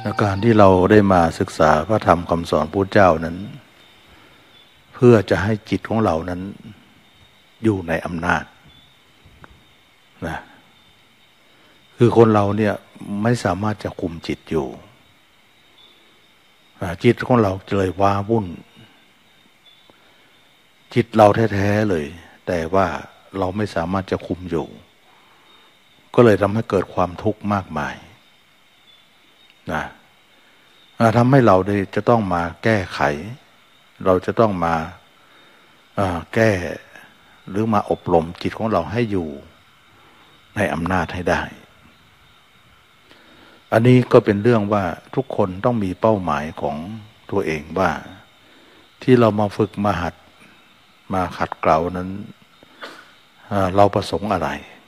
การที่เราได้มาศึกษาพระธรรมคำสอนพุทธเจ้านั้นเพื่อจะให้จิตของเรานั้นอยู่ในอำนาจนะคือคนเราเนี่ยไม่สามารถจะคุมจิตอยู่จิตของเราเลยว้าวุ่นจิตเราแท้ๆเลยแต่ว่าเราไม่สามารถจะคุมอยู่ก็เลยทำให้เกิดความทุกข์มากมายนะทำให้เราจะต้องมาแก้ไขเราจะต้องมาแก้หรือมาอบรมจิตของเราให้อยู่ในอำนาจให้ได้อันนี้ก็เป็นเรื่องว่าทุกคนต้องมีเป้าหมายของตัวเองว่าที่เรามาฝึกมาหัดมาขัดเกลานั้นเราประสงค์อะไร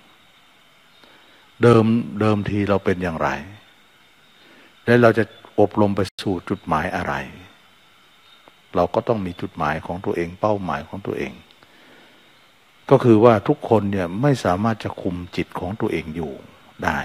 เดิมทีเราเป็นอย่างไรและเราจะอบรมไปสู่จุดหมายอะไรเราก็ต้องมีจุดหมายของตัวเองเป้าหมายของตัวเองก็คือว่าทุกคนเนี่ยไม่สามารถจะคุมจิตของตัวเองอยู่ได้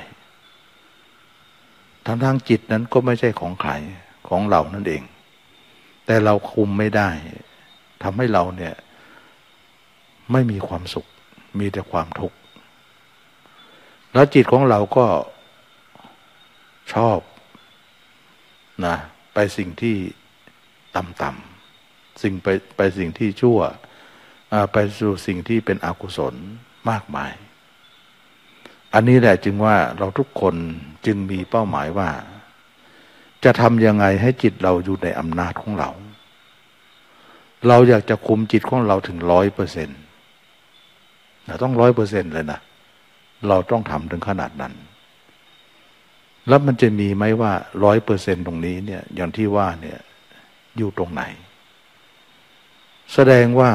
ทั้งจิตนั้นก็ไม่ใช่ของใครของเรานั่นเองแต่เราคุมไม่ได้ทำให้เราเนี่ยไม่มีความสุขมีแต่ความทุกข์แล้วจิตของเราก็ชอบนะไปสิ่งที่ต่ำๆไปสิ่งที่ชั่วไปสู่สิ่งที่เป็นอกุศลมากมายอันนี้แหละจึงว่าเราทุกคนจึงมีเป้าหมายว่าจะทำยังไงให้จิตเราอยู่ในอำนาจของเราเราอยากจะคุมจิตของเราถึง 100%ต้อง 100% เลยนะเราต้องทำถึงขนาดนั้นแล้วมันจะมีไหมว่า 100% ตรงนี้เนี่ยอย่างที่ว่าเนี่ยอยู่ตรงไหนแสดงว่า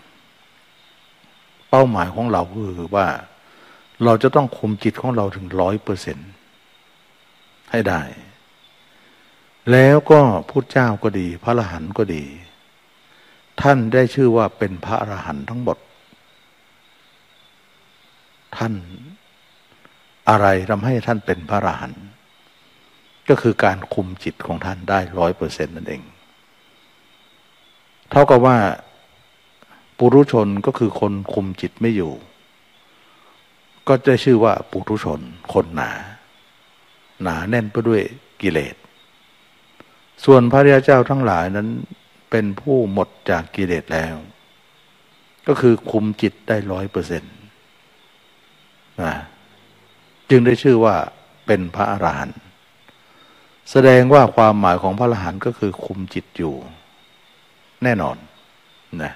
เป้าหมายของเราคือว่าเราจะต้องคุมจิตของเราถึง 100% ให้ได้แล้วก็พุทธเจ้าก็ดีพระอรหันต์ก็ดีท่านได้ชื่อว่าเป็นพระอรหันต์ทั้งหมดท่านอะไรทำให้ท่านเป็นพระอรหันต์ก็คือการคุมจิตของท่านได้ 100% นั่นเองเท่ากับว่าปุถุชนก็คือคนคุมจิตไม่อยู่ก็จะชื่อว่าปุถุชนคนหนาแน่นไปด้วยกิเลสส่วนพระริยเจ้าทั้งหลายนั้นเป็นผู้หมดจากกิเลสแล้วก็คือคุมจิตได้ 100%จึงได้ชื่อว่าเป็นพระอรหันต์แสดงว่าความหมายของพระอรหันต์ก็คือคุมจิตอยู่แน่นอนนะ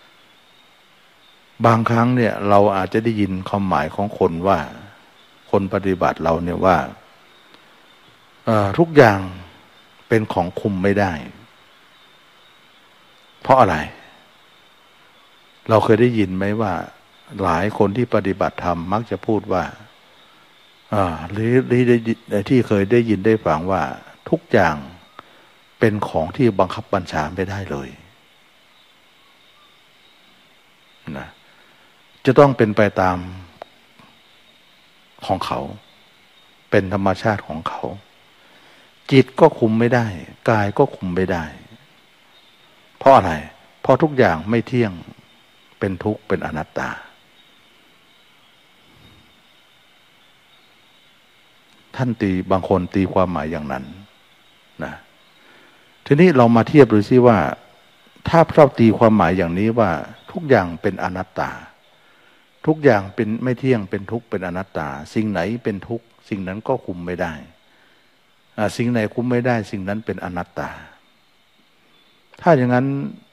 บางครั้งเนี่ยเราอาจจะได้ยินความหมายของคนว่าคนปฏิบัติเราเนี่ยว่าทุกอย่างเป็นของคุมไม่ได้เพราะอะไรเราเคยได้ยินไหมว่าหลายคนที่ปฏิบัติธรรมมักจะพูดว่าหรือที่เคยได้ยินได้ฟังว่าทุกอย่างเป็นของที่บังคับบัญชาไม่ได้เลยนะจะต้องเป็นไปตามของเขาเป็นธรรมชาติของเขาจิตก็คุมไม่ได้กายก็คุมไม่ได้เพราะอะไรเพราะทุกอย่างไม่เที่ยงเป็นทุกข์เป็นอนัตตาท่านบางคนตีความหมายอย่างนั้นนะทีนี้เรามาเทียบดูซิว่าถ้าเราตีความหมายอย่างนี้ว่าทุกอย่างเป็นอนัตตาทุกอย่างเป็นไม่เที่ยงเป็นทุกข์เป็นอนัตตาสิ่งไหนเป็นทุกข์สิ่งนั้นก็คุมไม่ได้สิ่งไหนคุมไม่ได้สิ่งนั้นเป็นอนัตตาถ้าอย่างนั้น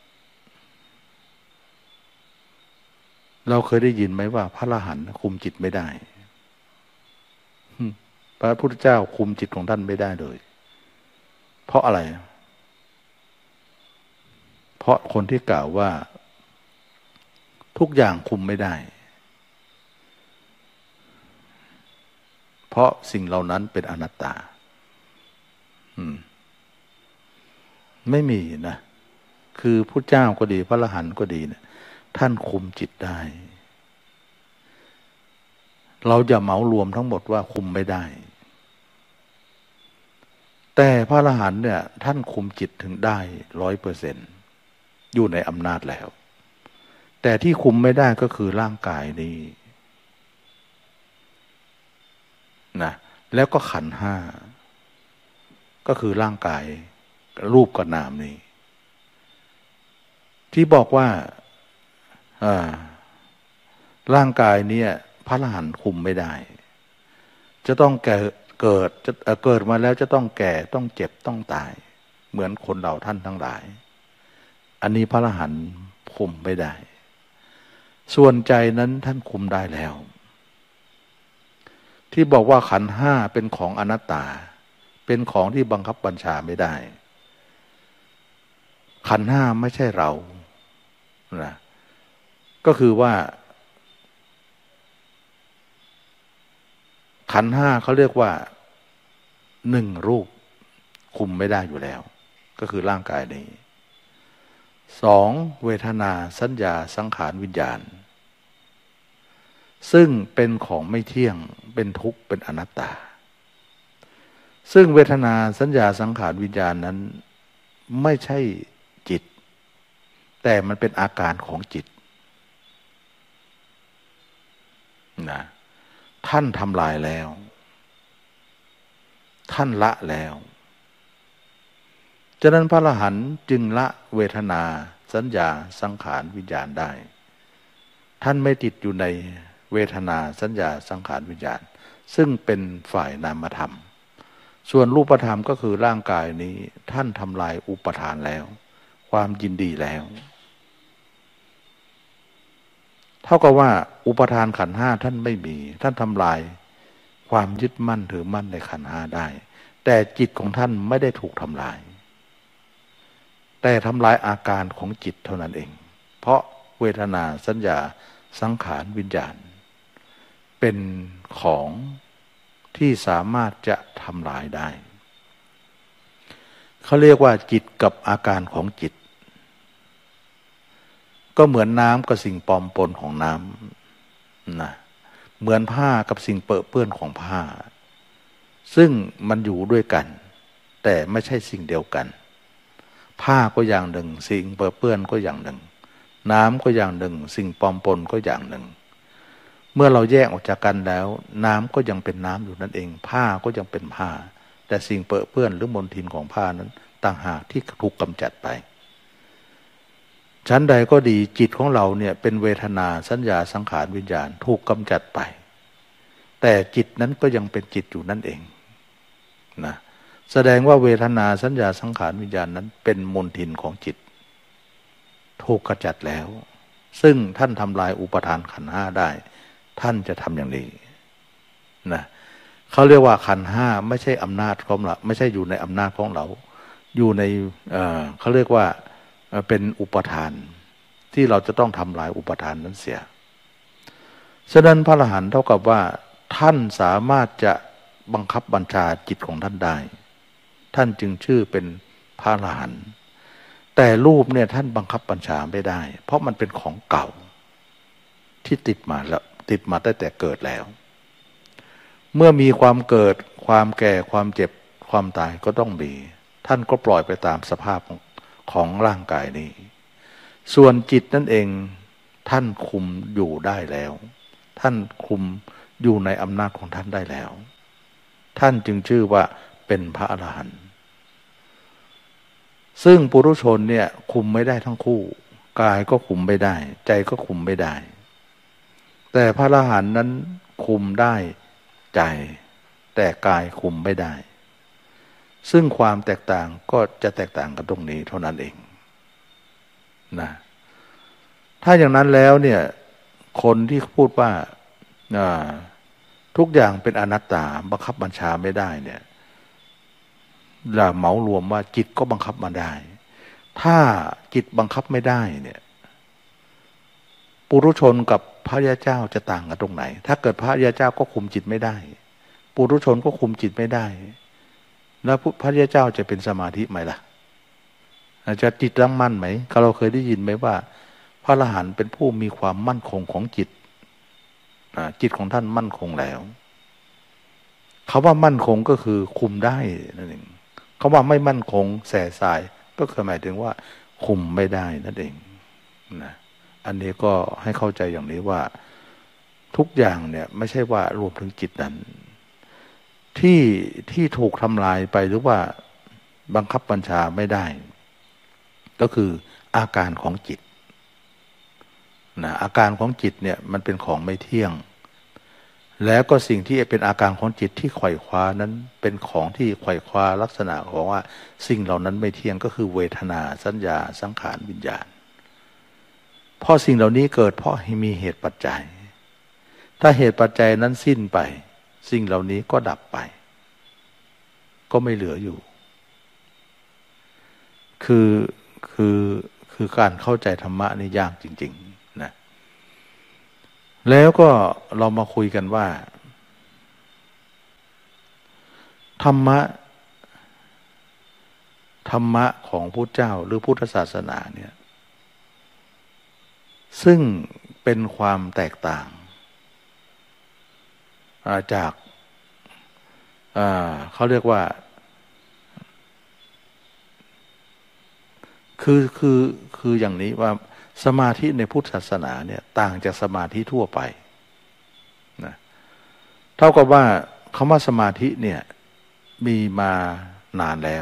เราเคยได้ยินไหมว่าพระอรหันต์คุมจิตไม่ได้พระพุทธเจ้าคุมจิตของท่านไม่ได้เลยเพราะอะไรเพราะคนที่กล่าวว่าทุกอย่างคุมไม่ได้เพราะสิ่งเหล่านั้นเป็นอนัตตาไม่มีนะคือพุทธเจ้าก็ดีพระอรหันต์ก็ดีเนี่ยท่านคุมจิตได้เราอย่าเหมารวมทั้งหมดว่าคุมไม่ได้แต่พระอรหันต์เนี่ยท่านคุมจิตถึงได้100%อยู่ในอำนาจแล้วแต่ที่คุมไม่ได้ก็คือร่างกายนี้นะแล้วก็ขันธ์ห้าก็คือร่างกายรูปกับนามนี้ที่บอกว่าร่างกายเนี่ยพระอรหันต์คุมไม่ได้จะต้องเกิดมาแล้วจะต้องแก่ต้องเจ็บต้องตายเหมือนคนเราท่านทั้งหลายอันนี้พระอรหันต์คุมไม่ได้ส่วนใจนั้นท่านคุมได้แล้วที่บอกว่าขันธ์ห้าเป็นของอนัตตาเป็นของที่บังคับบัญชาไม่ได้ขันธ์ห้าไม่ใช่เรานะก็คือว่าขันธ์ห้าเขาเรียกว่าหนึ่งรูปคุมไม่ได้อยู่แล้วก็คือร่างกายนี้สองเวทนาสัญญาสังขารวิญญาณซึ่งเป็นของไม่เที่ยงเป็นทุกข์เป็นอนัตตาซึ่งเวทนาสัญญาสังขารวิญญาณนั้นไม่ใช่จิตแต่มันเป็นอาการของจิตนะท่านทำลายแล้วท่านละแล้วฉะนั้นพระอรหันต์จึงละเวทนาสัญญาสังขารวิญญาณได้ท่านไม่ติดอยู่ในเวทนาสัญญาสังขารวิญญาณซึ่งเป็นฝ่ายนามธรรมส่วนรูปธรรมก็คือร่างกายนี้ท่านทำลายอุปทานแล้วความยินดีแล้วเท่ากับว่าอุปทานขันธ์ห้าท่านไม่มีท่านทำลายความยึดมั่นถือมั่นในขันธ์ห้าได้แต่จิตของท่านไม่ได้ถูกทำลายแต่ทำลายอาการของจิตเท่านั้นเองเพราะเวทนาสัญญาสังขารวิญญาณเป็นของที่สามารถจะทำลายได้เขาเรียกว่าจิตกับอาการของจิตก็เหมือนน้ำกับสิ่งปลอมปนของน้ำนะเหมือนผ้ากับสิ่งเปื้อนของผ้าซึ่งมันอยู่ด้วยกันแต่ไม่ใช่สิ่งเดียวกันผ้าก็อย่างหนึ่งสิ่งเปื้อนก็อย่างหนึ่งน้ำก็อย่างหนึ่งสิ่งปลอมปนก็อย่างหนึ่งเมื่อเราแยกออกจากกันแล้วน้ำก็ยังเป็นน้ำอยู่นั่นเองผ้าก็ยังเป็นผ้าแต่สิ่งเปื้อนหรือมลทินของผ้านั้นต่างหากที่ถูกกำจัดไปชั้นใดก็ดีจิตของเราเนี่ยเป็นเวทนาสัญญาสังขารวิญญาณถูกกำจัดไปแต่จิตนั้นก็ยังเป็นจิตอยู่นั่นเองนะแสดงว่าเวทนาสัญญาสังขารวิญญาณนั้นเป็นมลทินของจิตถูกกำจัดแล้วซึ่งท่านทำลายอุปทานขันธ์ห้าได้ท่านจะทำอย่างนี้นะเขาเรียกว่าขันธ์ห้าไม่ใช่อำนาจของเราไม่ใช่อยู่ในอำนาจของเราอยู่ในเขาเรียกว่าเป็นอุปทานที่เราจะต้องทำลายอุปทานนั้นเสียฉะนั้นพระอรหันต์เท่ากับว่าท่านสามารถจะบังคับบัญชาจิตของท่านได้ท่านจึงชื่อเป็นพระอรหันต์แต่รูปเนี่ยท่านบังคับบัญชาไม่ได้เพราะมันเป็นของเก่าที่ติดมาแล้วติดมาตั้งแต่เกิดแล้วเมื่อมีความเกิดความแก่ความเจ็บความตายก็ต้องมีท่านก็ปล่อยไปตามสภาพของร่างกายนี้ส่วนจิตนั่นเองท่านคุมอยู่ได้แล้วท่านคุมอยู่ในอำนาจของท่านได้แล้วท่านจึงชื่อว่าเป็นพระอรหันต์ซึ่งปุถุชนเนี่ยคุมไม่ได้ทั้งคู่กายก็คุมไม่ได้ใจก็คุมไม่ได้แต่พระอรหันต์นั้นคุมได้ใจแต่กายคุมไม่ได้ซึ่งความแตกต่างก็จะแตกต่างกันตรงนี้เท่านั้นเองนะถ้าอย่างนั้นแล้วเนี่ยคนที่พูดว่าทุกอย่างเป็นอนัตตาบังคับบัญชาไม่ได้เนี่ยเราเหมารวมว่าจิตก็บังคับมาได้ถ้าจิตบังคับไม่ได้เนี่ยปุถุชนกับพระยาเจ้าจะต่างกันตรงไหนถ้าเกิดพระยาเจ้าก็คุมจิตไม่ได้ปุถุชนก็คุมจิตไม่ได้แล้วพระยาเจ้าจะเป็นสมาธิไหมล่ะจะจิตตั้งมั่นไหมเราเคยได้ยินไหมว่าพระอรหันต์เป็นผู้มีความมั่นคงของจิตจิตของท่านมั่นคงแล้วคำว่ามั่นคงก็คือคุมได้นั่นเองเขาว่าไม่มั่นคงแส่สายก็คือหมายถึงว่าคุมไม่ได้นั่นเองนะอันนี้ก็ให้เข้าใจอย่างนี้ว่าทุกอย่างเนี่ยไม่ใช่ว่ารวมถึงจิตนั้นที่ถูกทำลายไปหรือว่าบังคับบัญชาไม่ได้ก็คืออาการของจิตนะอาการของจิตเนี่ยมันเป็นของไม่เที่ยงแล้วก็สิ่งที่เป็นอาการของจิตที่ไขว่คว้านั้นเป็นของที่ไขว่คว้าลักษณะของว่าสิ่งเหล่านั้นไม่เที่ยงก็คือเวทนาสัญญาสังขารวิญญาณเพราะสิ่งเหล่านี้เกิดเพราะมีเหตุปัจจัยถ้าเหตุปัจจัยนั้นสิ้นไปสิ่งเหล่านี้ก็ดับไปก็ไม่เหลืออยู่คือการเข้าใจธรรมะนี่ยากจริงๆนะแล้วก็เรามาคุยกันว่าธรรมะของพุทธเจ้าหรือพุทธศาสนาเนี่ยซึ่งเป็นความแตกต่างจากเขาเรียกว่าคืออย่างนี้ว่าสมาธิในพุทธศาสนาเนี่ยต่างจากสมาธิทั่วไปนะเท่ากับว่าคำว่าสมาธิเนี่ยมีมานานแล้ว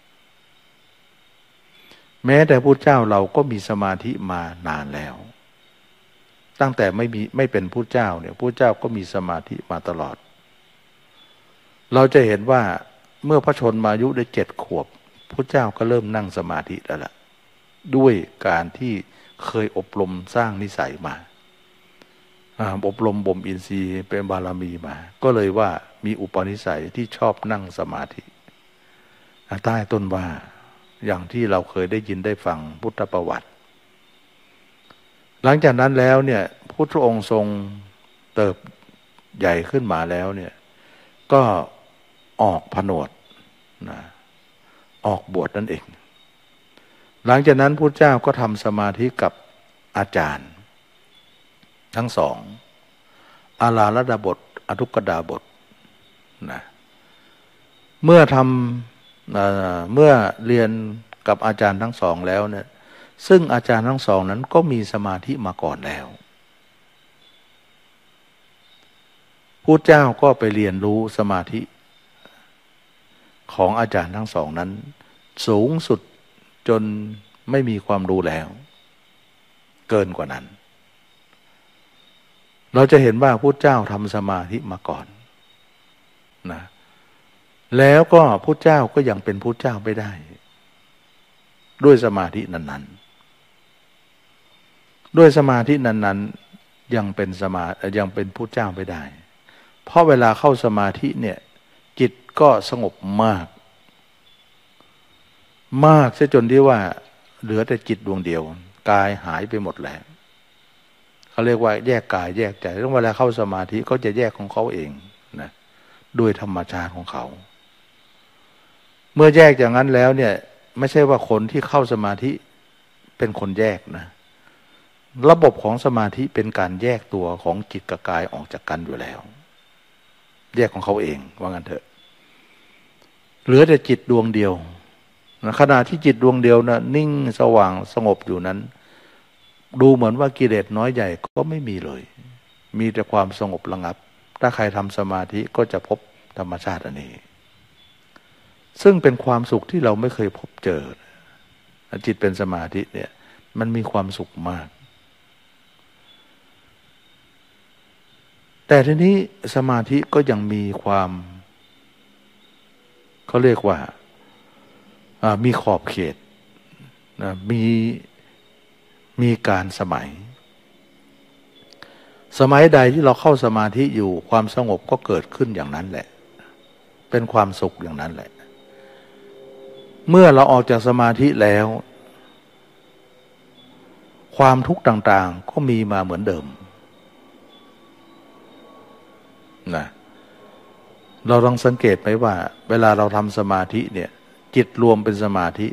แม้แต่พุทธเจ้าเราก็มีสมาธิมานานแล้วตั้งแต่ไม่เป็นพุทธเจ้าเนี่ยพุทธเจ้าก็มีสมาธิมาตลอดเราจะเห็นว่าเมื่อพระชนมายุได้7 ขวบพุทธเจ้าก็เริ่มนั่งสมาธิแล้วล่ะด้วยการที่เคยอบรมสร้างนิสัยมาอบรมบ่มอินทรีย์เป็นบารมีมาก็เลยว่ามีอุปนิสัยที่ชอบนั่งสมาธิใต้ต้นว่าอย่างที่เราเคยได้ยินได้ฟังพุทธประวัติหลังจากนั้นแล้วเนี่ยพุทธองค์ทรงเติบใหญ่ขึ้นมาแล้วเนี่ยก็ออกผนวดนะออกบวชนั่นเองหลังจากนั้นพุทธเจ้าก็ทำสมาธิกับอาจารย์ทั้งสองอาราลดาบทอทุกขดาบทนะเมื่อเรียนกับอาจารย์ทั้งสองแล้วเนี่ยซึ่งอาจารย์ทั้งสองนั้นก็มีสมาธิมาก่อนแล้วพุทธเจ้าก็ไปเรียนรู้สมาธิของอาจารย์ทั้งสองนั้นสูงสุดจนไม่มีความรู้แล้วเกินกว่านั้นเราจะเห็นว่าพุทธเจ้าทำสมาธิมาก่อนนะแล้วก็พุทธเจ้าก็ยังเป็นพุทธเจ้าไม่ได้ด้วยสมาธินั้นๆด้วยสมาธินั้นๆยังเป็นพุทธเจ้าไม่ได้เพราะเวลาเข้าสมาธิเนี่ยจิตก็สงบมากซะจนที่ว่าเหลือแต่จิตดวงเดียวกายหายไปหมดแล้วเขาเรียกว่าแยกกายแยกใจเวลาเข้าสมาธิเขาจะแยกของเขาเองนะด้วยธรรมชาติของเขาเมื่อแยกอย่างนั้นแล้วเนี่ยไม่ใช่ว่าคนที่เข้าสมาธิเป็นคนแยกนะระบบของสมาธิเป็นการแยกตัวของจิตกับกายออกจากกันอยู่แล้วแยกของเขาเองว่างั้นเถอะเหลือแต่จิตดวงเดียวขณะที่จิตดวงเดียวนะนิ่งสว่างสงบอยู่นั้นดูเหมือนว่ากิเลสน้อยใหญ่ก็ไม่มีเลยมีแต่ความสงบระงับถ้าใครทำสมาธิก็จะพบธรรมชาติอันนี้ซึ่งเป็นความสุขที่เราไม่เคยพบเจอจิตเป็นสมาธิเนี่ยมันมีความสุขมากแต่ทีนี้สมาธิก็ยังมีความเขาเรียกว่ามีขอบเขตมีการสมัยใดที่เราเข้าสมาธิอยู่ความสงบก็เกิดขึ้นอย่างนั้นแหละเป็นความสุขอย่างนั้นแหละเมื่อเราออกจากสมาธิแล้วความทุกข์ต่างๆก็มีมาเหมือนเดิมนะเราลองสังเกตไหมว่าเวลาเราทำสมาธิเนี่ยจิตรวมเป็นสมาธิ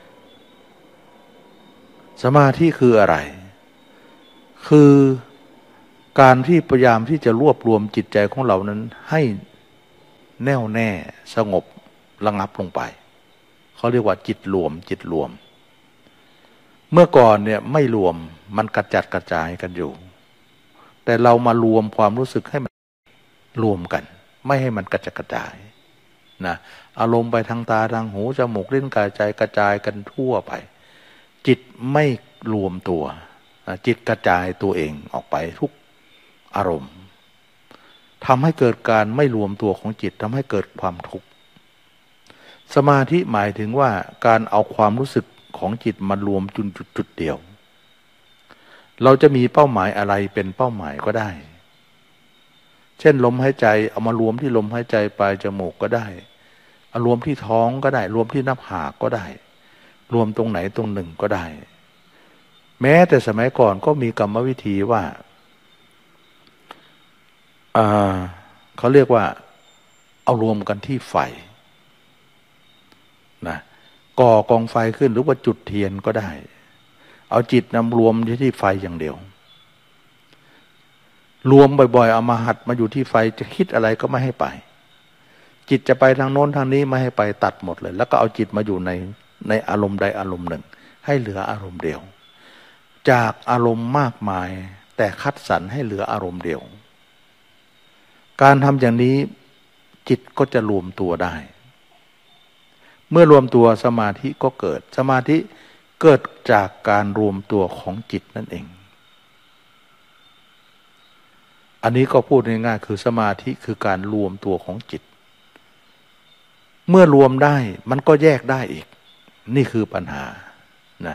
คืออะไรคือการที่พยายามที่จะรวบรวมจิตใจของเรานั้นให้แน่วแน่สงบระงับลงไปเขาเรียกว่าจิตรวมจิตรวมเมื่อก่อนเนี่ยไม่รวมมันกระจัดกระจายกันอยู่แต่เรามารวมความรู้สึกให้มันรวมกันไม่ให้มันกระจัดกระจายนะอารมณ์ไปทางตาทางหูจมูกลิ้นกายใจกระจายกันทั่วไปจิตไม่รวมตัวจิตกระจายตัวเองออกไปทุกอารมณ์ทำให้เกิดการไม่รวมตัวของจิตทำให้เกิดความทุกข์สมาธิหมายถึงว่าการเอาความรู้สึกของจิตมารวมจุดเดียวเราจะมีเป้าหมายอะไรเป็นเป้าหมายก็ได้เช่นลมหายใจเอามารวมที่ลมหายใจปลายจมูกก็ได้เอารวมที่ท้องก็ได้รวมที่หน้าผากก็ได้รวมตรงไหนตรงหนึ่งก็ได้แม้แต่สมัยก่อนก็มีกรรมวิธีว่าเขาเรียกว่าเอารวมกันที่ไฟนะก่อกองไฟขึ้นหรือว่าจุดเทียนก็ได้เอาจิตนำรวมที่ไฟอย่างเดียวรวมบ่อยๆเอามาหัดมาอยู่ที่ไฟจะคิดอะไรก็ไม่ให้ไปจิตจะไปทางโน้นทางนี้ไม่ให้ไปตัดหมดเลยแล้วก็เอาจิตมาอยู่ในอารมณ์ใดอารมณ์หนึ่งให้เหลืออารมณ์เดียวจากอารมณ์มากมายแต่คัดสรรให้เหลืออารมณ์เดียวการทำอย่างนี้จิตก็จะรวมตัวได้เมื่อรวมตัวสมาธิก็เกิดสมาธิเกิดจากการรวมตัวของจิตนั่นเองอันนี้ก็พูดง่ายๆคือสมาธิคือการรวมตัวของจิตเมื่อรวมได้มันก็แยกได้อีกนี่คือปัญหานะ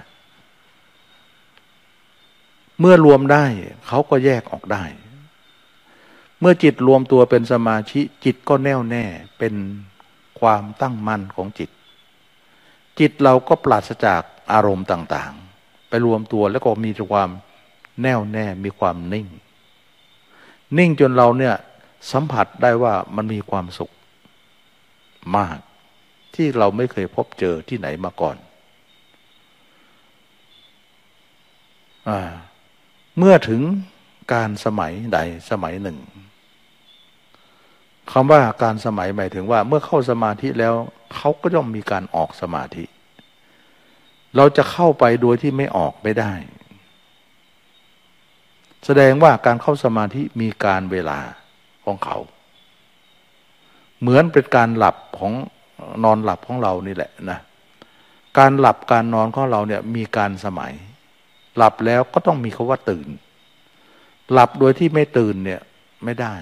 เมื่อรวมได้เขาก็แยกออกได้เมื่อจิตรวมตัวเป็นสมาธิจิตก็แน่วแน่เป็นความตั้งมั่นของจิตจิตเราก็ปราศจากอารมณ์ต่างๆไปรวมตัวแล้วก็มีความแน่วแน่มีความนิ่งนิ่งจนเราเนี่ยสัมผัสได้ว่ามันมีความสุขมากที่เราไม่เคยพบเจอที่ไหนมาก่อนเมื่อถึงการสมัยใดสมัยหนึ่งคำว่าการสมัยหมายถึงว่าเมื่อเข้าสมาธิแล้วเขาก็ย่อมมีการออกสมาธิเราจะเข้าไปโดยที่ไม่ออกไม่ได้แสดงว่าการเข้าสมาธิมีการเวลาของเขาเหมือนเป็นการหลับของนอนหลับของเรานี่แหละนะการหลับการนอนของเราเนี่ยมีการสมัยหลับแล้วก็ต้องมีคำว่าตื่นหลับโดยที่ไม่ตื่นเนี่ยไม่ได้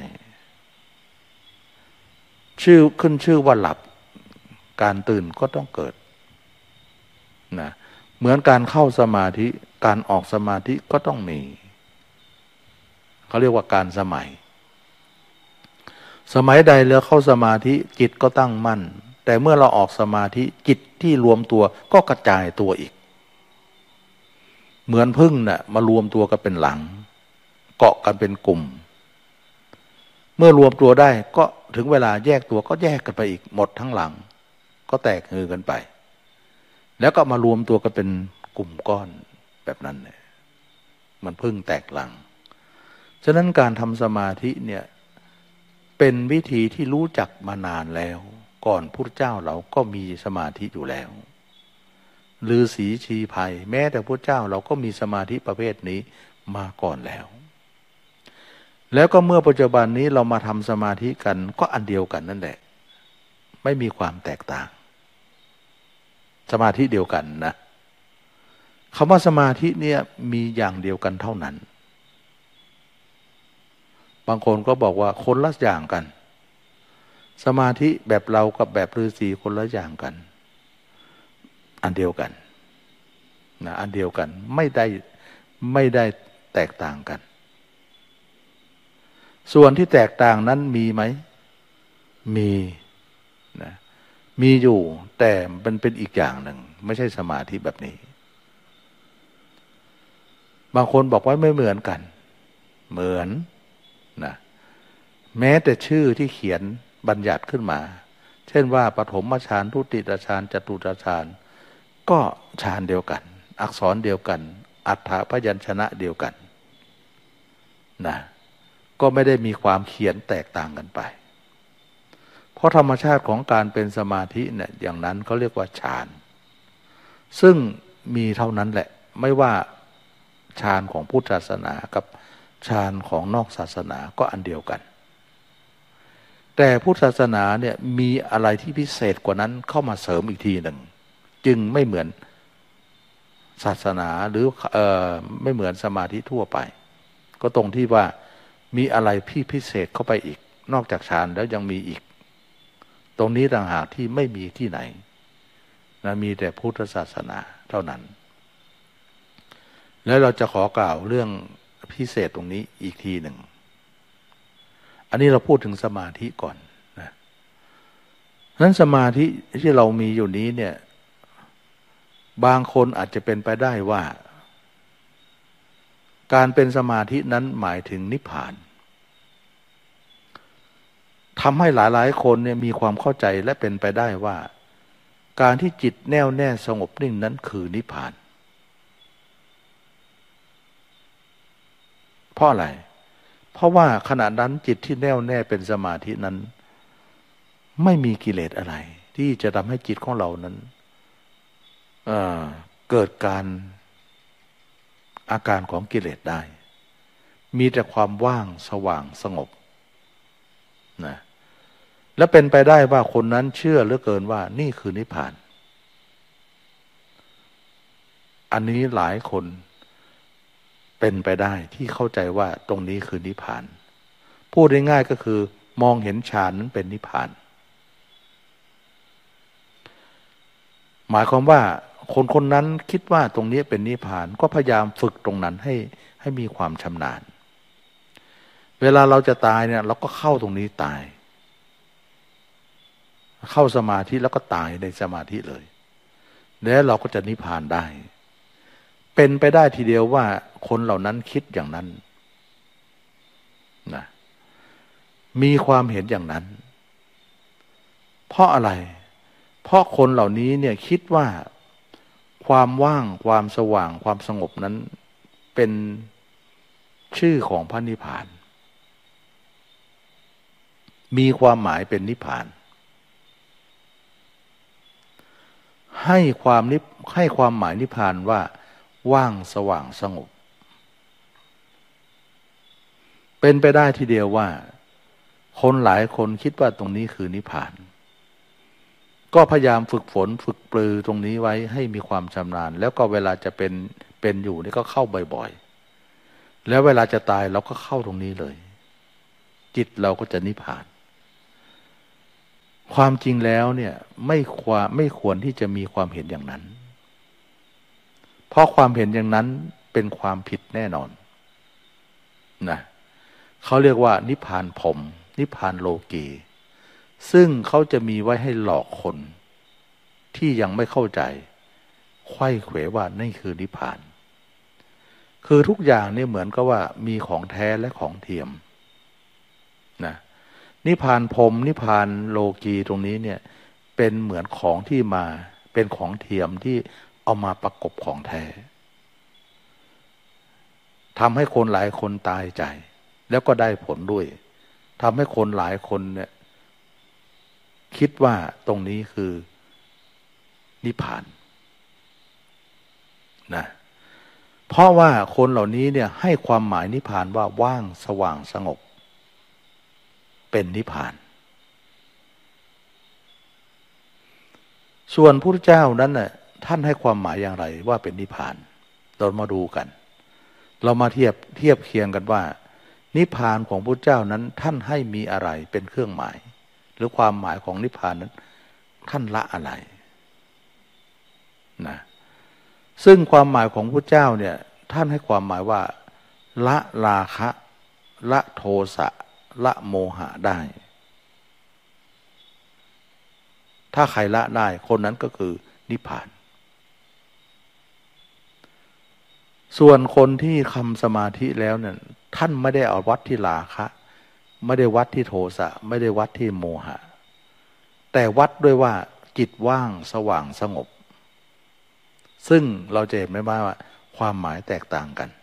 ขึ้นชื่อว่าหลับการตื่นก็ต้องเกิดนะเหมือนการเข้าสมาธิการออกสมาธิก็ต้องมีเขาเรียกว่าการสมัยใดแล้วเข้าสมาธิจิตก็ตั้งมั่นแต่เมื่อเราออกสมาธิจิตที่รวมตัวก็กระจายตัวอีกเหมือนพึ่งน่ะมารวมตัวกันเป็นหลังเกาะกันเป็นกลุ่มเมื่อรวมตัวได้ก็ถึงเวลาแยกตัวก็แยกกันไปอีกหมดทั้งหลังก็แตกฮือกันไปแล้วก็มารวมตัวกันเป็นกลุ่มก้อนแบบนั้นเนี่ยมันพึ่งแตกหลังฉะนั้นการทำสมาธิเนี่ยเป็นวิธีที่รู้จักมานานแล้วก่อนพุทธเจ้าเราก็มีสมาธิอยู่แล้วฤาษีชีไพรแม้แต่พุทธเจ้าเราก็มีสมาธิประเภทนี้มาก่อนแล้วก็เมื่อปัจจุบันนี้เรามาทำสมาธิกันก็อันเดียวกันนั่นแหละไม่มีความแตกต่างสมาธิเดียวกันนะคำว่าสมาธิเนี่ยมีอย่างเดียวกันเท่านั้นบางคนก็บอกว่าคนละอย่างกันสมาธิแบบเรากับแบบฤาษีคนละอย่างกันอันเดียวกันนะอันเดียวกันไม่ได้แตกต่างกันส่วนที่แตกต่างนั้นมีไหมมีนะมีอยู่แต่มันเป็นอีกอย่างหนึ่งไม่ใช่สมาธิแบบนี้บางคนบอกว่าไม่เหมือนกันเหมือนนะแม้แต่ชื่อที่เขียนบัญญัติขึ้นมาเช่นว่าปฐมฌานทุติยฌานจตุตฌานก็ฌานเดียวกันอักษรเดียวกันอัฏฐพยัญชนะเดียวกันนะก็ไม่ได้มีความเขียนแตกต่างกันไปพราะธรรมชาติของการเป็นสมาธิเนี่ยอย่างนั้นเขาเรียกว่าฌานซึ่งมีเท่านั้นแหละไม่ว่าฌานของพุทธศาสนากับฌานของนอกศาสนาก็อันเดียวกันแต่พุทธศาสนาเนี่ยมีอะไรที่พิเศษกว่านั้นเข้ามาเสริมอีกทีหนึ่งจึงไม่เหมือนศาสนาหรือไม่เหมือนสมาธิทั่วไปก็ตรงที่ว่ามีอะไรพิเศษเข้าไปอีกนอกจากฌานแล้วยังมีอีกตรงนี้ต่างหากที่ไม่มีที่ไหนนะมีแต่พุทธศาสนาเท่านั้นแล้วเราจะขอกล่าวเรื่องพิเศษตรงนี้อีกทีหนึ่งอันนี้เราพูดถึงสมาธิก่อนนะนั้นสมาธิที่เรามีอยู่นี้เนี่ยบางคนอาจจะเป็นไปได้ว่าการเป็นสมาธินั้นหมายถึงนิพพานทำให้หลายๆคนเนี่ยมีความเข้าใจและเป็นไปได้ว่าการที่จิตแน่วแน่สงบนิ่งนั้นคือนิพพานเพราะอะไรเพราะว่าขณะนั้นจิตที่แน่วแน่เป็นสมาธินั้นไม่มีกิเลสอะไรที่จะทำให้จิตของเรานั้นเกิดการอาการของกิเลสได้มีแต่ความว่างสว่างสงบนะและเป็นไปได้ว่าคนนั้นเชื่อเหลือเกินว่านี่คือนิพพานอันนี้หลายคนเป็นไปได้ที่เข้าใจว่าตรงนี้คือนิพพานพูดง่ายๆก็คือมองเห็นฌานนั้นเป็นนิพพานหมายความว่าคนคนนั้นคิดว่าตรงนี้เป็นนิพพานก็พยายามฝึกตรงนั้นให้มีความชำนาญเวลาเราจะตายเนี่ยเราก็เข้าตรงนี้ตายเข้าสมาธิแล้วก็ตายในสมาธิเลยแล้วเราก็จะนิพพานได้เป็นไปได้ทีเดียวว่าคนเหล่านั้นคิดอย่างนั้นนะมีความเห็นอย่างนั้นเพราะอะไรเพราะคนเหล่านี้เนี่ยคิดว่าความว่างความสว่างความสงบนั้นเป็นชื่อของพระนิพพานมีความหมายเป็นนิพพานให้ความหมายนิพพานว่าว่างสว่างสงบเป็นไปได้ทีเดียวว่าคนหลายคนคิดว่าตรงนี้คือนิพพานก็พยายามฝึกฝนฝึกปรือตรงนี้ไว้ให้มีความชำนาญแล้วก็เวลาจะเป็นอยู่นี่ก็เข้าบ่อยๆแล้วเวลาจะตายเราก็เข้าตรงนี้เลยจิตเราก็จะนิพพานความจริงแล้วเนี่ยไม่ควรที่จะมีความเห็นอย่างนั้นเพราะความเห็นอย่างนั้นเป็นความผิดแน่นอนนะเขาเรียกว่านิพพานผมนิพพานโลกีซึ่งเขาจะมีไว้ให้หลอกคนที่ยังไม่เข้าใจไขว้เขวว่านี่คือนิพพานคือทุกอย่างเนี่ยเหมือนกับว่ามีของแท้และของเทียมนะนิพพานพรหมนิพพานโลกีตรงนี้เนี่ยเป็นเหมือนของที่มาเป็นของเทียมที่เอามาประกบของแท้ทำให้คนหลายคนตายใจแล้วก็ได้ผลด้วยทำให้คนหลายคนเนี่ยคิดว่าตรงนี้คือนิพพานนะเพราะว่าคนเหล่านี้เนี่ยให้ความหมายนิพพานว่าว่างสว่างสงบเป็นนิพพานส่วนพระพุทธเจ้านั้นน่ะท่านให้ความหมายอย่างไรว่าเป็นนิพพานเรามาดูกันเรามาเทียบเคียงกันว่านิพพานของพระพุทธเจ้านั้นท่านให้มีอะไรเป็นเครื่องหมายหรือความหมายของนิพพานนั้นท่านละอะไรนะซึ่งความหมายของพระพุทธเจ้าเนี่ยท่านให้ความหมายว่าละราคะละโทสะละโมหะได้ถ้าใครละได้คนนั้นก็คือนิพพานส่วนคนที่ทำสมาธิแล้วเนี่ยท่านไม่ได้เอาวัดที่ราคะไม่ได้วัดที่โทสะไม่ได้วัดที่โมหะแต่วัดด้วยว่าจิตว่างสว่างสงบซึ่งเราจะเห็นไหมว่าความหมายแตกต่างกัน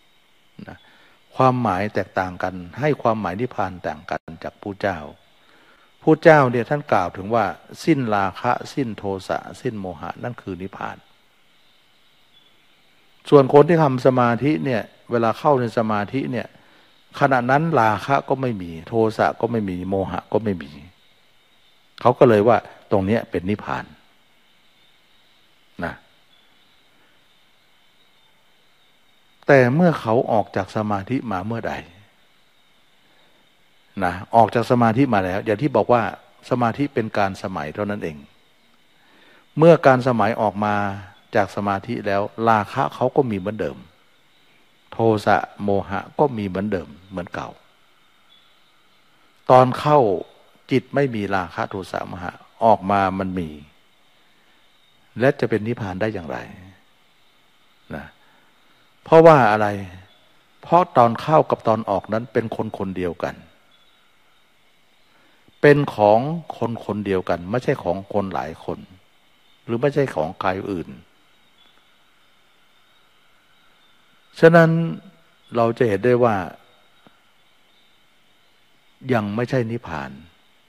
นะความหมายแตกต่างกันให้ความหมายนิพพานต่างกันจากพระเจ้าผู้เจ้าเนี่ยท่านกล่าวถึงว่าสิ้นราคะสิ้นโทสะสิ้นโมหะนั่นคือนิพพานส่วนคนที่ทำสมาธิเนี่ยเวลาเข้าในสมาธิเนี่ยขณะนั้นราคะก็ไม่มีโทสะก็ไม่มีโมหะก็ไม่มีเขาก็เลยว่าตรงนี้เป็นนิพพานนะแต่เมื่อเขาออกจากสมาธิมาเมื่อใดนะออกจากสมาธิมาแล้วอย่างที่บอกว่าสมาธิเป็นการสมัยเท่านั้นเองเมื่อการสมัยออกมาจากสมาธิแล้วราคะเขาก็มีเหมือนเดิมโทสะโมหะก็มีเหมือนเดิมเหมือนเก่าตอนเข้าจิตไม่มีราคะโทสะโมหะออกมามันมีและจะเป็นนิพพานได้อย่างไรนะเพราะว่าอะไรเพราะตอนเข้ากับตอนออกนั้นเป็นคนคนเดียวกันเป็นของคนคนเดียวกันไม่ใช่ของคนหลายคนหรือไม่ใช่ของใครอื่นฉะนั้นเราจะเห็นได้ว่ายังไม่ใช่นิพพาน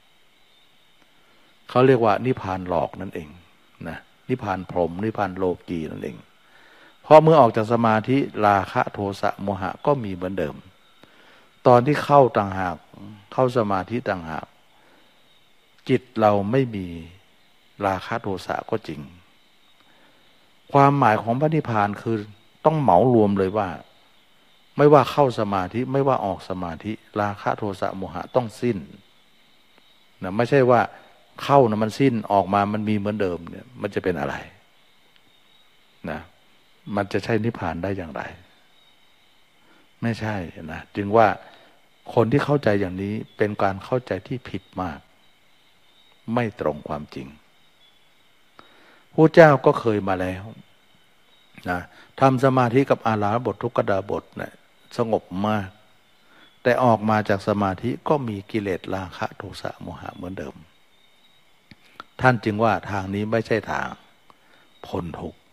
เขาเรียกว่านิพพานหลอกนั่นเองนะนิพพานพรหมนิพพานโลกีนั่นเองเพราะเมื่อออกจากสมาธิราคะโทสะโมหะก็มีเหมือนเดิมตอนที่เข้าต่างหากเข้าสมาธิต่างหากจิตเราไม่มีราคะโทสะก็จริงความหมายของพระนิพพานคือต้องเหมารวมเลยว่าไม่ว่าเข้าสมาธิไม่ว่าออกสมาธิราคะโทสะโมหะต้องสิ้นนะไม่ใช่ว่าเข้านะมันสิ้นออกมามันมีเหมือนเดิมเนี่ยมันจะเป็นอะไรนะมันจะใช่นิพพานได้อย่างไรไม่ใช่นะจึงว่าคนที่เข้าใจอย่างนี้เป็นการเข้าใจที่ผิดมากไม่ตรงความจริงพระเจ้าก็เคยมาแล้วนะทำสมาธิกับอาราบททุกขดาบทเนี่ยสงบมากแต่ออกมาจากสมาธิก็มีกิเลสราคะโทสะโมหะเหมือนเดิมท่านจึงว่าทางนี้ไม่ใช่ทางพ้นทุกข์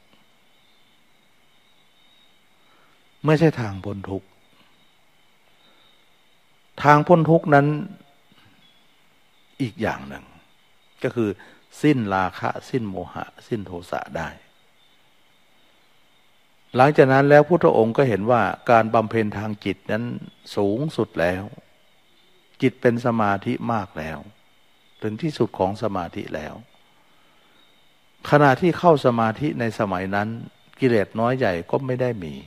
ไม่ใช่ทางพ้นทุกข์ทางพ้นทุกข์นั้นอีกอย่างหนึ่งก็คือสิ้นราคะสิ้นโมหะสิ้นโทสะได้หลังจากนั้นแล้วพุทธองค์ก็เห็นว่าการบำเพ็ญทางจิตนั้นสูงสุดแล้วจิตเป็นสมาธิมากแล้วถึงที่สุดของสมาธิแล้วขณะที่เข้าสมาธิในสมัยนั้นกิเลสน้อยใหญ่ก็ไม่ได้มี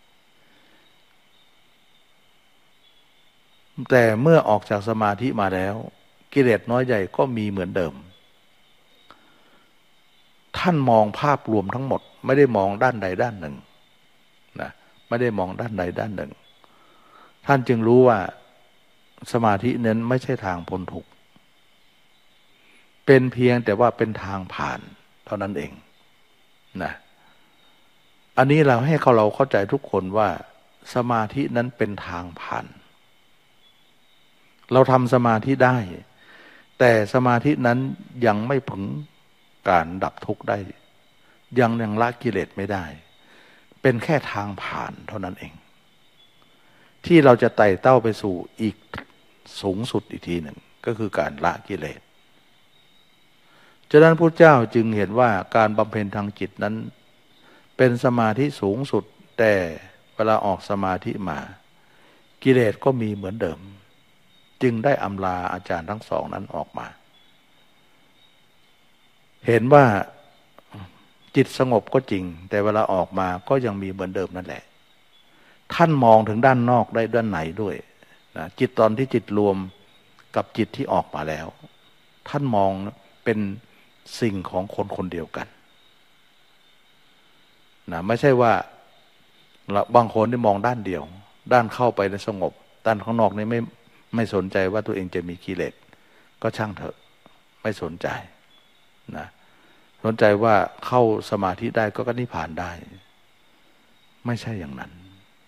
แต่เมื่อออกจากสมาธิมาแล้วกิเลสน้อยใหญ่ก็มีเหมือนเดิมท่านมองภาพรวมทั้งหมดไม่ได้มองด้านใดด้านหนึ่งนะไม่ได้มองด้านใดด้านหนึ่งท่านจึงรู้ว่าสมาธินั้นไม่ใช่ทางพ้นทุกข์เป็นเพียงแต่ว่าเป็นทางผ่านเท่านั้นเองนะอันนี้เราให้เราเข้าใจทุกคนว่าสมาธินั้นเป็นทางผ่านเราทำสมาธิได้แต่สมาธินั้นยังไม่ถึงการดับทุกข์ได้ยังละกิเลสไม่ได้เป็นแค่ทางผ่านเท่านั้นเองที่เราจะไต่เต้าไปสู่อีกสูงสุดอีกทีหนึ่งก็คือการละกิเลสฉะนั้นพระเจ้าจึงเห็นว่าการบำเพ็ญทางจิตนั้นเป็นสมาธิสูงสุดแต่เวลาออกสมาธิมากิเลสก็มีเหมือนเดิมจึงได้อำลาอาจารย์ทั้งสองนั้นออกมาเห็นว่าจิตสงบก็จริงแต่เวลาออกมาก็ยังมีเหมือนเดิมนั่นแหละท่านมองถึงด้านนอกได้ด้านไหนด้วยนะจิตตอนที่จิตรวมกับจิตที่ออกมาแล้วท่านมองเป็นสิ่งของคนคนเดียวกันนะไม่ใช่ว่าบางคนที่มองด้านเดียวด้านเข้าไปในสงบด้านข้างนอกนี่ไม่สนใจว่าตัวเองจะมีกิเลสก็ช่างเถอะไม่สนใจนะสนใจว่าเข้าสมาธิได้ก็นิพพานได้ไม่ใช่อย่างนั้น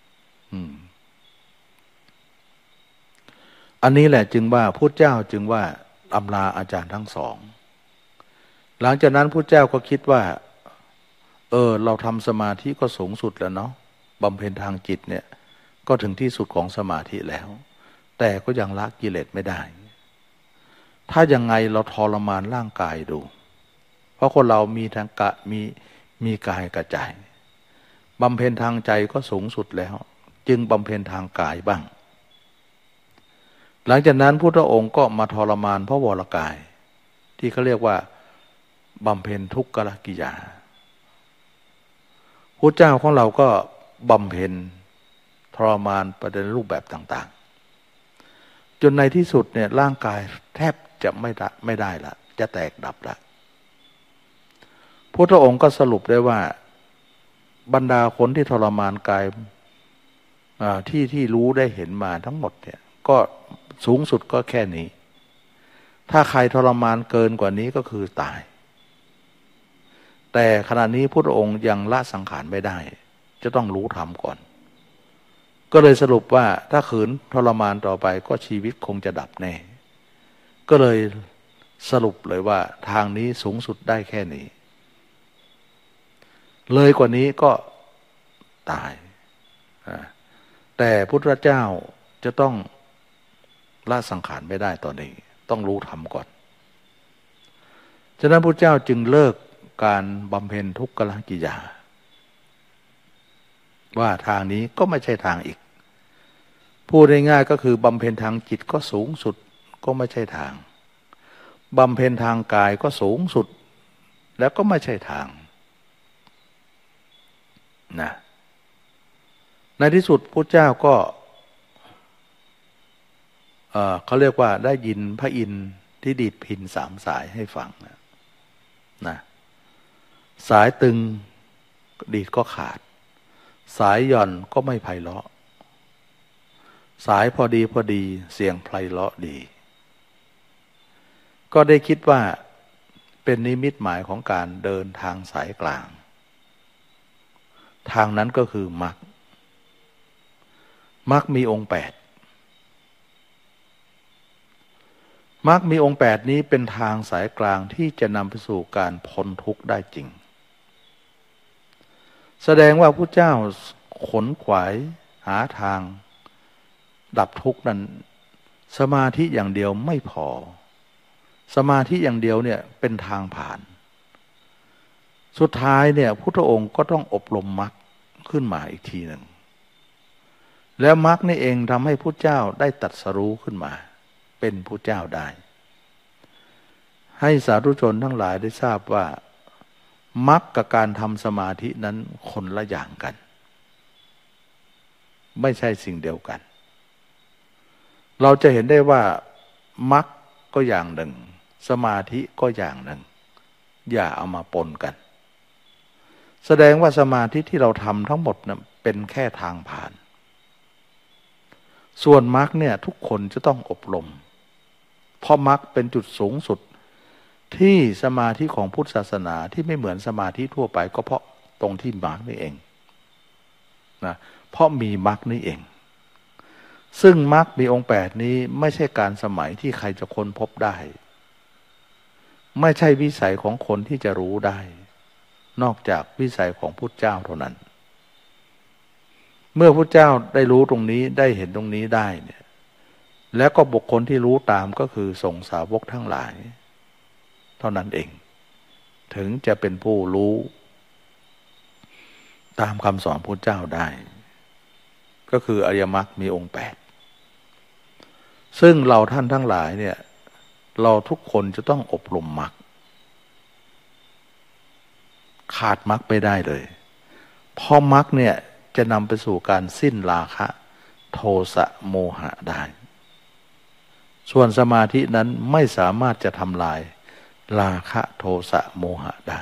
อันนี้แหละจึงว่าพุทธเจ้าจึงว่าอำลาอาจารย์ทั้งสองหลังจากนั้นพุทธเจ้าก็คิดว่าเราทำสมาธิก็สูงสุดแล้วเนาะบำเพ็ญทางจิตเนี่ยก็ถึงที่สุดของสมาธิแล้วแต่ก็ยังละกิเลสไม่ได้ถ้ายังไงเราทรมานร่างกายดูเพราะคนเรามีทางกะมีกายกับใจบำเพ็ญทางใจก็สูงสุดแล้วจึงบำเพ็ญทางกายบ้างหลังจากนั้นพุทธองค์ก็มาทรมานพระวรกายที่เขาเรียกว่าบำเพ็ญทุกขกิริยาพระเจ้าของเราก็บำเพ็ญทรมานประเด็นรูปแบบต่างๆจนในที่สุดเนี่ยร่างกายแทบจะไม่ได้ละจะแตกดับละพุทธองค์ก็สรุปได้ว่าบรรดาคนที่ทรมานกายที่รู้ได้เห็นมาทั้งหมดเนี่ยก็สูงสุดก็แค่นี้ถ้าใครทรมานเกินกว่านี้ก็คือตายแต่ขณะนี้พุทธองค์ยังละสังขารไม่ได้จะต้องรู้ธรรมก่อนก็เลยสรุปว่าถ้าขืนทรมานต่อไปก็ชีวิตคงจะดับแน่ก็เลยสรุปเลยว่าทางนี้สูงสุดได้แค่นี้เลยกว่านี้ก็ตายแต่พุทธเจ้าจะต้องละสังขารไม่ได้ตอนนี้ต้องรู้ธรรมก่อนฉะนั้นพุทธเจ้าจึงเลิกการบำเพ็ญทุกขกิริยาว่าทางนี้ก็ไม่ใช่ทางอีกพูดง่ายๆก็คือบำเพ็ญทางจิตก็สูงสุดก็ไม่ใช่ทางบำเพ็ญทางกายก็สูงสุดแล้วก็ไม่ใช่ทางนะในที่สุดพุทธเจ้าก็เขาเรียกว่าได้ยินพระอินทร์ที่ดีดพิณสามสายให้ฟังนะสายตึงดีดก็ขาดสายหย่อนก็ไม่ไพเราะสายพอดีเสียงไพเราะดีก็ได้คิดว่าเป็นนิมิตหมายของการเดินทางสายกลางทางนั้นก็คือมรรคมีองค์8มรรคมีองค์8นี้เป็นทางสายกลางที่จะนำไปสู่การพ้นทุกข์ได้จริงแสดงว่าพระเจ้าขนขวายหาทางดับทุกข์นั้นสมาธิอย่างเดียวไม่พอสมาธิอย่างเดียวเนี่ยเป็นทางผ่านสุดท้ายเนี่ยพุทธองค์ก็ต้องอบรมมรรคขึ้นมาอีกทีหนึ่งแล้วมรรคนี่เองทำให้พุทธเจ้าได้ตรัสรู้ขึ้นมาเป็นพุทธเจ้าได้ให้สาธุชนทั้งหลายได้ทราบว่ามรรคกับการทำสมาธินั้นคนละอย่างกันไม่ใช่สิ่งเดียวกันเราจะเห็นได้ว่ามรรคก็อย่างหนึ่งสมาธิก็อย่างหนึ่งอย่าเอามาปนกันแสดงว่าสมาธิที่เราทำทั้งหมดนะเป็นแค่ทางผ่านส่วนมรรคเนี่ยทุกคนจะต้องอบรมเพราะมรรคเป็นจุดสูงสุดที่สมาธิของพุทธศาสนาที่ไม่เหมือนสมาธิทั่วไปก็เพราะตรงที่มรรคนี่เองนะเพราะมีมรรคนี่เองซึ่งมรรคมีองค์8นี้ไม่ใช่การสมัยที่ใครจะค้นพบได้ไม่ใช่วิสัยของคนที่จะรู้ได้นอกจากวิสัยของพุทธเจ้าเท่านั้นเมื่อพุทธเจ้าได้รู้ตรงนี้ได้เห็นตรงนี้ได้เนี่ยแล้วก็บุคคลที่รู้ตามก็คือสงฆ์สาวกทั้งหลายเท่านั้นเองถึงจะเป็นผู้รู้ตามคำสอนพุทธเจ้าได้ก็คืออริยมรรคมีองค์8ซึ่งเราท่านทั้งหลายเนี่ยเราทุกคนจะต้องอบรมมรรคขาดมรรคไม่ได้เลยเพราะมรรคเนี่ยจะนำไปสู่การสิ้นราคะโทสะโมหะได้ส่วนสมาธินั้นไม่สามารถจะทำลายราคะโทสะโมหะได้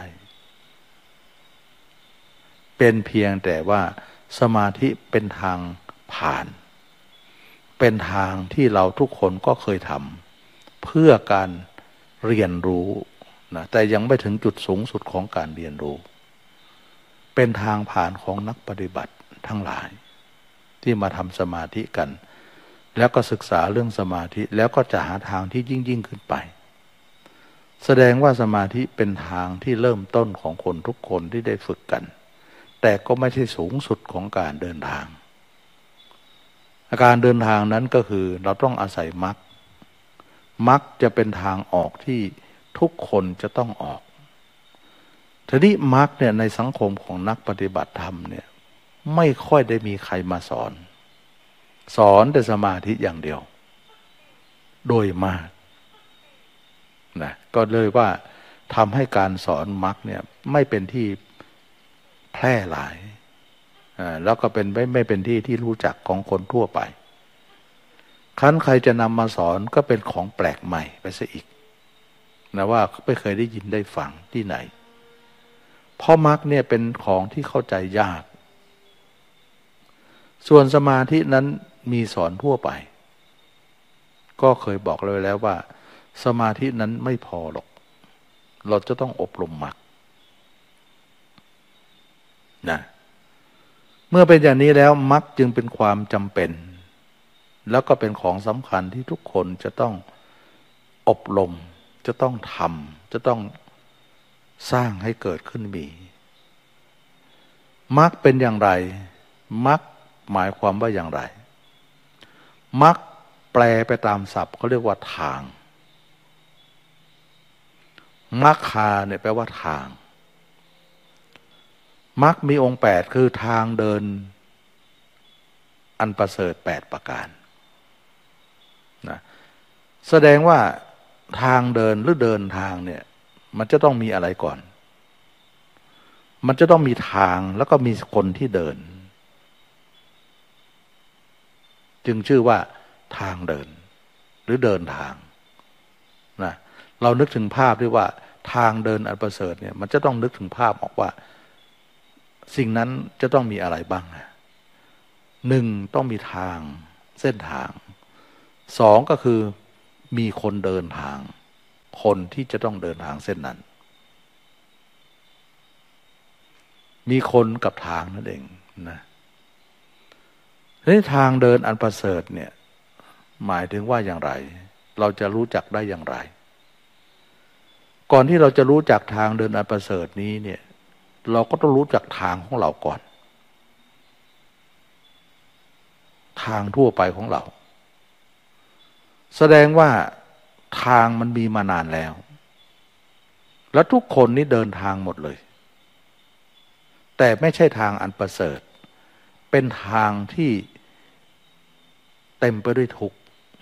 เป็นเพียงแต่ว่าสมาธิเป็นทางผ่านเป็นทางที่เราทุกคนก็เคยทำเพื่อการเรียนรู้นะแต่ยังไม่ถึงจุดสูงสุดของการเรียนรู้เป็นทางผ่านของนักปฏิบัติทั้งหลายที่มาทำสมาธิกันแล้วก็ศึกษาเรื่องสมาธิแล้วก็จะหาทางที่ยิ่งขึ้นไปแสดงว่าสมาธิเป็นทางที่เริ่มต้นของคนทุกคนที่ได้ฝึกกันแต่ก็ไม่ใช่สูงสุดของการเดินทางการเดินทางนั้นก็คือเราต้องอาศัยมรรคมรรคจะเป็นทางออกที่ทุกคนจะต้องออกทีนี้มรรคเนี่ยในสังคมของนักปฏิบัติธรรมเนี่ยไม่ค่อยได้มีใครมาสอนแต่สมาธิอย่างเดียวโดยมากนะก็เลยว่าทำให้การสอนมรรคเนี่ยไม่เป็นที่แพร่หลายแล้วก็เป็นไม่เป็นที่รู้จักของคนทั่วไปคันใครจะนำมาสอนก็เป็นของแปลกใหม่ไปซะอีกนะว่าไม่เคยได้ยินได้ฟังที่ไหนเพราะมรรคเนี่ยเป็นของที่เข้าใจยากส่วนสมาธินั้นมีสอนทั่วไปก็เคยบอกเลยแล้วว่าสมาธินั้นไม่พอหรอกเราจะต้องอบรมมรรคนะเมื่อเป็นอย่างนี้แล้วมรรคจึงเป็นความจำเป็นแล้วก็เป็นของสำคัญที่ทุกคนจะต้องอบรมจะต้องทำจะต้องสร้างให้เกิดขึ้นมีมรรคเป็นอย่างไรมรรคหมายความว่าอย่างไรมรรคแปลไปตามศัพท์เขาเรียกว่าทางมรรคาเนี่ยแปลว่าทางมรรคมีองค์8คือทางเดินอันประเสริฐ8ประการนะแสดงว่าทางเดินหรือเดินทางเนี่ยมันจะต้องมีอะไรก่อนมันจะต้องมีทางแล้วก็มีคนที่เดินจึงชื่อว่าทางเดินหรือเดินทางนะเรานึกถึงภาพด้วยว่าทางเดินอันประเสริฐเนี่ยมันจะต้องนึกถึงภาพออกว่าสิ่งนั้นจะต้องมีอะไรบ้างหนึ่งต้องมีทางเส้นทางสองก็คือมีคนเดินทางคนที่จะต้องเดินทางเส้นนั้นมีคนกับทางนั่นเองนะทางเดินอันประเสริฐเนี่ยหมายถึงว่าอย่างไรเราจะรู้จักได้อย่างไรก่อนที่เราจะรู้จักทางเดินอันประเสริฐนี้เนี่ยเราก็ต้องรู้จักทางของเราก่อนทางทั่วไปของเราแสดงว่าทางมันมีมานานแล้วแล้วทุกคนนี่เดินทางหมดเลยแต่ไม่ใช่ทางอันประเสริฐเป็นทางที่เต็มไปด้วยทุกข์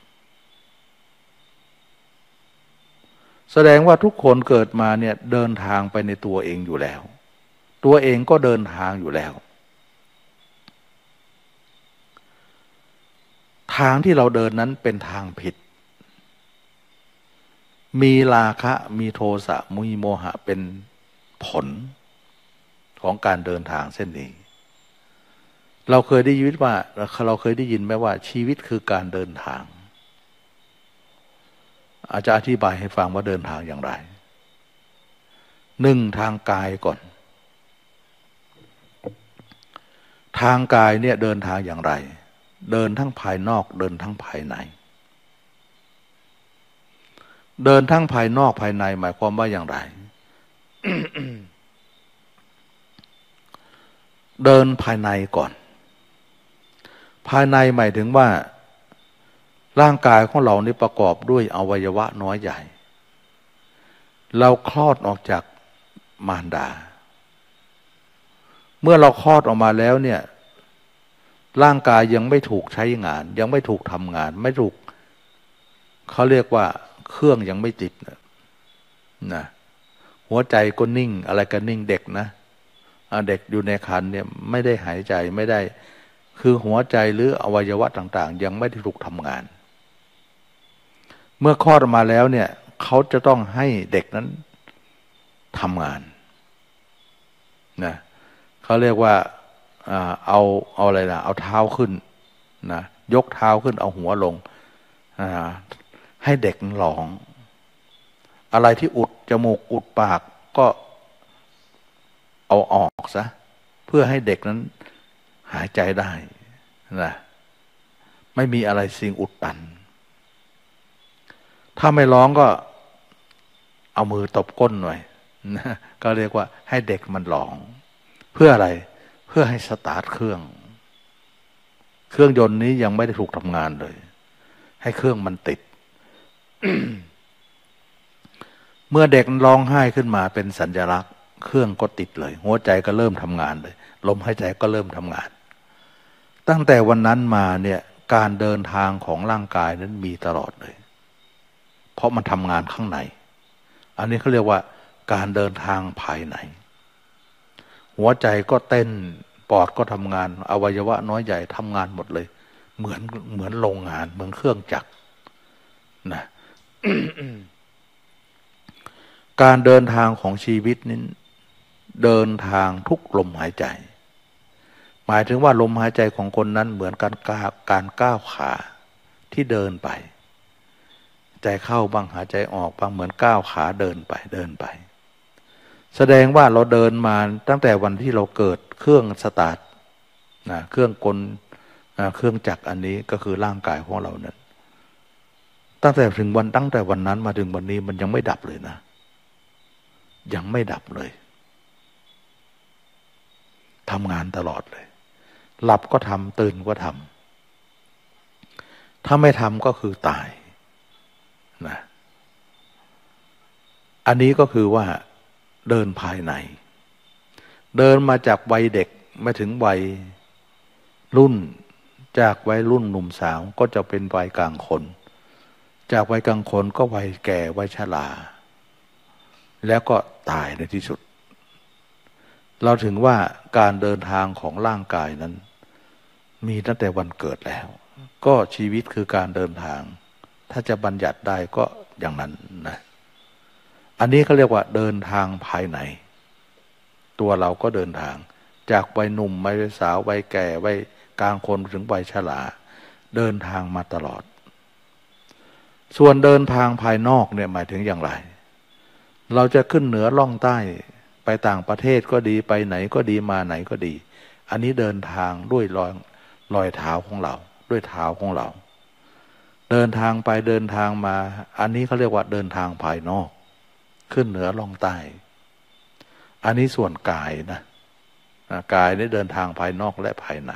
แสดงว่าทุกคนเกิดมาเนี่ยเดินทางไปในตัวเองอยู่แล้วตัวเองก็เดินทางอยู่แล้วทางที่เราเดินนั้นเป็นทางผิดมีราคะมีโทสะมีโมหะเป็นผลของการเดินทางเส้นนี้เราเคยได้ยินว่าเราเคยได้ยินไหมว่าชีวิตคือการเดินทางอาจจะอธิบายให้ฟังว่าเดินทางอย่างไรหนึ่งทางกายก่อนทางกายเนี่ยเดินทางอย่างไรเดินทั้งภายนอกเดินทั้งภายในเดินทั้งภายนอกภายในหมายความว่าอย่างไร เดินภายในก่อนภายในหมายถึงว่าร่างกายของเรานี่ประกอบด้วยอวัยวะน้อยใหญ่เราคลอดออกจากมารดาเมื่อเราคลอดออกมาแล้วเนี่ยร่างกายยังไม่ถูกใช้งานยังไม่ถูกทำงานไม่ถูกเขาเรียกว่าเครื่องยังไม่ติดนะหัวใจก็นิ่งอะไรก็นิ่งเด็กนะเด็กอยู่ในครรภ์เนี่ยไม่ได้หายใจไม่ได้คือหัวใจหรืออวัยวะต่างๆยังไม่ได้ถูกทำงานเมื่อคลอดออกมาแล้วเนี่ยเขาจะต้องให้เด็กนั้นทำงานนะเขาเรียกว่าเอาอะไรนะเอาเท้าขึ้นนะยกเท้าขึ้นเอาหัวลงให้เด็กหลองอะไรที่อุดจมูกอุดปากก็เอาออกซะเพื่อให้เด็กนั้นหายใจได้นะไม่มีอะไรสิ่งอุดตันถ้าไม่ร้องก็เอามือตบก้นหน่อยนะก็เรียกว่าให้เด็กมันร้องเพื่ออะไรเพื่อให้สตาร์ทเครื่องยนต์นี้ยังไม่ได้ถูกทำงานเลยให้เครื่องมันติดเมื่อเด็กร้องไห้ขึ้นมาเป็นสัญลักษณ์เครื่องก็ติดเลยหัวใจก็เริ่มทำงานเลยลมหายใจก็เริ่มทำงานตั้งแต่วันนั้นมาเนี่ยการเดินทางของร่างกายนั้นมีตลอดเลยเพราะมันทำงานข้างในอันนี้เขาเรียกว่าการเดินทางภายในหัวใจก็เต้นปอดก็ทำงานอวัยวะน้อยใหญ่ทำงานหมดเลยเหมือนโรงงานเหมือนเครื่องจักรนะ การเดินทางของชีวิตนี้เดินทางทุกลมหายใจหมายถึงว่าลมหายใจของคนนั้นเหมือนการก้าวขาที่เดินไปใจเข้าบ้างหายใจออกบ้างเหมือนก้าวขาเดินไปแสดงว่าเราเดินมาตั้งแต่วันที่เราเกิดเครื่องสตาร์ทนะเครื่องกลเครื่องจักรอันนี้ก็คือร่างกายของเรานั้นตั้งแต่วันนั้นมาถึงวันนี้มันยังไม่ดับเลยนะยังไม่ดับเลยทำงานตลอดเลยหลับก็ทำตื่นก็ทำถ้าไม่ทำก็คือตายนะอันนี้ก็คือว่าเดินภายในเดินมาจากวัยเด็กมาถึงวัยรุ่นจากวัยรุ่นหนุ่มสาวก็จะเป็นวัยกลางคนจากวัยกลางคนก็วัยแก่วัยชราแล้วก็ตายในที่สุดเราถึงว่าการเดินทางของร่างกายนั้นมีตั้งแต่วันเกิดแล้วก็ชีวิตคือการเดินทางถ้าจะบัญญัติได้ก็อย่างนั้นนะอันนี้เขาเรียกว่าเดินทางภายในตัวเราก็เดินทางจากวัยหนุ่มวัยสาววัยแก่วัยกลางคนถึงวัยชราเดินทางมาตลอดส่วนเดินทางภายนอกเนี่ยหมายถึงอย่างไรเราจะขึ้นเหนือล่องใต้ไปต่างประเทศก็ดีไปไหนก็ดีมาไหนก็ดีอันนี้เดินทางด้วยรอยเท้าของเราด้วยเท้าของเราเดินทางไปเดินทางมาอันนี้เขาเรียกว่าเดินทางภายนอกขึ้นเหนือล่องใต้อันนี้ส่วนกายนะกายได้เดินทางภายนอกและภายใน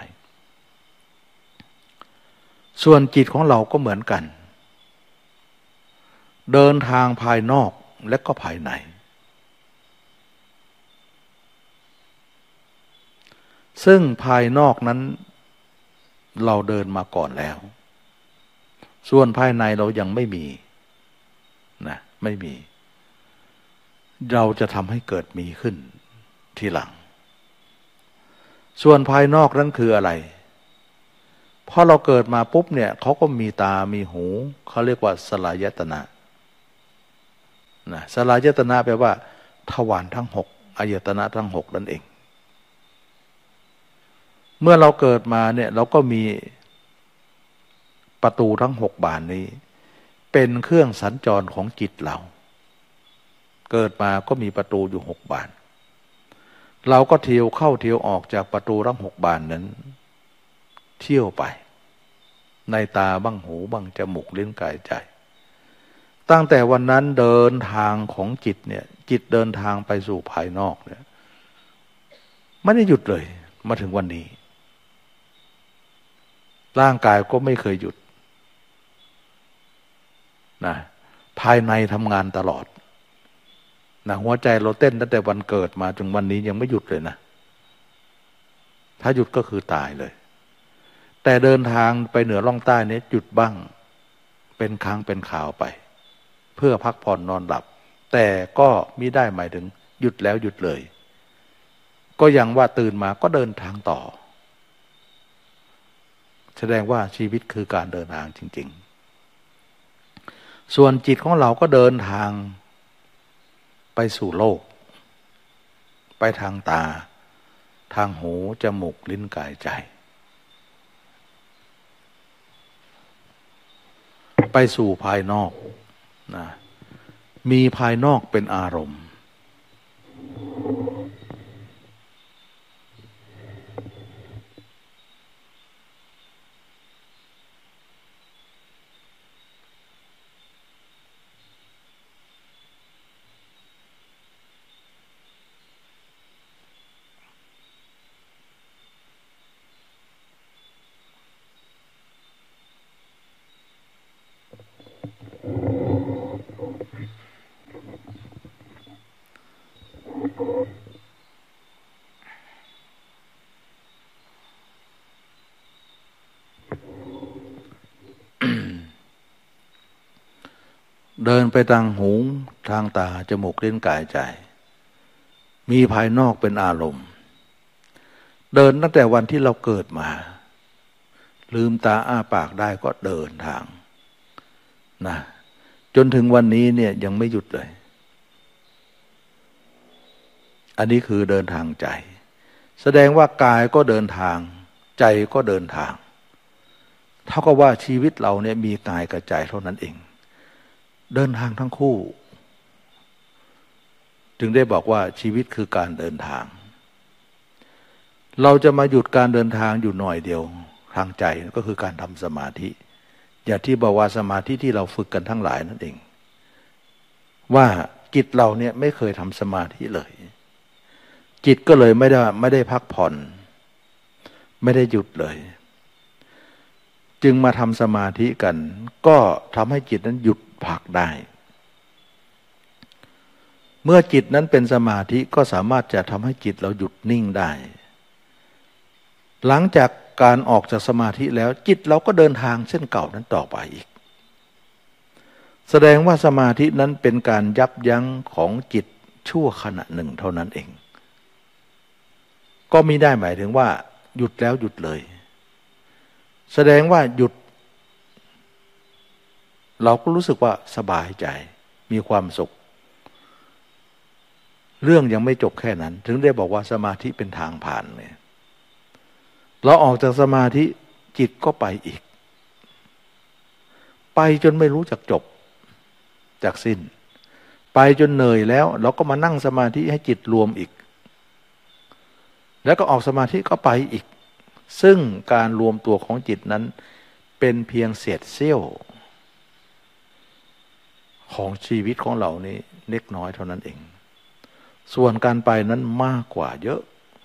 ส่วนจิตของเราก็เหมือนกันเดินทางภายนอกและก็ภายในซึ่งภายนอกนั้นเราเดินมาก่อนแล้วส่วนภายในเรายังไม่มีนะไม่มีเราจะทำให้เกิดมีขึ้นทีหลังส่วนภายนอกนั้นคืออะไรพอเราเกิดมาปุ๊บเนี่ยเขาก็มีตามีหูเขาเรียกว่าสลายตนะนะสลายตนะแปลว่าทวารทั้งหกอายตนะทั้งหกนั่นเองเมื่อเราเกิดมาเนี่ยเราก็มีประตูทั้งหกบานนี้เป็นเครื่องสัญจรของจิตเราเกิดมาก็มีประตูอยู่หกบานเราก็เที่ยวเข้าเที่ยวออกจากประตูทั้งหกบานนั้นเที่ยวไปในตาบ้างหูบ้างจมูกลิ้นกายใจตั้งแต่วันนั้นเดินทางของจิตเนี่ยจิตเดินทางไปสู่ภายนอกเนี่ยไม่ได้หยุดเลยมาถึงวันนี้ร่างกายก็ไม่เคยหยุดนะภายในทำงานตลอดนะหัวใจเราเต้นตั้งแต่วันเกิดมาถึงวันนี้ยังไม่หยุดเลยนะถ้าหยุดก็คือตายเลยแต่เดินทางไปเหนือล่องใต้นี้หยุดบ้างเป็นครั้งเป็นข่าวไปเพื่อพักผ่อนนอนหลับแต่ก็มิได้หมายถึงหยุดแล้วหยุดเลยก็ยังว่าตื่นมาก็เดินทางต่อแสดงว่าชีวิตคือการเดินทางจริงๆส่วนจิตของเราก็เดินทางไปสู่โลกไปทางตาทางหูจมูกลิ้นกายใจไปสู่ภายนอกนะมีภายนอกเป็นอารมณ์เดินไปทางหูทางตาจมูกลิ้นกายใจมีภายนอกเป็นอารมณ์เดินตั้งแต่วันที่เราเกิดมาลืมตาอ้าปากได้ก็เดินทางนะจนถึงวันนี้เนี่ยยังไม่หยุดเลยอันนี้คือเดินทางใจแสดงว่ากายก็เดินทางใจก็เดินทางเท่ากับว่าชีวิตเราเนี่ยมีกายกับใจเท่านั้นเองเดินทางทั้งคู่จึงได้บอกว่าชีวิตคือการเดินทางเราจะมาหยุดการเดินทางอยู่หน่อยเดียวทางใจก็คือการทำสมาธิอย่างที่บอกว่าสมาธิที่เราฝึกกันทั้งหลายนั่นเองว่าจิตเราเนี่ยไม่เคยทำสมาธิเลยจิตก็เลยไม่ได้พักผ่อนไม่ได้หยุดเลยจึงมาทำสมาธิกันก็ทำให้จิตนั้นหยุดพักได้เมื่อจิตนั้นเป็นสมาธิก็สามารถจะทำให้จิตเราหยุดนิ่งได้หลังจากการออกจากสมาธิแล้วจิตเราก็เดินทางเส้นเก่านั้นต่อไปอีกแสดงว่าสมาธินั้นเป็นการยับยั้งของจิตชั่วขณะหนึ่งเท่านั้นเองก็มิได้หมายถึงว่าหยุดแล้วหยุดเลยแสดงว่าหยุดเราก็รู้สึกว่าสบายใจมีความสุขเรื่องยังไม่จบแค่นั้นถึงได้บอกว่าสมาธิเป็นทางผ่านเนี่ยเราออกจากสมาธิจิตก็ไปอีกไปจนไม่รู้จักจบจากสิ้นไปจนเหนื่อยแล้วเราก็มานั่งสมาธิให้จิตรวมอีกแล้วก็ออกสมาธิก็ไปอีกซึ่งการรวมตัวของจิตนั้นเป็นเพียงเศษเสี้ยวของชีวิตของเรานี้เล็กน้อยเท่านั้นเองส่วนการไปนั้นมากกว่าเยอะ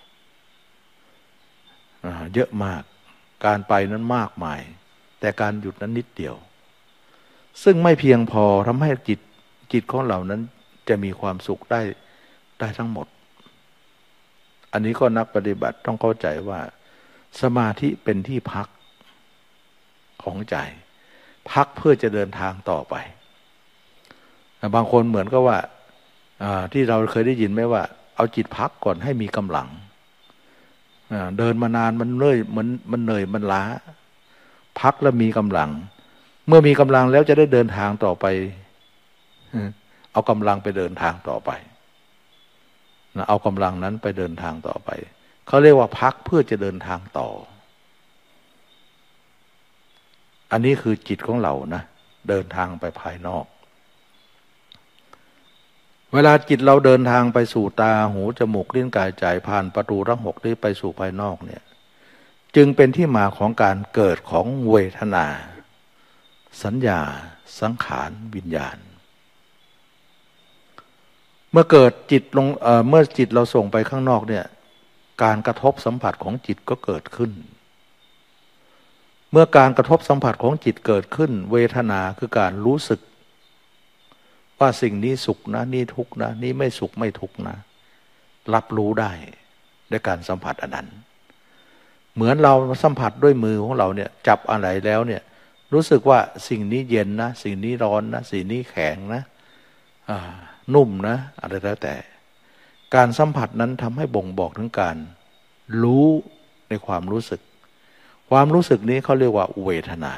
เยอะมากการไปนั้นมากมายแต่การหยุดนั้นนิดเดียวซึ่งไม่เพียงพอทำให้จิตของเรานั้นจะมีความสุขได้ทั้งหมดอันนี้ก็นักปฏิบัติต้องเข้าใจว่าสมาธิเป็นที่พักของใจพักเพื่อจะเดินทางต่อไปบางคนเหมือนกับว่าที่เราเคยได้ยินไหมว่าเอาจิตพักก่อนให้มีกำลังเดินมานานมันเหนื่อยมันล้าพักแล้วมีกำลังเมื่อมีกำลังแล้วจะได้เดินทางต่อไปเอากำลังไปเดินทางต่อไปเอากำลังนั้นไปเดินทางต่อไปเขาเรียกว่าพักเพื่อจะเดินทางต่ออันนี้คือจิตของเรานะเดินทางไปภายนอกเวลาจิตเราเดินทางไปสู่ตาหูจมูกลิ้นกายใจผ่านประตูทั้งหกนี้ไปสู่ภายนอกเนี่ยจึงเป็นที่มาของการเกิดของเวทนาสัญญาสังขารวิญญาณเมื่อเกิดจิตลงเมื่อจิตเราส่งไปข้างนอกเนี่ยการกระทบสัมผัสของจิตก็เกิดขึ้นเมื่อการกระทบสัมผัสของจิตเกิดขึ้นเวทนาคือการรู้สึกว่าสิ่งนี้สุขนะนี่ทุกข์นะนี่ไม่สุขไม่ทุกข์นะรับรู้ได้ด้วยการสัมผัสอันนั้นเหมือนเราสัมผัสด้วยมือของเราเนี่ยจับอะไรแล้วเนี่ยรู้สึกว่าสิ่งนี้เย็นนะสิ่งนี้ร้อนนะสิ่งนี้แข็งนะนุ่มนะอะไรแล้วแต่การสัมผัสนั้นทำให้บ่งบอกถึงการรู้ในความรู้สึกความรู้สึกนี้เขาเรียกว่าเวทนา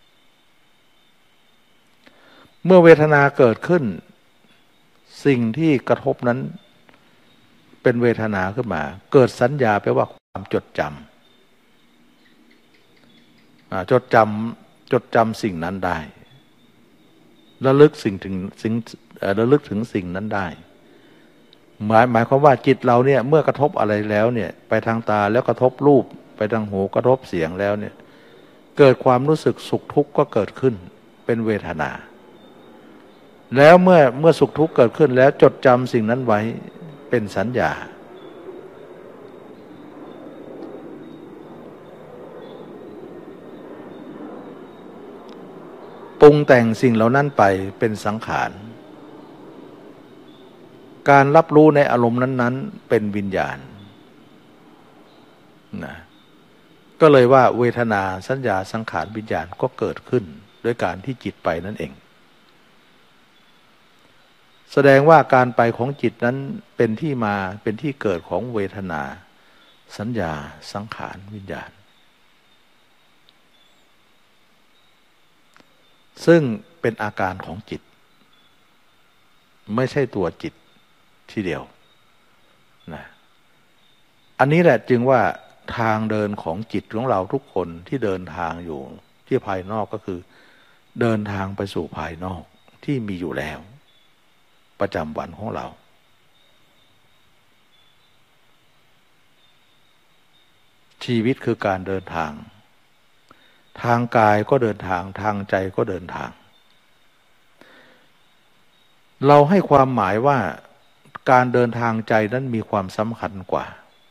เมื่อเวทนาเกิดขึ้นสิ่งที่กระทบนั้นเป็นเวทนาขึ้นมาเกิดสัญญาแปลว่าความจดจำสิ่งนั้นได้ระลึกระลึกถึงสิ่งนั้นได้หมายความว่าจิตเราเนี่ยเมื่อกระทบอะไรแล้วเนี่ยไปทางตาแล้วกระทบรูปไปทางหูกระทบเสียงแล้วเนี่ยเกิดความรู้สึกสุขทุกข์ก็เกิดขึ้นเป็นเวทนาแล้วเมื่อสุขทุกข์เกิดขึ้นแล้วจดจำสิ่งนั้นไว้เป็นสัญญาปรุงแต่งสิ่งเหล่านั้นไปเป็นสังขารการรับรู้ในอารมณ์นั้นๆเป็นวิญญาณนะก็เลยว่าเวทนาสัญญาสังขารวิญญาณก็เกิดขึ้นด้วยการที่จิตไปนั่นเองแสดงว่าการไปของจิตนั้นเป็นที่มาเป็นที่เกิดของเวทนาสัญญาสังขารวิญญาณซึ่งเป็นอาการของจิตไม่ใช่ตัวจิตทีเดียวนะอันนี้แหละจึงว่าทางเดินของจิตของเราทุกคนที่เดินทางอยู่ที่ภายนอกก็คือเดินทางไปสู่ภายนอกที่มีอยู่แล้วประจำวันของเราชีวิตคือการเดินทางทางกายก็เดินทางทางใจก็เดินทางเราให้ความหมายว่าการเดินทางใจนั้นมีความสำคัญก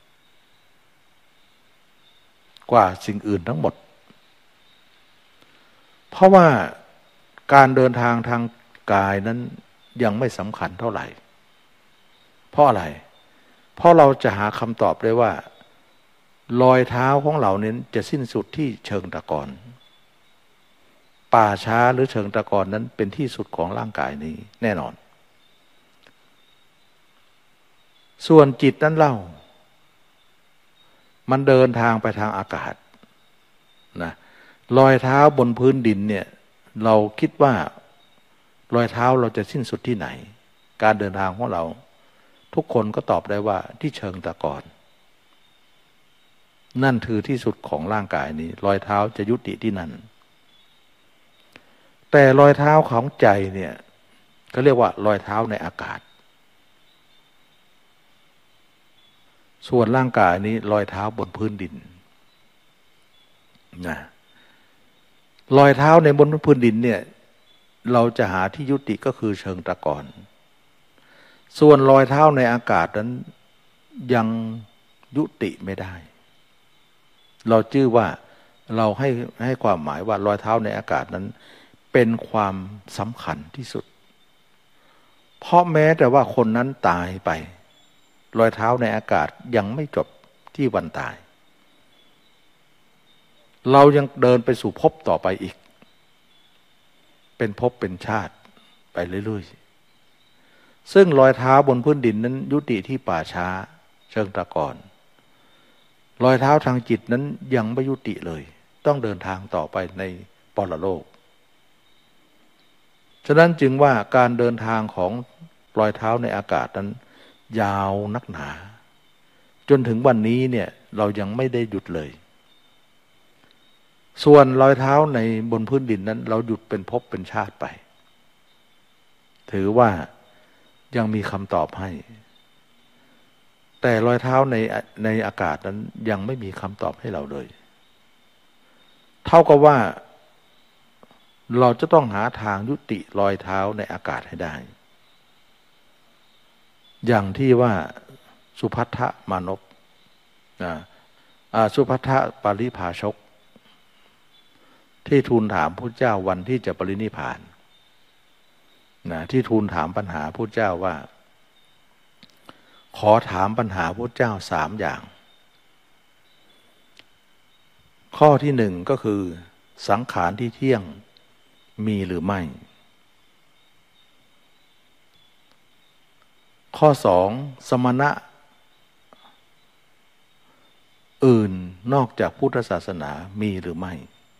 ว่าสิ่งอื่นทั้งหมดเพราะว่าการเดินทางทางกายนั้นยังไม่สำคัญเท่าไหร่เพราะอะไรเพราะเราจะหาคำตอบได้ว่ารอยเท้าของเรานั้นจะสิ้นสุดที่เชิงตะกอนป่าช้าหรือเชิงตะกอนนั้นเป็นที่สุดของร่างกายนี้แน่นอนส่วนจิตนั้นเล่ามันเดินทางไปทางอากาศนะรอยเท้าบนพื้นดินเนี่ยเราคิดว่ารอยเท้าเราจะสิ้นสุดที่ไหนการเดินทางของเราทุกคนก็ตอบได้ว่าที่เชิงตะกอนนั่นคือที่สุดของร่างกายนี้รอยเท้าจะยุติที่นั่นแต่รอยเท้าของใจเนี่ยก็เรียกว่ารอยเท้าในอากาศส่วนร่างกายนี้รอยเท้าบนพื้นดินนะรอยเท้าในบนพื้นดินเนี่ยเราจะหาที่ยุติก็คือเชิงตะกอนส่วนรอยเท้าในอากาศนั้นยังยุติไม่ได้เราชื่อว่าเราให้ความหมายว่ารอยเท้าในอากาศนั้นเป็นความสำคัญที่สุดเพราะแม้แต่ว่าคนนั้นตายไปรอยเท้าในอากาศยังไม่จบที่วันตายเรายังเดินไปสู่ภพต่อไปอีกเป็นภพเป็นชาติไปเรื่อยๆซึ่งรอยเท้าบนพื้นดินนั้นยุติที่ป่าช้าเชิงตะกอนรอยเท้าทางจิตนั้นยังไม่ยุติเลยต้องเดินทางต่อไปในปรโลกฉะนั้นจึงว่าการเดินทางของรอยเท้าในอากาศนั้นยาวนักหนาจนถึงวันนี้เนี่ยเรายังไม่ได้หยุดเลยส่วนรอยเท้าในบนพื้นดินนั้นเราหยุดเป็นภพเป็นชาติไปถือว่ายังมีคำตอบให้แต่รอยเท้าในอากาศนั้นยังไม่มีคำตอบให้เราเลยเท่ากับว่าเราจะต้องหาทางยุติรอยเท้าในอากาศให้ได้อย่างที่ว่าสุภัททมานพสุภัททปาริภาชกที่ทูลถามพระเจ้าวันที่จะปรินิพพานที่ทูลถามปัญหาพระเจ้าว่าขอถามปัญหาพระเจ้า3 อย่างข้อที่1ก็คือสังขารที่เที่ยงมีหรือไม่ข้อ2สมณะอื่นนอกจากพุทธศาสนามีหรือไม่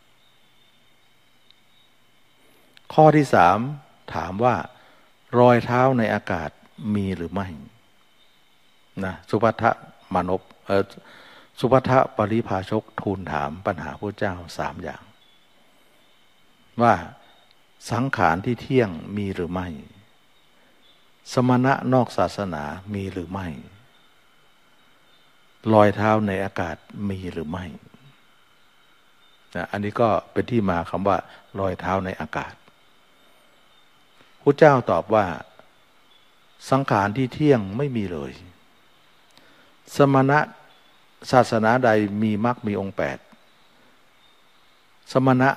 ข้อที่3ถามว่ารอยเท้าในอากาศมีหรือไม่นะสุภัททมานพสุภัททปริภาชกทูลถามปัญหาพระเจ้า3 อย่างว่าสังขารที่เที่ยงมีหรือไม่สมณะนอกศาสนามีหรือไม่รอยเท้าในอากาศมีหรือไม่อันนี้ก็เป็นที่มาคำว่ารอยเท้าในอากาศพระเจ้าตอบว่าสังขารที่เที่ยงไม่มีเลยสมณะศาสนาใดมีมรรคมีองค์8สมณะ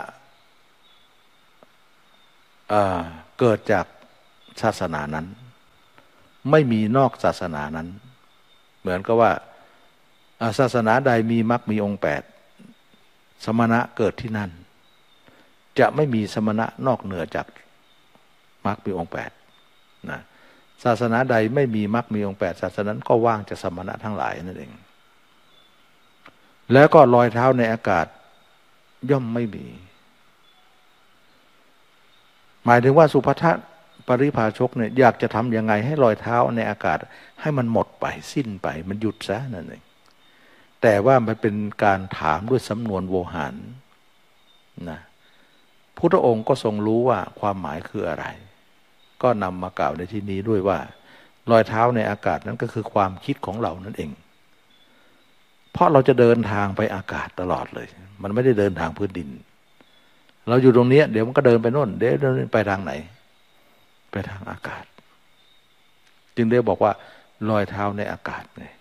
เกิดจากศาสนานั้นไม่มีนอกศาสนานั้นเหมือนกับว่าศาสนาใดมีมรรคมีองค์8สมณะเกิดที่นั่นจะไม่มีสมณะนอกเหนือจากมรรคมีองค์8นะศาสนาใดไม่มีมรรคมีองค์แปดศาสนานั้นก็ว่างจากสมณะทั้งหลายนั่นเองแล้วก็รอยเท้าในอากาศย่อมไม่มีหมายถึงว่าสุภัททะปริภาชกเนี่ยอยากจะทำยังไงให้รอยเท้าในอากาศให้มันหมดไปสิ้นไปมันหยุดซะนั่นเองแต่ว่ามันเป็นการถามด้วยสำนวนโวหารนะพุทธองค์ก็ทรงรู้ว่าความหมายคืออะไรก็นำมากล่าวในที่นี้ด้วยว่ารอยเท้าในอากาศนั้นก็คือความคิดของเรานั่นเองเพราะเราจะเดินทางไปอากาศตลอดเลยมันไม่ได้เดินทางพื้นดินเราอยู่ตรงนี้เดี๋ยวมันก็เดินไปโน่นเดี๋ยวเดินไปทางไหนไปทางอากาศจึงได้บอกว่ารอยเท้าในอากาศไง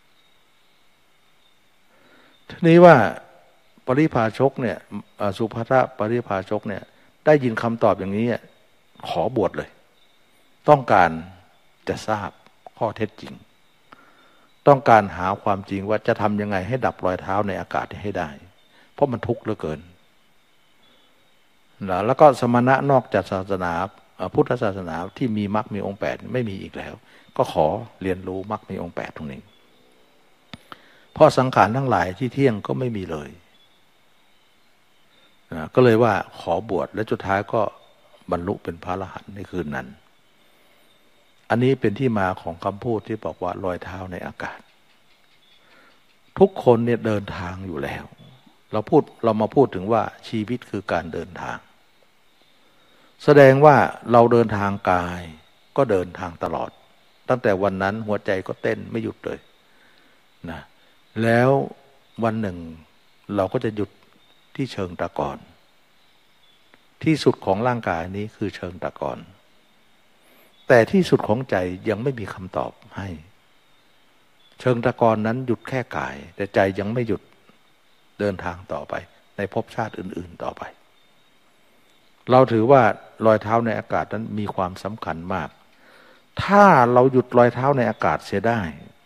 ทีนี้ว่าปริภาชกเนี่ยสุภัททะปริภาชกเนี่ยได้ยินคำตอบอย่างนี้ขอบวชเลยต้องการจะทราบข้อเท็จจริงต้องการหาความจริงว่าจะทำยังไงให้ดับรอยเท้าในอากาศให้ได้เพราะมันทุกข์เหลือเกินแล้วก็สมณะนอกจากศาสนาพุทธศาสนาที่มีมรรคมีองค์แปดไม่มีอีกแล้วก็ขอเรียนรู้มรรคมีองค์แปดตรงนี้เพราะสังขารทั้งหลายที่เที่ยงก็ไม่มีเลยก็เลยว่าขอบวชและสุดท้ายก็บรรลุเป็นพระอรหันต์ในคืนนั้นอันนี้เป็นที่มาของคำพูดที่บอกว่ารอยเท้าในอากาศทุกคนเนี่ยเดินทางอยู่แล้วเรามาพูดถึงว่าชีวิตคือการเดินทางแสดงว่าเราเดินทางกายก็เดินทางตลอดตั้งแต่วันนั้นหัวใจก็เต้นไม่หยุดเลยนะแล้ววันหนึ่งเราก็จะหยุดที่เชิงตะกอนที่สุดของร่างกายนี้คือเชิงตะกอนแต่ที่สุดของใจยังไม่มีคำตอบให้เชิงตะกอนนั้นหยุดแค่กายแต่ใจยังไม่หยุดเดินทางต่อไปในภพชาติอื่นๆต่อไปเราถือว่ารอยเท้าในอากาศนั้นมีความสำคัญมากถ้าเราหยุดรอยเท้าในอากาศเสียได้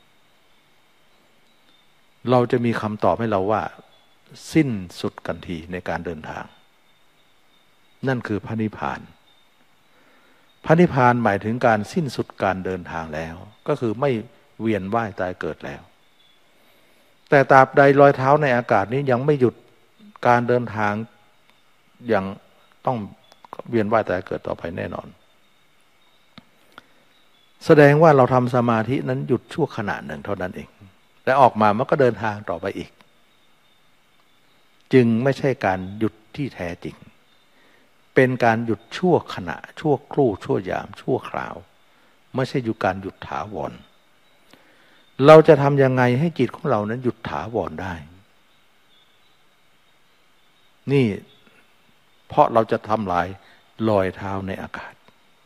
เราจะมีคำตอบให้เราว่าสิ้นสุดกันทีในการเดินทางนั่นคือพระนิพพานพระนิพพานหมายถึงการสิ้นสุดการเดินทางแล้วก็คือไม่เวียนว่ายตายเกิดแล้วแต่ตราบใดรอยเท้าในอากาศนี้ยังไม่หยุดการเดินทางยังต้องเวียนว่ายตายเกิดต่อไปแน่นอนแสดงว่าเราทำสมาธินั้นหยุดชั่วขณะหนึ่งเท่านั้นเองและออกมามันก็เดินทางต่อไปอีกจึงไม่ใช่การหยุดที่แท้จริงเป็นการหยุดชั่วขณะชั่วครู่ชั่วยามชั่วคราวไม่ใช่อยู่การหยุดถาวรเราจะทำยังไงให้จิตของเรานั้นหยุดถาวรได้นี่เพราะเราจะทำลายรอยเท้าในอากาศ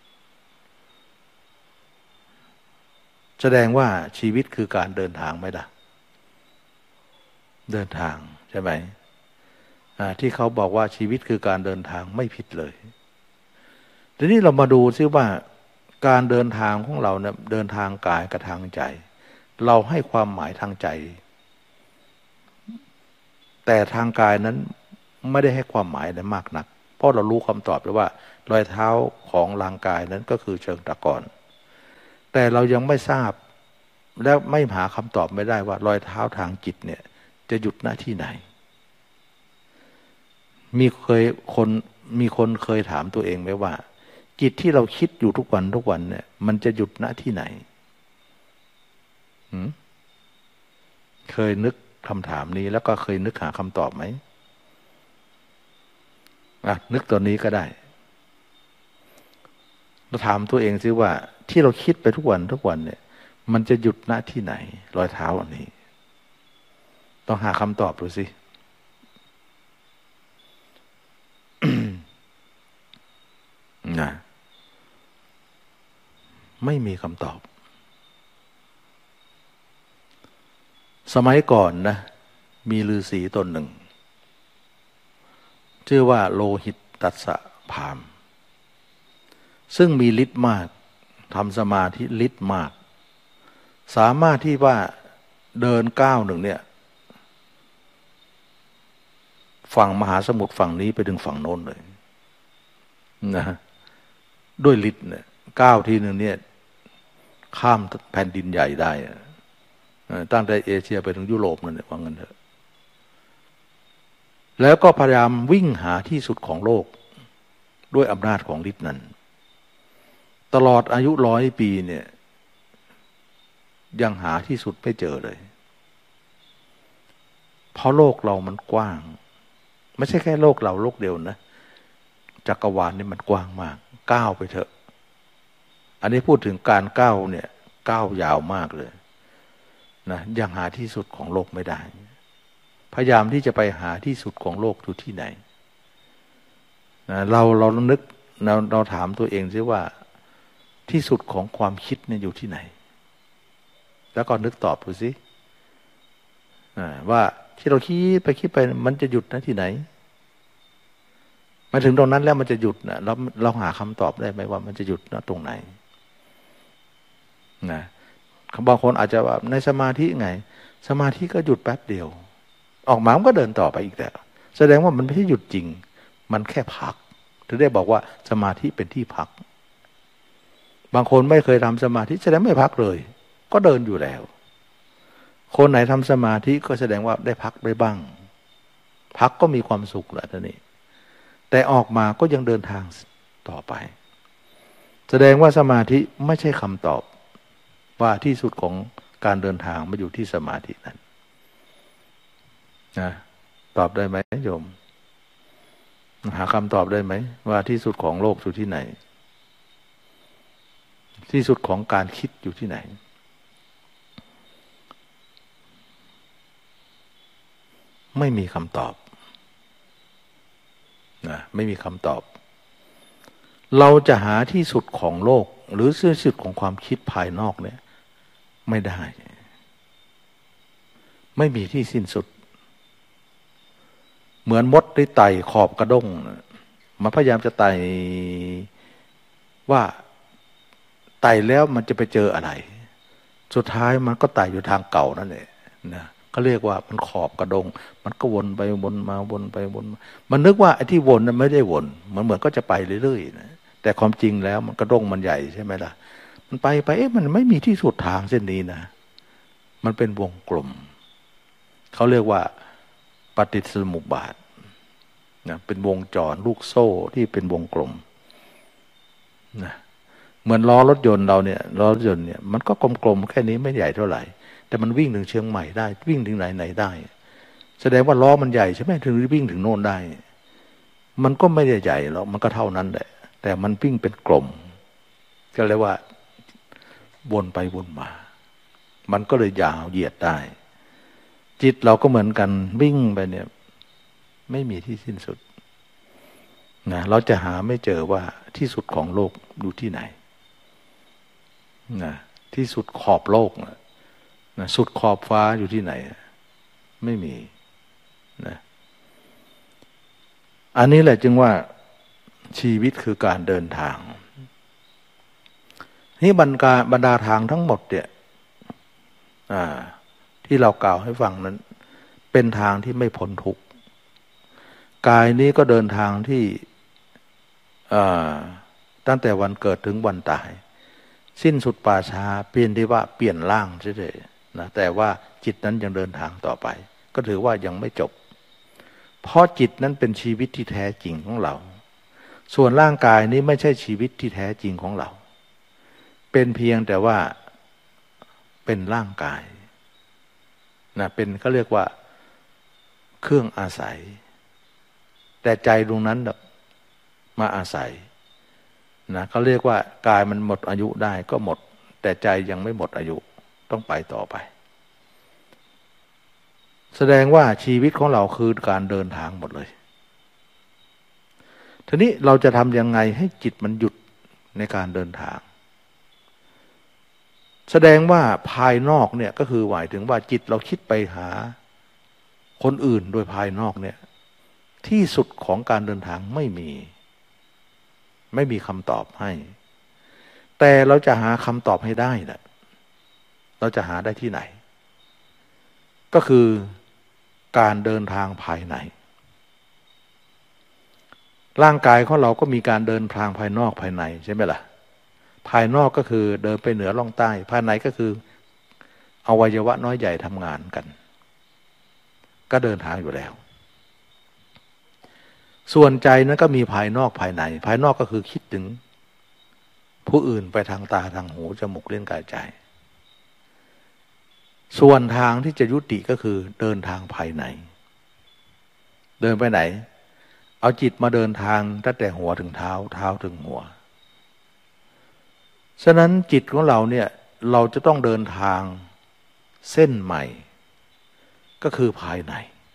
แสดงว่าชีวิตคือการเดินทางไหมล่ะเดินทางใช่ไหมที่เขาบอกว่าชีวิตคือการเดินทางไม่ผิดเลยทีนี้เรามาดูซิว่าการเดินทางของเราเนี่ยเดินทางกายกับทางใจเราให้ความหมายทางใจแต่ทางกายนั้นไม่ได้ให้ความหมายอะไรมากนักเพราะเรารู้คำตอบแล้วว่ารอยเท้าของร่างกายนั้นก็คือเชิงตะกอนแต่เรายังไม่ทราบและไม่หาคำตอบไม่ได้ว่ารอยเท้าทางจิตเนี่ยจะหยุดณที่ไหนมีคนเคยถามตัวเองไหมว่าจิตที่เราคิดอยู่ทุกวันเนี่ยมันจะหยุดณที่ไหนเคยนึกคำถามนี้แล้วก็เคยนึกหาคำตอบไหมนึกตัวนี้ก็ได้เราถามตัวเองซิว่าที่เราคิดไปทุกวันเนี่ยมันจะหยุดณที่ไหนรอยเท้าอันนี้ต้องหาคำตอบดูสิ นะไม่มีคำตอบสมัยก่อนนะมีฤาษีตนหนึ่งชื่อว่าโลหิตตัสสะพราหมณ์ซึ่งมีฤทธิ์มากทำสมาธิฤทธิ์มากสามารถที่ว่าเดินก้าวหนึ่งเนี่ยฝั่งมหาสมุทรฝั่งนี้ไปถึงฝั่งโน้นเลยนะด้วยฤทธิ์เนี่ยก้าวทีหนึ่งเนี่ยข้ามแผ่นดินใหญ่ได้ตั้งแต่เอเชียไปถึงยุโรปนั่นแหละว่างั้นเถอะแล้วก็พยายามวิ่งหาที่สุดของโลกด้วยอำนาจของฤทธิ์นั้นตลอดอายุ100 ปีเนี่ยยังหาที่สุดไม่เจอเลยเพราะโลกเรามันกว้างไม่ใช่แค่โลกเราโลกเดียวนะจักรวาลนี่มันกว้างมากก้าวไปเถอะอันนี้พูดถึงการก้าวเนี่ยก้าวยาวมากเลยนะยังหาที่สุดของโลกไม่ได้พยายามที่จะไปหาที่สุดของโลกอยู่ที่ไหนนะเรานึกเราถามตัวเองซิว่าที่สุดของความคิดเนี่ยอยู่ที่ไหนแล้วก็นึกตอบดูสิว่าที่เราคิดไปมันจะหยุดนะที่ไหนมาถึงตรงนั้นแล้วมันจะหยุดนะเราหาคำตอบได้ไหมว่ามันจะหยุดนะตรงไหนนะบางคนอาจจะว่าในสมาธิไงสมาธิก็หยุดแป๊บเดียวออกมามันก็เดินต่อไปอีกแล้วแสดงว่ามันไม่ใช่หยุดจริงมันแค่พักถึงได้บอกว่าสมาธิเป็นที่พักบางคนไม่เคยทำสมาธิแสดงไม่พักเลยก็เดินอยู่แล้วคนไหนทำสมาธิก็แสดงว่าได้พักไปบ้างพักก็มีความสุขแหละท่านี้แต่ออกมาก็ยังเดินทางต่อไปแสดงว่าสมาธิไม่ใช่คำตอบว่าที่สุดของการเดินทางมาอยู่ที่สมาธินั้นนะตอบได้ไหมโยมหาคำตอบได้ไหมว่าที่สุดของโลกอยู่ที่ไหนที่สุดของการคิดอยู่ที่ไหนไม่มีคำตอบนะไม่มีคำตอบเราจะหาที่สุดของโลกหรือที่สุดของความคิดภายนอกเนี่ยไม่ได้ไม่มีที่สิ้นสุดเหมือนมดได้ไต่ขอบกระด้งมันพยายามจะไต่ว่าไต่แล้วมันจะไปเจออะไรสุดท้ายมันก็ไต่อยู่ทางเก่านั่นแหละนะเขาเรียกว่ามันขอบกระดงมันก็วนไปวนมาวนไปวนมามันนึกว่าไอ้ที่วนนั้นไม่ได้วนมันเหมือนก็จะไปเรื่อยๆนะแต่ความจริงแล้วมันกระดงมันใหญ่ใช่ไหมล่ะมันไปมันไม่มีที่สุดทางเส้นนี้นะมันเป็นวงกลมเขาเรียกว่าปฏิสมุปบาทนะเป็นวงจรลูกโซ่ที่เป็นวงกลมนะเหมือนล้อรถยนต์เราเนี่ยล้อรถยนต์เนี่ยมันก็กลมๆแค่นี้ไม่ใหญ่เท่าไหร่แต่มันวิ่งถึงเชียงใหม่ได้วิ่งถึงไหนได้แสดงว่าล้อมันใหญ่ใช่ไหมถึงวิ่งถึงโน่นได้มันก็ไม่ได้ใหญ่หรอกมันก็เท่านั้นแหละแต่มันวิ่งเป็นกลมก็เรียกว่าวนไปวนมามันก็เลยยาวเหยียดได้จิตเราก็เหมือนกันวิ่งไปเนี่ยไม่มีที่สิ้นสุดนะเราจะหาไม่เจอว่าที่สุดของโลกอยู่ที่ไหนนะที่สุดขอบโลกนะสุดขอบฟ้าอยู่ที่ไหนไม่มีนะอันนี้แหละจึงว่าชีวิตคือการเดินทางนี่บรรดาทางทั้งหมดเนี่ยที่เรากล่าวให้ฟังนั้นเป็นทางที่ไม่พ้นทุกข์กายนี้ก็เดินทางที่ตั้งแต่วันเกิดถึงวันตายสิ้นสุดป่าช้าเปลี่ยนที่ว่าเปลี่ยนร่างเฉยๆนะแต่ว่าจิตนั้นยังเดินทางต่อไปก็ถือว่ายังไม่จบเพราะจิตนั้นเป็นชีวิตที่แท้จริงของเราส่วนร่างกายนี้ไม่ใช่ชีวิตที่แท้จริงของเราเป็นเพียงแต่ว่าเป็นร่างกายนะเป็นเขาเรียกว่าเครื่องอาศัยแต่ใจดวงนั้นมาอาศัยนะเขาเรียกว่ากายมันหมดอายุได้ก็หมดแต่ใจยังไม่หมดอายุต้องไปต่อไปแสดงว่าชีวิตของเราคือการเดินทางหมดเลยทีนี้เราจะทำยังไงให้จิตมันหยุดในการเดินทางแสดงว่าภายนอกเนี่ยก็คือหมายถึงว่าจิตเราคิดไปหาคนอื่นโดยภายนอกเนี่ยที่สุดของการเดินทางไม่มีคำตอบให้แต่เราจะหาคำตอบให้ได้นะเราจะหาได้ที่ไหนก็คือการเดินทางภายในร่างกายของเราก็มีการเดินทางภายนอกภายในใช่ไหมล่ะภายนอกก็คือเดินไปเหนือล่องใต้ภายในก็คืออวัยวะน้อยใหญ่ทำงานกันก็เดินทางอยู่แล้วส่วนใจนั้นก็มีภายนอกภายในภายนอกก็คือคิดถึงผู้อื่นไปทางตาทางหูจมูกลิ้นกายใจส่วนทางที่จะยุติก็คือเดินทางภายในเดินไปไหนเอาจิตมาเดินทางตั้งแต่หัวถึงเท้าเท้าถึงหัวฉะนั้นจิตของเราเนี่ยเราจะต้องเดินทางเส้นใหม่ก็คือภายใน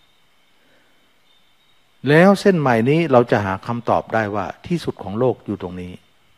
แล้วเส้นใหม่นี้เราจะหาคำตอบได้ว่าที่สุดของโลกอยู่ตรงนี้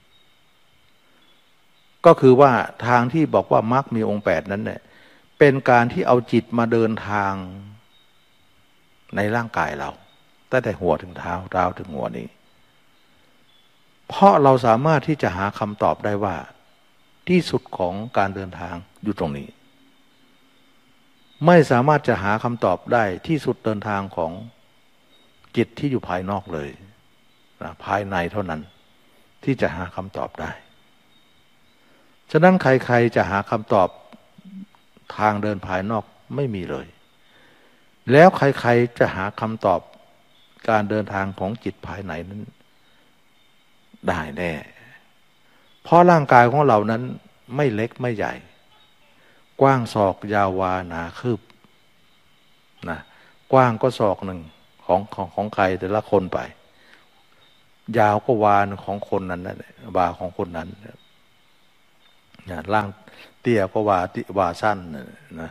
ก็คือว่าทางที่บอกว่ามรรคมีองค์8นั้นเนี่ยเป็นการที่เอาจิตมาเดินทางในร่างกายเราตั้งแต่หัวถึงเท้าเท้าถึงหัวนี้เพราะเราสามารถที่จะหาคำตอบได้ว่าที่สุดของการเดินทางอยู่ตรงนี้ไม่สามารถจะหาคำตอบได้ที่สุดเดินทางของจิตที่อยู่ภายนอกเลยนะภายในเท่านั้นที่จะหาคำตอบได้ฉะนั้นใครๆจะหาคำตอบทางเดินภายนอกไม่มีเลยแล้วใครๆจะหาคำตอบการเดินทางของจิตภายในนั้นได้แน่เพราะร่างกายของเรานั้นไม่เล็กไม่ใหญ่กว้างศอกยาววาหนาคืบนะกว้างก็ศอกหนึ่งของใครแต่ละคนไปยาวก็วาของคนนั้นนะวาของคนนั้นนะล่างเตี้ยก็วาสั้นนะ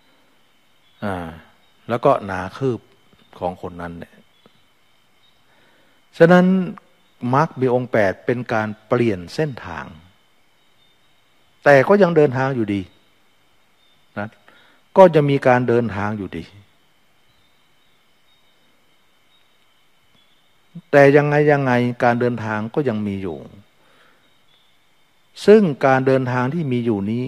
แล้วก็หนาคืบของคนนั้นเนี่ยฉะนั้นมรรคมีองค์8เป็นการเปลี่ยนเส้นทางแต่ก็ยังเดินทางอยู่ดีนะก็จะมีการเดินทางอยู่ดีแต่ยังไงการเดินทางก็ยังมีอยู่ซึ่งการเดินทางที่มีอยู่นี้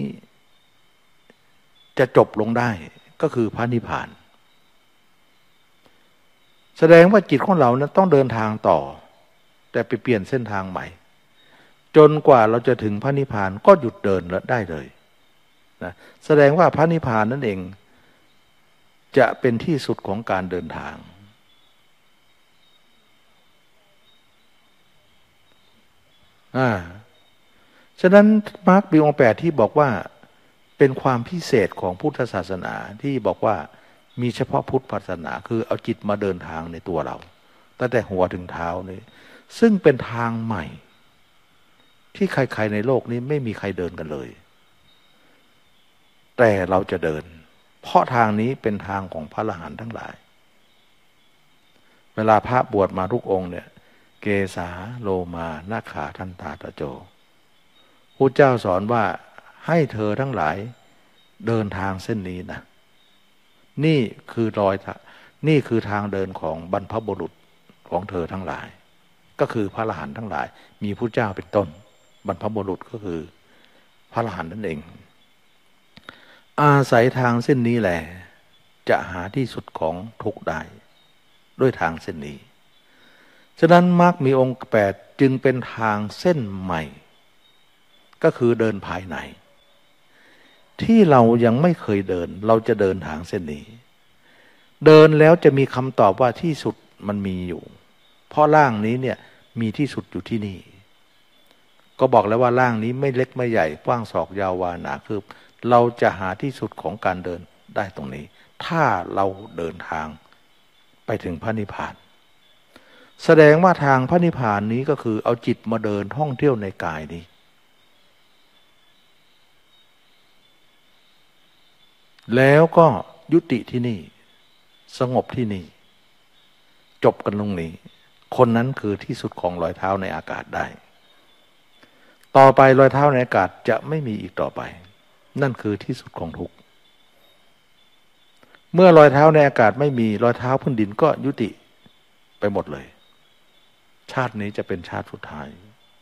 จะจบลงได้ก็คือพระนิพพานแสดงว่าจิตของเรานั้นต้องเดินทางต่อแต่ไปเปลี่ยนเส้นทางใหม่จนกว่าเราจะถึงพระนิพพานก็หยุดเดินแล้วได้เลยนะแสดงว่าพระนิพพานนั่นเองจะเป็นที่สุดของการเดินทางฉะนั้นมรรคมีองค์8ที่บอกว่าเป็นความพิเศษของพุทธศาสนาที่บอกว่ามีเฉพาะพุทธศาสนาคือเอาจิตมาเดินทางในตัวเราตั้งแต่หัวถึงเท้านี่ซึ่งเป็นทางใหม่ที่ใครๆในโลกนี้ไม่มีใครเดินกันเลยแต่เราจะเดินเพราะทางนี้เป็นทางของพระอรหันต์ทั้งหลายเวลาพระบวชมาทุกองค์เนี่ยเกสาโลมานาขาทันตาตะโจพุทธเจ้าสอนว่าให้เธอทั้งหลายเดินทางเส้นนี้นะนี่คือนี่คือทางเดินของบรรพบุรุษของเธอทั้งหลายก็คือพระอรหันต์ทั้งหลายมีพุทธเจ้าเป็นต้นบรรพบุรุษก็คือพระอรหันต์นั่นเองอาศัยทางเส้นนี้แหละจะหาที่สุดของทุกข์ได้ด้วยทางเส้นนี้ฉะนั้นมรรคมีองค์8จึงเป็นทางเส้นใหม่ก็คือเดินภายในที่เรายังไม่เคยเดินเราจะเดินทางเส้นนี้เดินแล้วจะมีคำตอบว่าที่สุดมันมีอยู่เพราะร่างนี้เนี่ยมีที่สุดอยู่ที่นี่ก็บอกแล้วว่าร่างนี้ไม่เล็กไม่ใหญ่กว้างศอกยาววาหนาคืบเราจะหาที่สุดของการเดินได้ตรงนี้ถ้าเราเดินทางไปถึงพระนิพพานแสดงว่าทางพระนิพพานนี้ก็คือเอาจิตมาเดินท่องเที่ยวในกายนี้แล้วก็ยุติที่นี่สงบที่นี่จบกันตรงนี้คนนั้นคือที่สุดของรอยเท้าในอากาศได้ต่อไปรอยเท้าในอากาศจะไม่มีอีกต่อไปนั่นคือที่สุดของทุกข์เมื่อรอยเท้าในอากาศไม่มีรอยเท้าพื้นดินก็ยุติไปหมดเลยชาตินี้จะเป็นชาติสุดท้าย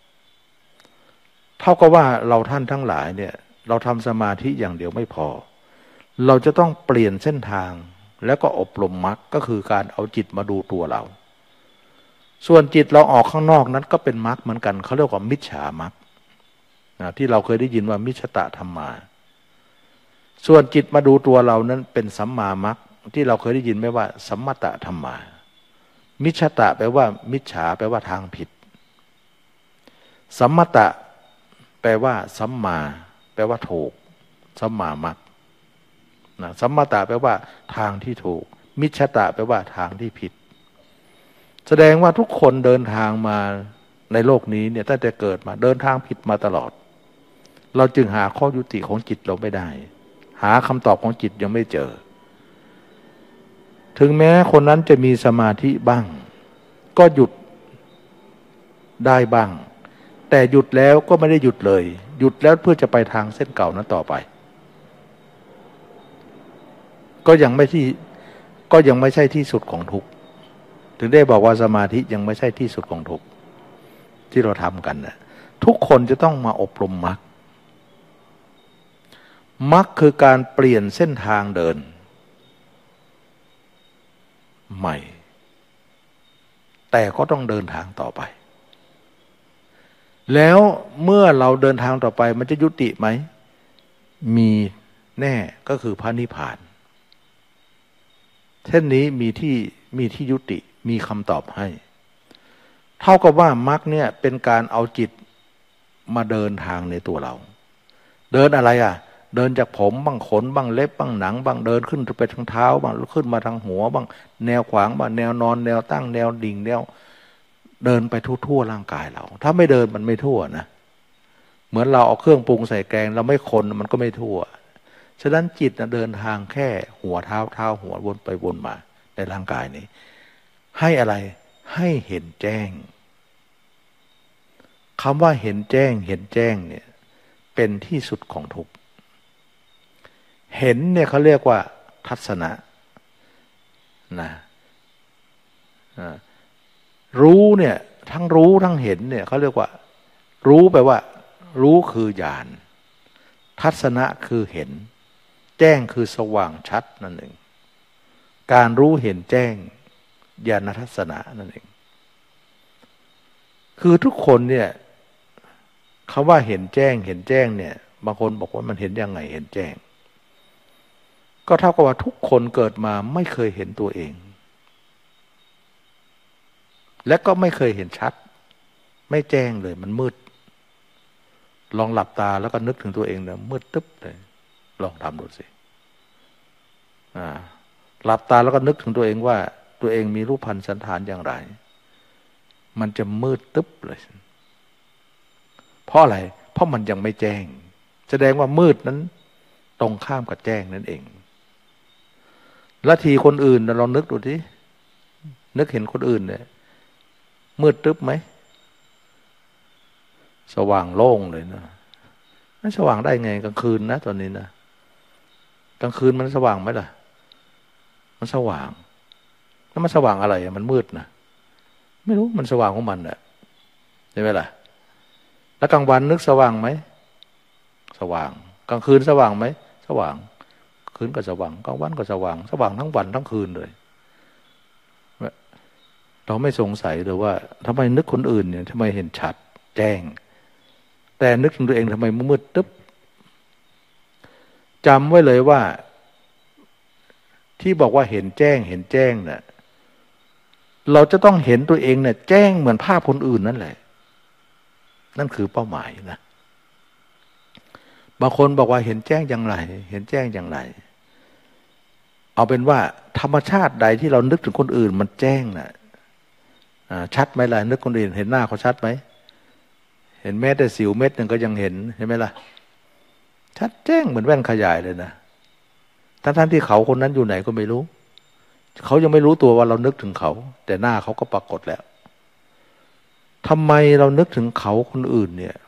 เท่ากับว่าเราท่านทั้งหลายเนี่ยเราทำสมาธิอย่างเดียวไม่พอเราจะต้องเปลี่ยนเส้นทางแล้วก็อบรมมรรคก็คือการเอาจิตมาดูตัวเราส่วนจิตเราออกข้างนอกนั้นก็เป็นมรรคเหมือนกันเขาเรียกว่ามิจฉามรรคที่เราเคยได้ยินว่ามิจฉตธรรมาส่วนจิตมาดูตัวเรานั้นเป็นสัมมามัคที่เราเคยได้ยินไหมว่าสัมมตธรรมามิจฉตะแปลว่ามิจฉาแปลว่าทางผิดสัมมตะแปลว่าสัมมาแปลว่าถูกสัมมามัคนะสัมมตะแปลว่าทางที่ถูกมิจฉตะแปลว่าทางที่ผิดแสดงว่าทุกคนเดินทางมาในโลกนี้เนี่ยตั้งแต่เกิดมาเดินทางผิดมาตลอดเราจึงหาข้อยุติของจิตเราไม่ได้หาคำตอบของจิตยังไม่เจอถึงแม้คนนั้นจะมีสมาธิบ้างก็หยุดได้บ้างแต่หยุดแล้วก็ไม่ได้หยุดเลยหยุดแล้วเพื่อจะไปทางเส้นเก่านั้นต่อไปก็ยังไม่ใช่ที่สุดของทุกข์ถึงได้บอกว่าสมาธิยังไม่ใช่ที่สุดของทุกข์ที่เราทำกันนะทุกคนจะต้องมาอบรมมรรคมรรคคือการเปลี่ยนเส้นทางเดินใหม่แต่ก็ต้องเดินทางต่อไปแล้วเมื่อเราเดินทางต่อไปมันจะยุติไหมมีแน่ก็คือพระนิพพานเช่นนี้มีที่ยุติมีคำตอบให้เท่ากับว่ามรรคเนี่ยเป็นการเอาจิตมาเดินทางในตัวเราเดินอะไรอ่ะเดินจากผมบ้างขนบ้างเล็บบ้างหนังบ้างเดินขึ้นไปทางเท้าบ้างขึ้นมาทางหัวบ้างแนวขวางบ้างแนวนอนแนวตั้งแนวดิ่งแนวเดินไปทั่วร่างกายเราถ้าไม่เดินมันไม่ทั่วนะเหมือนเราเอาเครื่องปรุงใส่แกงเราไม่คนมันก็ไม่ทั่วฉะนั้นจิตเดินทางแค่หัวเท้าหัววนไปวนมาในร่างกายนี้ให้อะไรให้เห็นแจ้งคำว่าเห็นแจ้งเนี่ยเป็นที่สุดของทุกข์เห็นเนี่ยเขาเรียกว่าทัศนะนะรู้เนี่ยทั้งรู้ทั้งเห็นเนี่ยเขาเรียกว่ารู้แปลว่ารู้คือญาณทัศนะคือเห็นแจ้งคือสว่างชัดนั่นเองการรู้เห็นแจ้งญาณทัศนะนั่นเองคือทุกคนเนี่ยคำว่าเห็นแจ้งเนี่ยบางคนบอกว่ามันเห็นยังไงเห็นแจ้งก็เท่ากับว่าทุกคนเกิดมาไม่เคยเห็นตัวเองและก็ไม่เคยเห็นชัดไม่แจ้งเลยมันมืดลองหลับตาแล้วก็นึกถึงตัวเองเนี่ยมืดตึ๊บเลยลองทำดูสิหลับตาแล้วก็นึกถึงตัวเองว่าตัวเองมีรูปพรรณสันฐานอย่างไรมันจะมืดตึ๊บเลยเพราะอะไรเพราะมันยังไม่แจ้งแสดงว่ามืดนั้นตรงข้ามกับแจ้งนั่นเองละทีคนอื่นเรานึกดูสินึกเห็นคนอื่นเนี่ยมืดตึ๊บไหมสว่างโล่งเลยนะมันสว่างได้ไงกลางคืนนะตอนนี้นะกลางคืนมันสว่างไหมล่ะมันสว่างแล้วมันสว่างอะไรมันมืดนะไม่รู้มันสว่างของมันแหละใช่ไหมล่ะแล้วกลางวันนึกสว่างไหมสว่างกลางคืนสว่างไหมสว่างคืนก็สว่างกลางวันก็สว่างสว่างทั้งวันทั้งคืนเลยเราไม่สงสัยเลยว่าทำไมนึกคนอื่นเนี่ยทำไมเห็นชัดแจ้งแต่นึกถึงตัวเองทำไมมืดตึ๊บจำไว้เลยว่าที่บอกว่าเห็นแจ้งเนี่ยเราจะต้องเห็นตัวเองเนี่ยแจ้งเหมือนภาพคนอื่นนั่นแหละนั่นคือเป้าหมายนะบางคนบอกว่าเห็นแจ้งอย่างไรเอาเป็นว่าธรรมชาติใดที่เรานึกถึงคนอื่นมันแจ้งน่ะชัดไหมล่ะนึกคนอื่นเห็นหน้าเขาชัดไหมเห็นแม้แต่สิวเม็ดนึงก็ยังเห็นไหมล่ะชัดแจ้งเหมือนแว่นขยายเลยนะทั้งที่เขาคนนั้นอยู่ไหนก็ไม่รู้เขายังไม่รู้ตัวว่าเรานึกถึงเขาแต่หน้าเขาก็ปรากฏแล้วทำไมเรานึกถึงเขาคนอื่นเนี่ย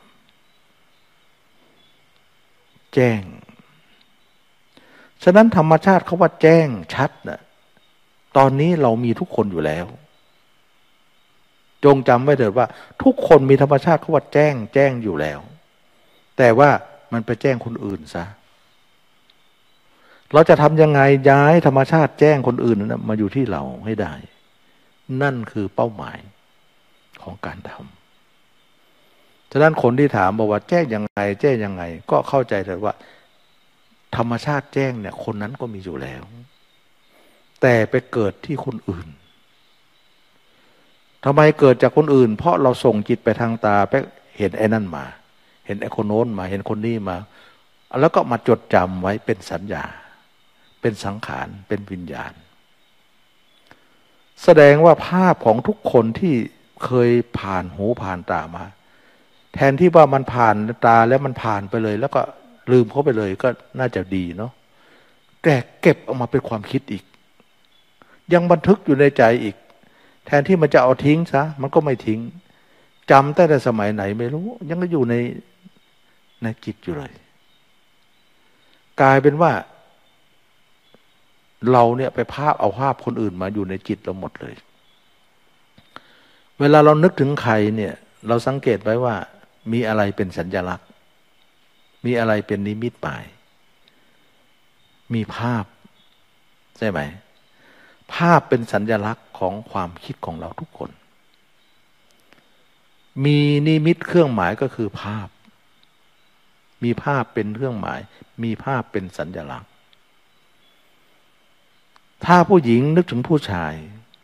แจ้งฉะนั้นธรรมชาติเขาว่าแจ้งชัดนะตอนนี้เรามีทุกคนอยู่แล้วจงจำไว้เถิดว่าทุกคนมีธรรมชาติเขาว่าแจ้งอยู่แล้วแต่ว่ามันไปแจ้งคนอื่นซะเราจะทำยังไงย้ายธรรมชาติแจ้งคนอื่นนะมาอยู่ที่เราให้ได้นั่นคือเป้าหมายของการทำฉะนั้นคนที่ถามบอกว่าแจ้งยังไงแจ้งยังไงก็เข้าใจเลยว่าธรรมชาติแจ้งเนี่ยคนนั้นก็มีอยู่แล้วแต่ไปเกิดที่คนอื่นทำไมเกิดจากคนอื่นเพราะเราส่งจิตไปทางตาไปเห็นไอ้นั่นมาเห็นไอ้คนโน้นมาเห็นคนนี้มาแล้วก็มาจดจำไว้เป็นสัญญาเป็นสังขารเป็นวิญญาณแสดงว่าภาพของทุกคนที่เคยผ่านหูผ่านตามาแทนที่ว่ามันผ่านตาแล้วมันผ่านไปเลยแล้วก็ลืมเขาไปเลยก็น่าจะดีเนาะแต่เก็บออกมาเป็นความคิดอีกยังบันทึกอยู่ในใจอีกแทนที่มันจะเอาทิ้งซะมันก็ไม่ทิ้งจำตั้งแต่สมัยไหนไม่รู้ยังก็อยู่ในจิตอยู่เลยกลายเป็นว่าเราเนี่ยไปเอาภาพคนอื่นมาอยู่ในจิตเราหมดเลยเวลาเรานึกถึงใครเนี่ยเราสังเกตไว้ว่ามีอะไรเป็นสัญลักษณ์มีอะไรเป็นนิมิตหมายมีภาพใช่ไหมภาพเป็นสัญลักษณ์ของความคิดของเราทุกคนมีนิมิตเครื่องหมายก็คือภาพมีภาพเป็นเครื่องหมายมีภาพเป็นสัญลักษณ์ถ้าผู้หญิงนึกถึงผู้ชาย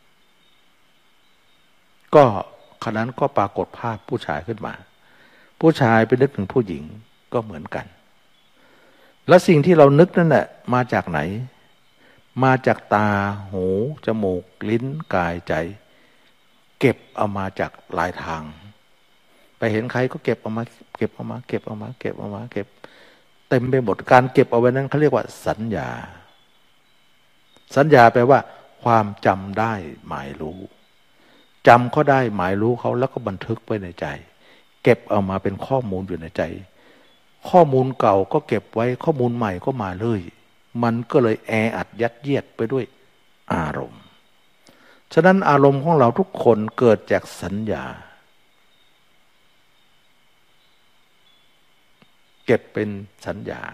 ก็ขณะนั้นก็ปรากฏภาพผู้ชายขึ้นมาผู้ชายไปนึกถึงผู้หญิงก็เหมือนกันและสิ่งที่เรานึกนั่นแหละมาจากไหนมาจากตาหูจมูกลิ้นกายใจเก็บเอามาจากหลายทางไปเห็นใครก็เก็บเอามาเก็บเอามาเก็บเอามาเก็บเอามาเก็บเต็มไปหมดการเก็บเอาไว้นั้นเขาเรียกว่าสัญญาสัญญาแปลว่าความจำได้หมายรู้จำเขาได้หมายรู้เขาแล้วก็บันทึกไว้ในใจเก็บเอามาเป็นข้อมูลอยู่ในใจข้อมูลเก่าก็เก็บไว้ข้อมูลใหม่ก็มาเลยมันก็เลยแออัดยัดเยียดไปด้วยอารมณ์ฉะนั้นอารมณ์ของเราทุกคนเกิดจากสัญญาเก็บเป็นสัญญา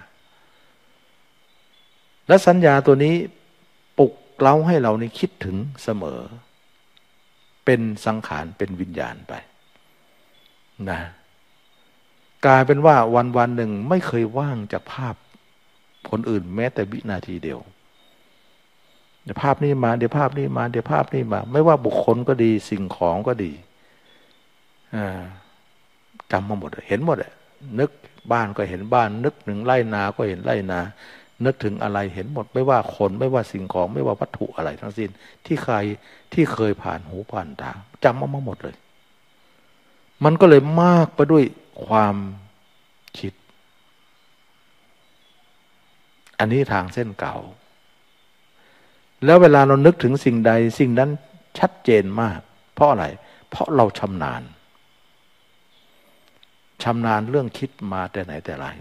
และสัญญาตัวนี้ปลุกเร้าให้เรานี่คิดถึงเสมอเป็นสังขารเป็นวิญญาณไปนะกลายเป็นว่าวันหนึ่งไม่เคยว่างจากภาพคนอื่นแม้แต่วินาทีเดียวเดี๋ยวภาพนี้มาเดี๋ยวภาพนี้มาเดี๋ยวภาพนี้มาไม่ว่าบุคคลก็ดีสิ่งของก็ดีจำมาหมดเห็นหมดนึกบ้านก็เห็นบ้านนึกถึงไร่นาก็เห็นไร่นานึกถึงอะไรเห็นหมดไม่ว่าคนไม่ว่าสิ่งของไม่ว่าวัตถุอะไรทั้งสิ้นที่เคยผ่านหูผ่านตาจำมาหมดเลยมันก็เลยมากไปด้วยความคิดอันนี้ทางเส้นเก่าแล้วเวลาเรานึกถึงสิ่งใดสิ่งนั้นชัดเจนมากเพราะอะไรเพราะเราชำนาญเรื่องคิดมาแต่ไหนแต่ไร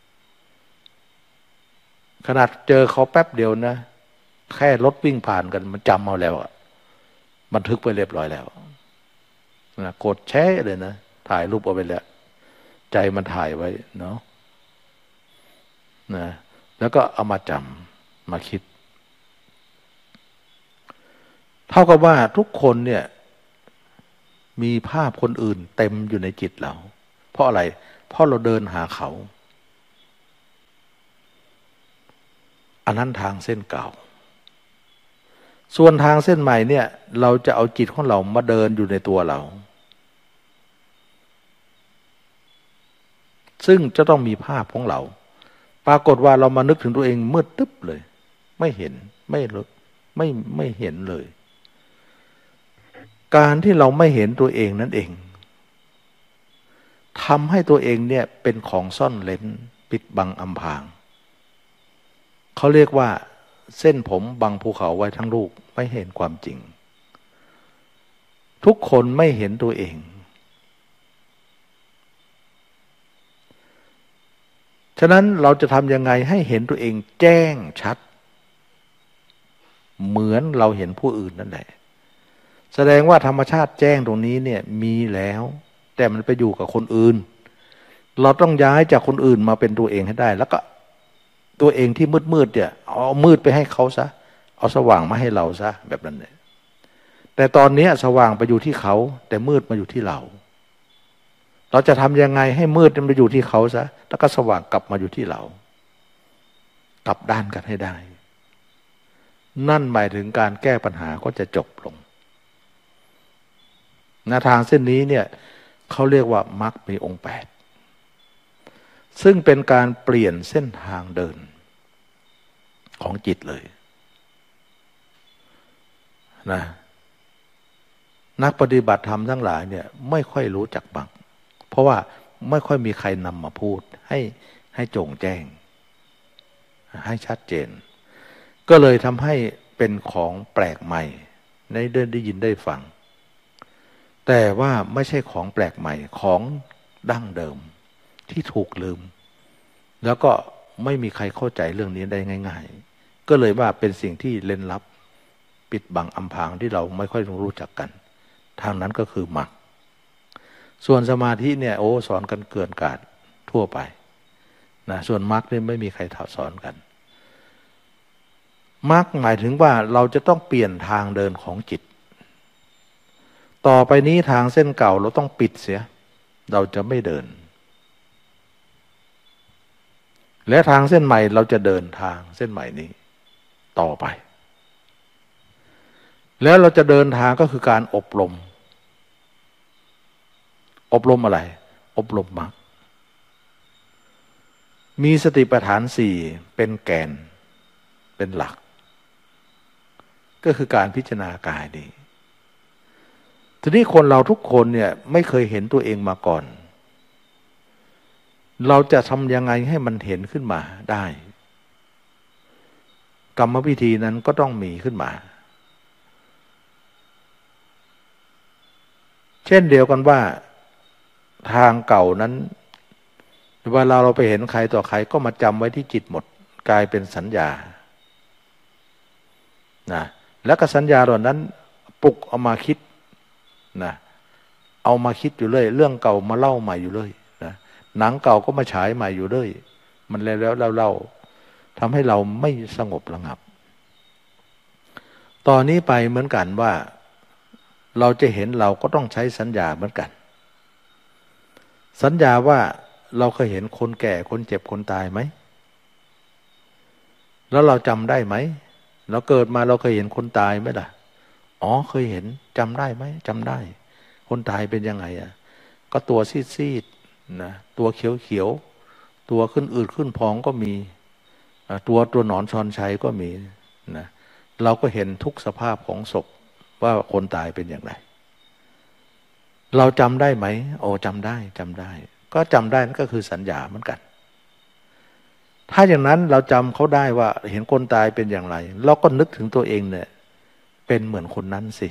ขนาดเจอเขาแป๊บเดียวนะแค่รถวิ่งผ่านกันมันจำเอาแล้วบันทึกไปเรียบร้อยแล้วนะกดแชร์เลยนะถ่ายรูปเอาไปแล้วใจมันถ่ายไว้เนาะนะแล้วก็เอามาจำมาคิดเท่ากับว่าทุกคนเนี่ยมีภาพคนอื่นเต็มอยู่ในจิตเราเพราะอะไรเพราะเราเดินหาเขาอันนั้นทางเส้นเก่าส่วนทางเส้นใหม่เนี่ยเราจะเอาจิตของเรามาเดินอยู่ในตัวเราซึ่งจะต้องมีภาพของเราปรากฏว่าเรามานึกถึงตัวเองมืดตึ๊บเลยไม่เห็นไม่เห็นเลยการที่เราไม่เห็นตัวเองนั่นเองทำให้ตัวเองเนี่ยเป็นของซ่อนเร้นปิดบังอำพรางเขาเรียกว่าเส้นผมบังภูเขาไว้ทั้งลูกไม่เห็นความจริงทุกคนไม่เห็นตัวเองฉะนั้นเราจะทำยังไงให้เห็นตัวเองแจ้งชัดเหมือนเราเห็นผู้อื่นนั่นแหละแสดงว่าธรรมชาติแจ้งตรงนี้เนี่ยมีแล้วแต่มันไปอยู่กับคนอื่นเราต้องย้ายจากคนอื่นมาเป็นตัวเองให้ได้แล้วก็ตัวเองที่มืดเนี่ยเอามืดไปให้เขาซะเอาสว่างมาให้เราซะแบบนั้นเนี่ยแต่ตอนนี้สว่างไปอยู่ที่เขาแต่มืดมาอยู่ที่เราเราจะทำยังไงให้มืดมันไปอยู่ที่เขาซะแล้วก็สว่างกลับมาอยู่ที่เรากลับด้านกันให้ได้นั่นหมายถึงการแก้ปัญหาก็จะจบลงแนวทางเส้นนี้เนี่ยเขาเรียกว่ามรรคมีองค์8ซึ่งเป็นการเปลี่ยนเส้นทางเดินของจิตเลยนะนักปฏิบัติธรรมทั้งหลายเนี่ยไม่ค่อยรู้จักมรรคเพราะว่าไม่ค่อยมีใครนำมาพูดให้โจ่งแจ้งให้ชัดเจนก็เลยทำให้เป็นของแปลกใหม่ได้ยินได้ฟังแต่ว่าไม่ใช่ของแปลกใหม่ของดั้งเดิมที่ถูกลืมแล้วก็ไม่มีใครเข้าใจเรื่องนี้ได้ง่ายๆก็เลยว่าเป็นสิ่งที่เร้นลับปิดบังอำพรางที่เราไม่ค่อยรู้จักกันทางนั้นก็คือมรรคส่วนสมาธิเนี่ยสอนกันเกินกาดทั่วไปนะส่วนมรรคเนี่ยไม่มีใครสอนกันมรรคหมายถึงว่าเราจะต้องเปลี่ยนทางเดินของจิตต่อไปนี้ทางเส้นเก่าเราต้องปิดเสียเราจะไม่เดินและทางเส้นใหม่เราจะเดินทางเส้นใหม่นี้ต่อไปแล้วเราจะเดินทางก็คือการอบรมอะไรอบรมมรรคมีสติปัฏฐาน4เป็นแกนเป็นหลักก็คือการพิจารณากายนี้ทีนี้คนเราทุกคนเนี่ยไม่เคยเห็นตัวเองมาก่อนเราจะทำยังไงให้มันเห็นขึ้นมาได้กรรมวิธีนั้นก็ต้องมีขึ้นมาเช่นเดียวกันว่าทางเก่านั้นเวลาเราไปเห็นใครต่อใครก็มาจำไว้ที่จิตหมดกลายเป็นสัญญานะแล้วก็สัญญาเหล่านั้นปลุกเอามาคิดนะเอามาคิดอยู่เลยเรื่องเก่ามาเล่าใหม่อยู่เลยนะหนังเก่าก็มาฉายใหม่อยู่เลยมันแล้วเล่าทำให้เราไม่สงบระงับตอนนี้ไปเหมือนกันว่าเราจะเห็นเราก็ต้องใช้สัญญาเหมือนกันสัญญาว่าเราเคยเห็นคนแก่คนเจ็บคนตายไหมแล้วเราจำได้ไหมเราเกิดมาเราเคยเห็นคนตายไหมล่ะเคยเห็นจำได้ไหมจำได้คนตายเป็นยังไงก็ตัวซีดๆนะตัวเขียวๆตัวขึ้นอืดขึ้นพองก็มีตัวหนอนชอนชัยก็มีนะเราก็เห็นทุกสภาพของศพว่าคนตายเป็นอย่างไรเราจำได้ไหมจำได้ก็จำได้นั่นก็คือสัญญาเหมือนกันถ้าอย่างนั้นเราจำเขาได้ว่าเห็นคนตายเป็นอย่างไรเราก็นึกถึงตัวเองเนี่ยเป็นเหมือนคนนั้นสิ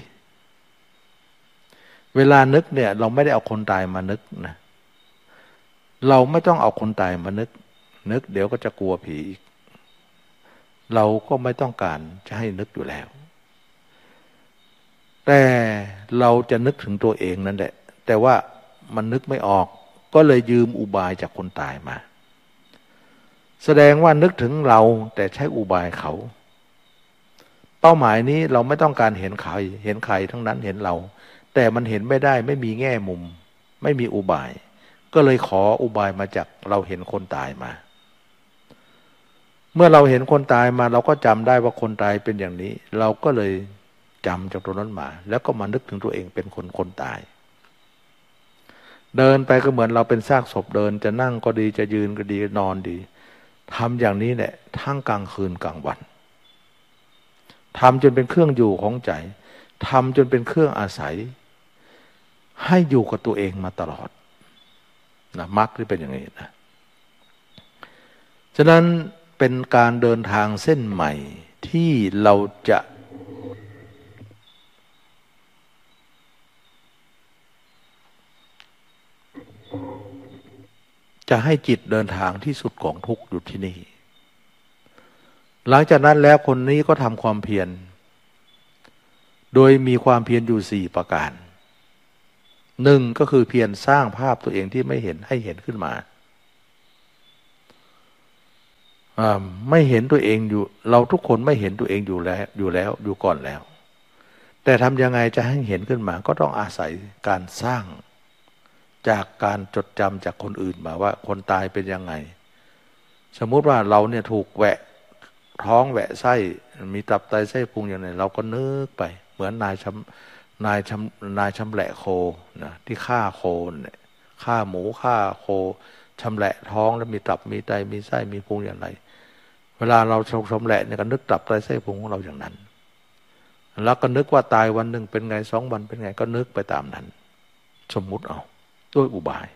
เวลานึกเนี่ยเราไม่ได้เอาคนตายมานึกนะเราไม่ต้องเอาคนตายมานึกเดี๋ยวก็จะกลัวผีอีกเราก็ไม่ต้องการจะให้นึกอยู่แล้วแต่เราจะนึกถึงตัวเองนั่นแหละแต่ว่ามันนึกไม่ออกก็เลยยืมอุบายจากคนตายมาแสดงว่านึกถึงเราแต่ใช้อุบายเขาเป้าหมายนี้เราไม่ต้องการเห็นใครทั้งนั้นเห็นเราแต่มันเห็นไม่ได้ไม่มีแง่มุมไม่มีอุบายก็เลยขออุบายมาจากเราเห็นคนตายมาเมื่อเราเห็นคนตายมาเราก็จำได้ว่าคนตายเป็นอย่างนี้เราก็เลยจำจากตรงนั้นมาแล้วก็มานึกถึงตัวเองเป็นคนตายเดินไปก็เหมือนเราเป็นซากศพเดินจะนั่งก็ดีจะยืนก็ดีนอนดีทำอย่างนี้แหละทั้งกลางคืนกลางวันทำจนเป็นเครื่องอยู่ของใจทำจนเป็นเครื่องอาศัยให้อยู่กับตัวเองมาตลอดนะมรรคที่เป็นอย่างนี้นะฉะนั้นเป็นการเดินทางเส้นใหม่ที่เราจะให้จิตเดินทางที่สุดของทุกข์อยู่ที่นี่หลังจากนั้นแล้วคนนี้ก็ทำความเพียรโดยมีความเพียรอยู่4ประการ1ก็คือเพียรสร้างภาพตัวเองที่ไม่เห็นให้เห็นขึ้นมาไม่เห็นตัวเองอยู่เราทุกคนไม่เห็นตัวเองอยู่ก่อนแล้วแต่ทำยังไงจะให้เห็นขึ้นมาก็ต้องอาศัยการสร้างจากการจดจำจากคนอื่นมาว่าคนตายเป็นยังไงสมมุติว่าเราเนี่ยถูกแหวะท้องแหวะไส้มีตับไตไส้พุงอย่างไรเราก็นึกไปเหมือนนายชำแหละโคนะที่ฆ่าโคเนี่ยฆ่าหมูฆ่าโคชำแหละท้องแล้วมีตับมีไตมีไส้มีพุงอย่างไรเวลาเราชำแหละเนี่ยก็นึกตับไตไส้พุงของเราอย่างนั้นแล้วก็นึกว่าตายวันหนึ่งเป็นไง2 วันเป็นไงก็นึกไปตามนั้นสมมุติเอาด้วยอุบาย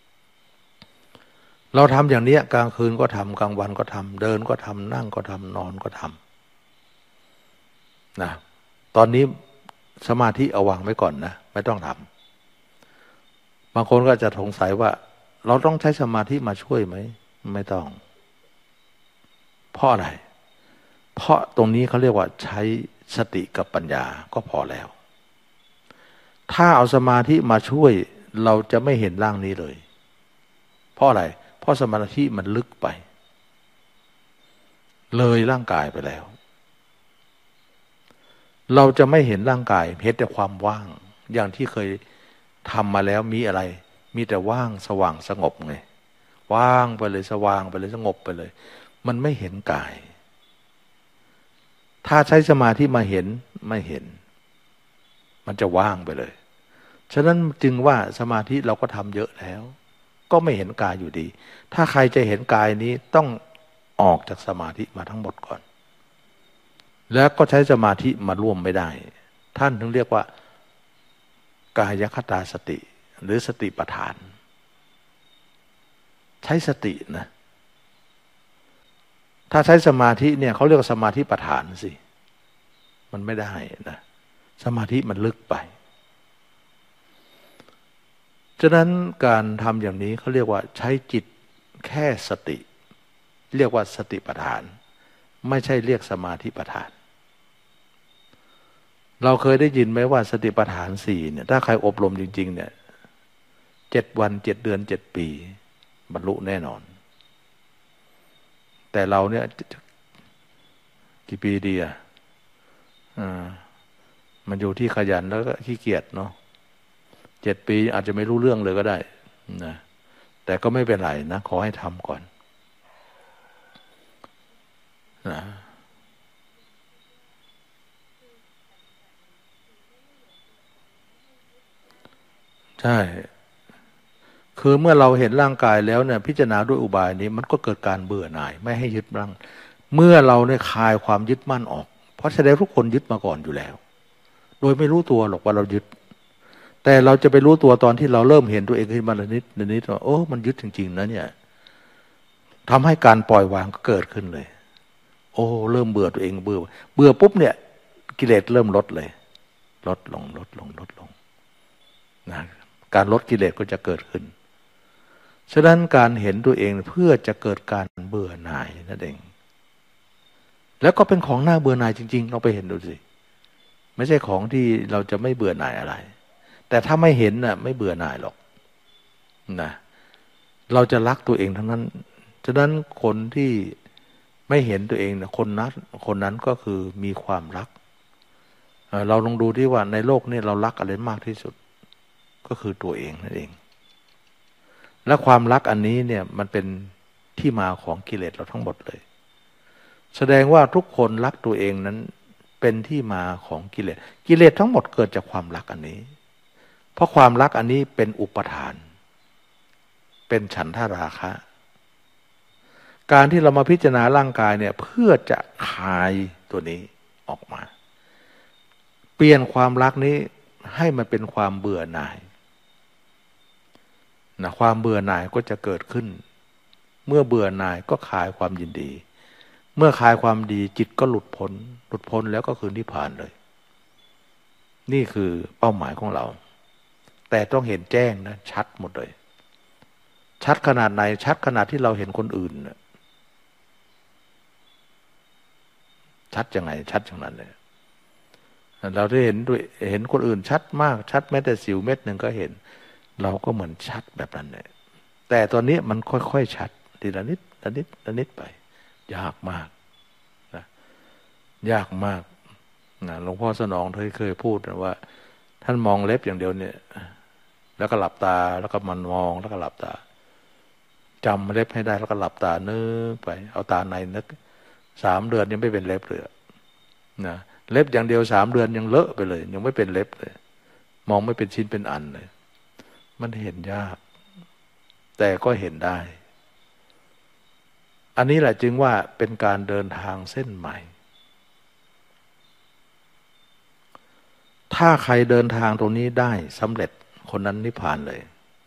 เราทำอย่างนี้กลางคืนก็ทำกลางวันก็ทำเดินก็ทำนั่งก็ทำนอนก็ทำนะตอนนี้สมาธิเอาวางไว้ก่อนนะไม่ต้องทำบางคนก็จะสงสัยว่าเราต้องใช้สมาธิมาช่วยไหมไม่ต้องเพราะอะไรเพราะตรงนี้เขาเรียกว่าใช้สติกับปัญญาก็พอแล้วถ้าเอาสมาธิมาช่วยเราจะไม่เห็นร่างนี้เลยเพราะอะไรเพราะสมาธิมันลึกไปเลยร่างกายไปแล้วเราจะไม่เห็นร่างกายเห็นแต่ความว่างอย่างที่เคยทำมาแล้วมีอะไรมีแต่ว่างสว่างสงบไงว่างไปเลยสว่างไปเลยสงบไปเลยมันไม่เห็นกายถ้าใช้สมาธิมาเห็นไม่เห็นมันจะว่างไปเลยฉะนั้นจึงว่าสมาธิเราก็ทำเยอะแล้วก็ไม่เห็นกายอยู่ดีถ้าใครจะเห็นกายนี้ต้องออกจากสมาธิมาทั้งหมดก่อนแล้วก็ใช้สมาธิมาร่วมไม่ได้ท่านถึงเรียกว่ากายคตาสติหรือสติปัฏฐานใช้สตินะถ้าใช้สมาธิเนี่ยเขาเรียกว่าสมาธิปัฏฐานสิมันไม่ได้นะสมาธิมันลึกไปฉะนั้นการทำอย่างนี้เขาเรียกว่าใช้จิตแค่สติเรียกว่าสติปัฏฐานไม่ใช่เรียกสมาธิปัฏฐานเราเคยได้ยินไหมว่าสติปัฏฐาน4เนี่ยถ้าใครอบรมจริงๆเนี่ย7 วัน7 เดือน7 ปีบรรลุแน่นอนแต่เราเนี่ยกี่ปีดีมันอยู่ที่ขยันแล้วก็ขี้เกียจเนาะ7 ปีอาจจะไม่รู้เรื่องเลยก็ได้นะแต่ก็ไม่เป็นไรนะขอให้ทำก่อนนะใช่คือเมื่อเราเห็นร่างกายแล้วเนี่ยพิจารณาด้วยอุบายนี้มันก็เกิดการเบื่อหน่ายไม่ให้ยึดมั่นเมื่อเราเนี่ยคลายความยึดมั่นออกเพราะแสดงทุกคนยึดมาก่อนอยู่แล้วโดยไม่รู้ตัวหรอกว่าเรายึดแต่เราจะไปรู้ตัวตอนที่เราเริ่มเห็นตัวเองขึ้นมาละนิดละนิดว่าโอ้มันยึดจริงๆนะเนี่ยทำให้การปล่อยวางก็เกิดขึ้นเลยโอ้เริ่มเบื่อตัวเองเบื่อปุ๊บเนี่ยกิเลสเริ่มลดเลยลดลงนะการลดกิเลสก็จะเกิดขึ้นฉะนั้นการเห็นตัวเองเพื่อจะเกิดการเบื่อหน่ายนั่นเองแล้วก็เป็นของน่าเบื่อหน่ายจริงๆเราไปเห็นดูสิไม่ใช่ของที่เราจะไม่เบื่อหน่ายอะไรแต่ถ้าไม่เห็นน่ะไม่เบื่อหน่ายหรอกนะเราจะรักตัวเองทั้งนั้นฉะนั้นคนที่ไม่เห็นตัวเองนะคนนั้นก็คือมีความรักเราลองดูที่ว่าในโลกนี้เรารักอะไรมากที่สุดก็คือตัวเองนั่นเองและความรักอันนี้เนี่ยมันเป็นที่มาของกิเลสเราทั้งหมดเลยแสดงว่าทุกคนรักตัวเองนั้นเป็นที่มาของกิเลสทั้งหมดเกิดจากความรักอันนี้เพราะความรักอันนี้เป็นอุปทานเป็นฉันทราคะการที่เรามาพิจารณาร่างกายเนี่ยเพื่อจะคลายตัวนี้ออกมาเปลี่ยนความรักนี้ให้มันเป็นความเบื่อหน่ายนะความเบื่อหน่ายก็จะเกิดขึ้นเมื่อเบื่อหน่ายก็คลายความยินดีเมื่อคลายความดีจิตก็หลุดพ้นแล้วก็คือนิพพานเลยนี่คือเป้าหมายของเราแต่ต้องเห็นแจ้งนะชัดหมดเลยชัดขนาดไหนชัดขนาดที่เราเห็นคนอื่นนะชัดยังไงชัดอย่างนั้นเลยเราได้เห็นคนอื่นชัดมากชัดแม้แต่สิวเม็ดหนึ่งก็เห็นเราก็เหมือนชัดแบบนั้นเลยแต่ตอนนี้มันค่อยๆชัดทีละนิดละนิดละนิดไปยากมากนะยากมากนะหลวงพ่อสนองเคยพูดนะว่าท่านมองเล็บอย่างเดียวเนี่ยแล้วก็หลับตาแล้วก็มันมองแล้วก็หลับตาจำเล็บให้ได้แล้วก็หลับตานึกไปเอาตาในนึก3 เดือนยังไม่เป็นเล็บเลยนะเล็บอย่างเดียว3 เดือนยังเลอะไปเลยยังไม่เป็นเล็บเลยมองไม่เป็นชิ้นเป็นอันเลยมันเห็นยากแต่ก็เห็นได้อันนี้แหละจึงว่าเป็นการเดินทางเส้นใหม่ถ้าใครเดินทางตรงนี้ได้สำเร็จคนนั้นนิพพานเลย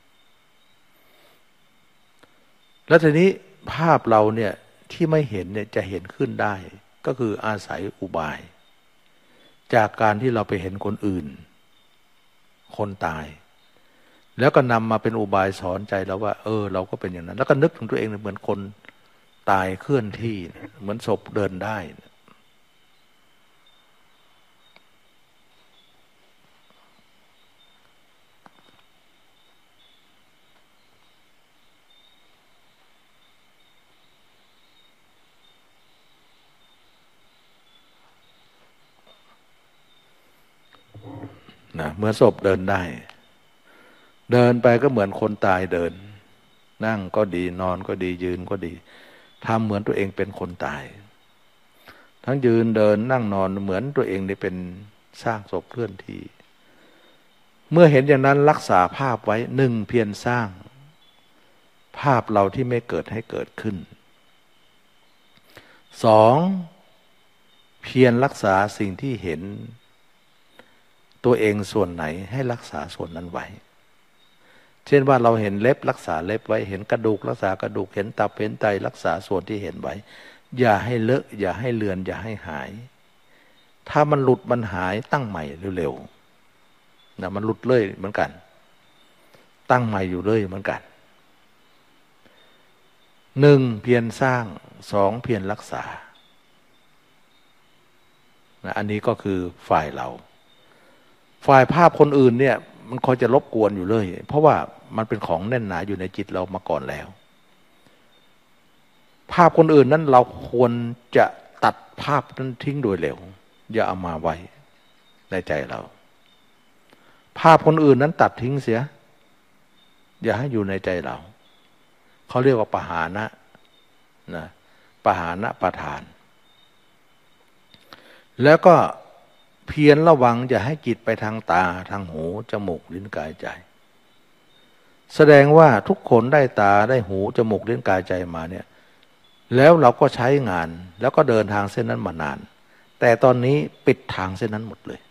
แล้วทีนี้ภาพเราเนี่ยที่ไม่เห็นเนี่ยจะเห็นขึ้นได้ก็คืออาศัยอุบายจากการที่เราไปเห็นคนอื่นคนตายแล้วก็นำมาเป็นอุบายสอนใจเราว่าเราก็เป็นอย่างนั้นแล้วก็นึกถึงตัวเองเหมือนคนตายเคลื่อนที่เหมือนศพเดินได้นะเมื่อศพเดินได้เดินไปก็เหมือนคนตายเดินนั่งก็ดีนอนก็ดียืนก็ดีทำเหมือนตัวเองเป็นคนตายทั้งยืนเดินนั่งนอนเหมือนตัวเองได้เป็นสร้างศพเคลื่อนที่เมื่อเห็นอย่างนั้นรักษาภาพไว้1เพียรสร้างภาพเราที่ไม่เกิดให้เกิดขึ้น2เพียรรักษาสิ่งที่เห็นตัวเองส่วนไหนให้รักษาส่วนนั้นไว้เช่นว่าเราเห็นเล็บรักษาเล็บไว้เห็นกระดูกรักษากระดูกเห็นตับเห็นไตรักษาส่วนที่เห็นไว้อย่าให้เลอะอย่าให้เลือนอย่าให้หายถ้ามันหลุดมันหายตั้งใหม่เร็วๆนะมันหลุดเลยเหมือนกันตั้งใหม่อยู่เลยเหมือนกัน1เพียรสร้าง2เพียรรักษานะอันนี้ก็คือฝ่ายเราฝ่ายภาพคนอื่นเนี่ยมันคอยจะรบกวนอยู่เลยเพราะว่ามันเป็นของแน่นหนาอยู่ในจิตเรามาก่อนแล้วภาพคนอื่นนั้นเราควรจะตัดภาพนั้นทิ้งโดยเร็วอย่าเอามาไว้ในใจเราภาพคนอื่นนั้นตัดทิ้งเสียอย่าให้อยู่ในใจเราเขาเรียกว่าปหานะนะปหานะประทานแล้วก็เพียรระวังอย่าให้จิตไปทางตาทางหูจมูกลิ้นกายใจแสดงว่าทุกคนได้ตาได้หูจมูกลิ้นกายใจมาเนี่ยแล้วเราก็ใช้งานแล้วก็เดินทางเส้นนั้นมานานแต่ตอนนี้ปิดทางเส้นนั้นหมดเลย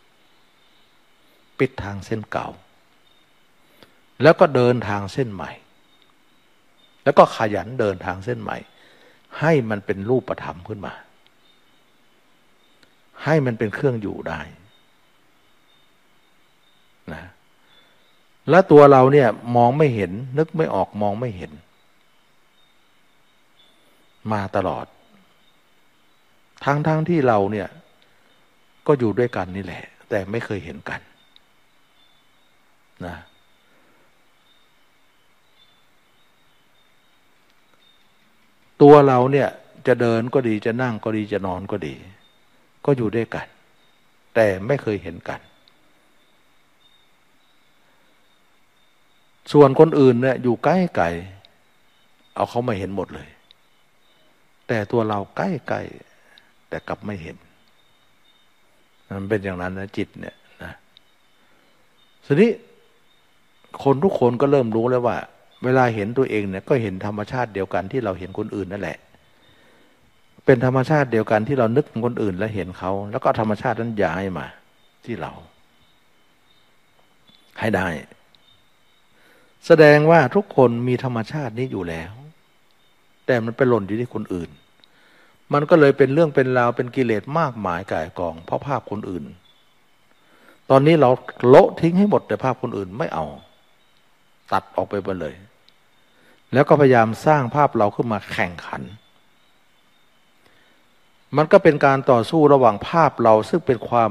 ปิดทางเส้นเก่าแล้วก็เดินทางเส้นใหม่แล้วก็ขยันเดินทางเส้นใหม่ให้มันเป็นรูปธรรมขึ้นมาให้มันเป็นเครื่องอยู่ได้นะแล้วตัวเราเนี่ยมองไม่เห็นนึกไม่ออกมองไม่เห็นมาตลอดทั้งที่เราเนี่ยก็อยู่ด้วยกันนี่แหละแต่ไม่เคยเห็นกันนะตัวเราเนี่ยจะเดินก็ดีจะนั่งก็ดีจะนอนก็ดีก็อยู่ด้วยกันแต่ไม่เคยเห็นกันส่วนคนอื่นเนี่ยอยู่ใกล้ๆเอาเขาไม่เห็นหมดเลยแต่ตัวเราใกล้ๆแต่กลับไม่เห็นมันเป็นอย่างนั้นนะจิตเนี่ยนะทีนี้คนทุกคนก็เริ่มรู้แล้วว่าเวลาเห็นตัวเองเนี่ยก็เห็นธรรมชาติเดียวกันที่เราเห็นคนอื่นนั่นแหละเป็นธรรมชาติเดียวกันที่เรานึกถึงคนอื่นแล้วเห็นเขาแล้วก็ธรรมชาตินั้นย้ายมาที่เราให้ได้แสดงว่าทุกคนมีธรรมชาตินี้อยู่แล้วแต่มันไปหล่นอยู่ที่คนอื่นมันก็เลยเป็นเรื่องเป็นราวเป็นกิเลสมากมายก่ายกองเพราะภาพคนอื่นตอนนี้เราโละทิ้งให้หมดแต่ภาพคนอื่นไม่เอาตัดออกไปหมดเลยแล้วก็พยายามสร้างภาพเราขึ้นมาแข่งขันมันก็เป็นการต่อสู้ระหว่างภาพเราซึ่งเป็นความ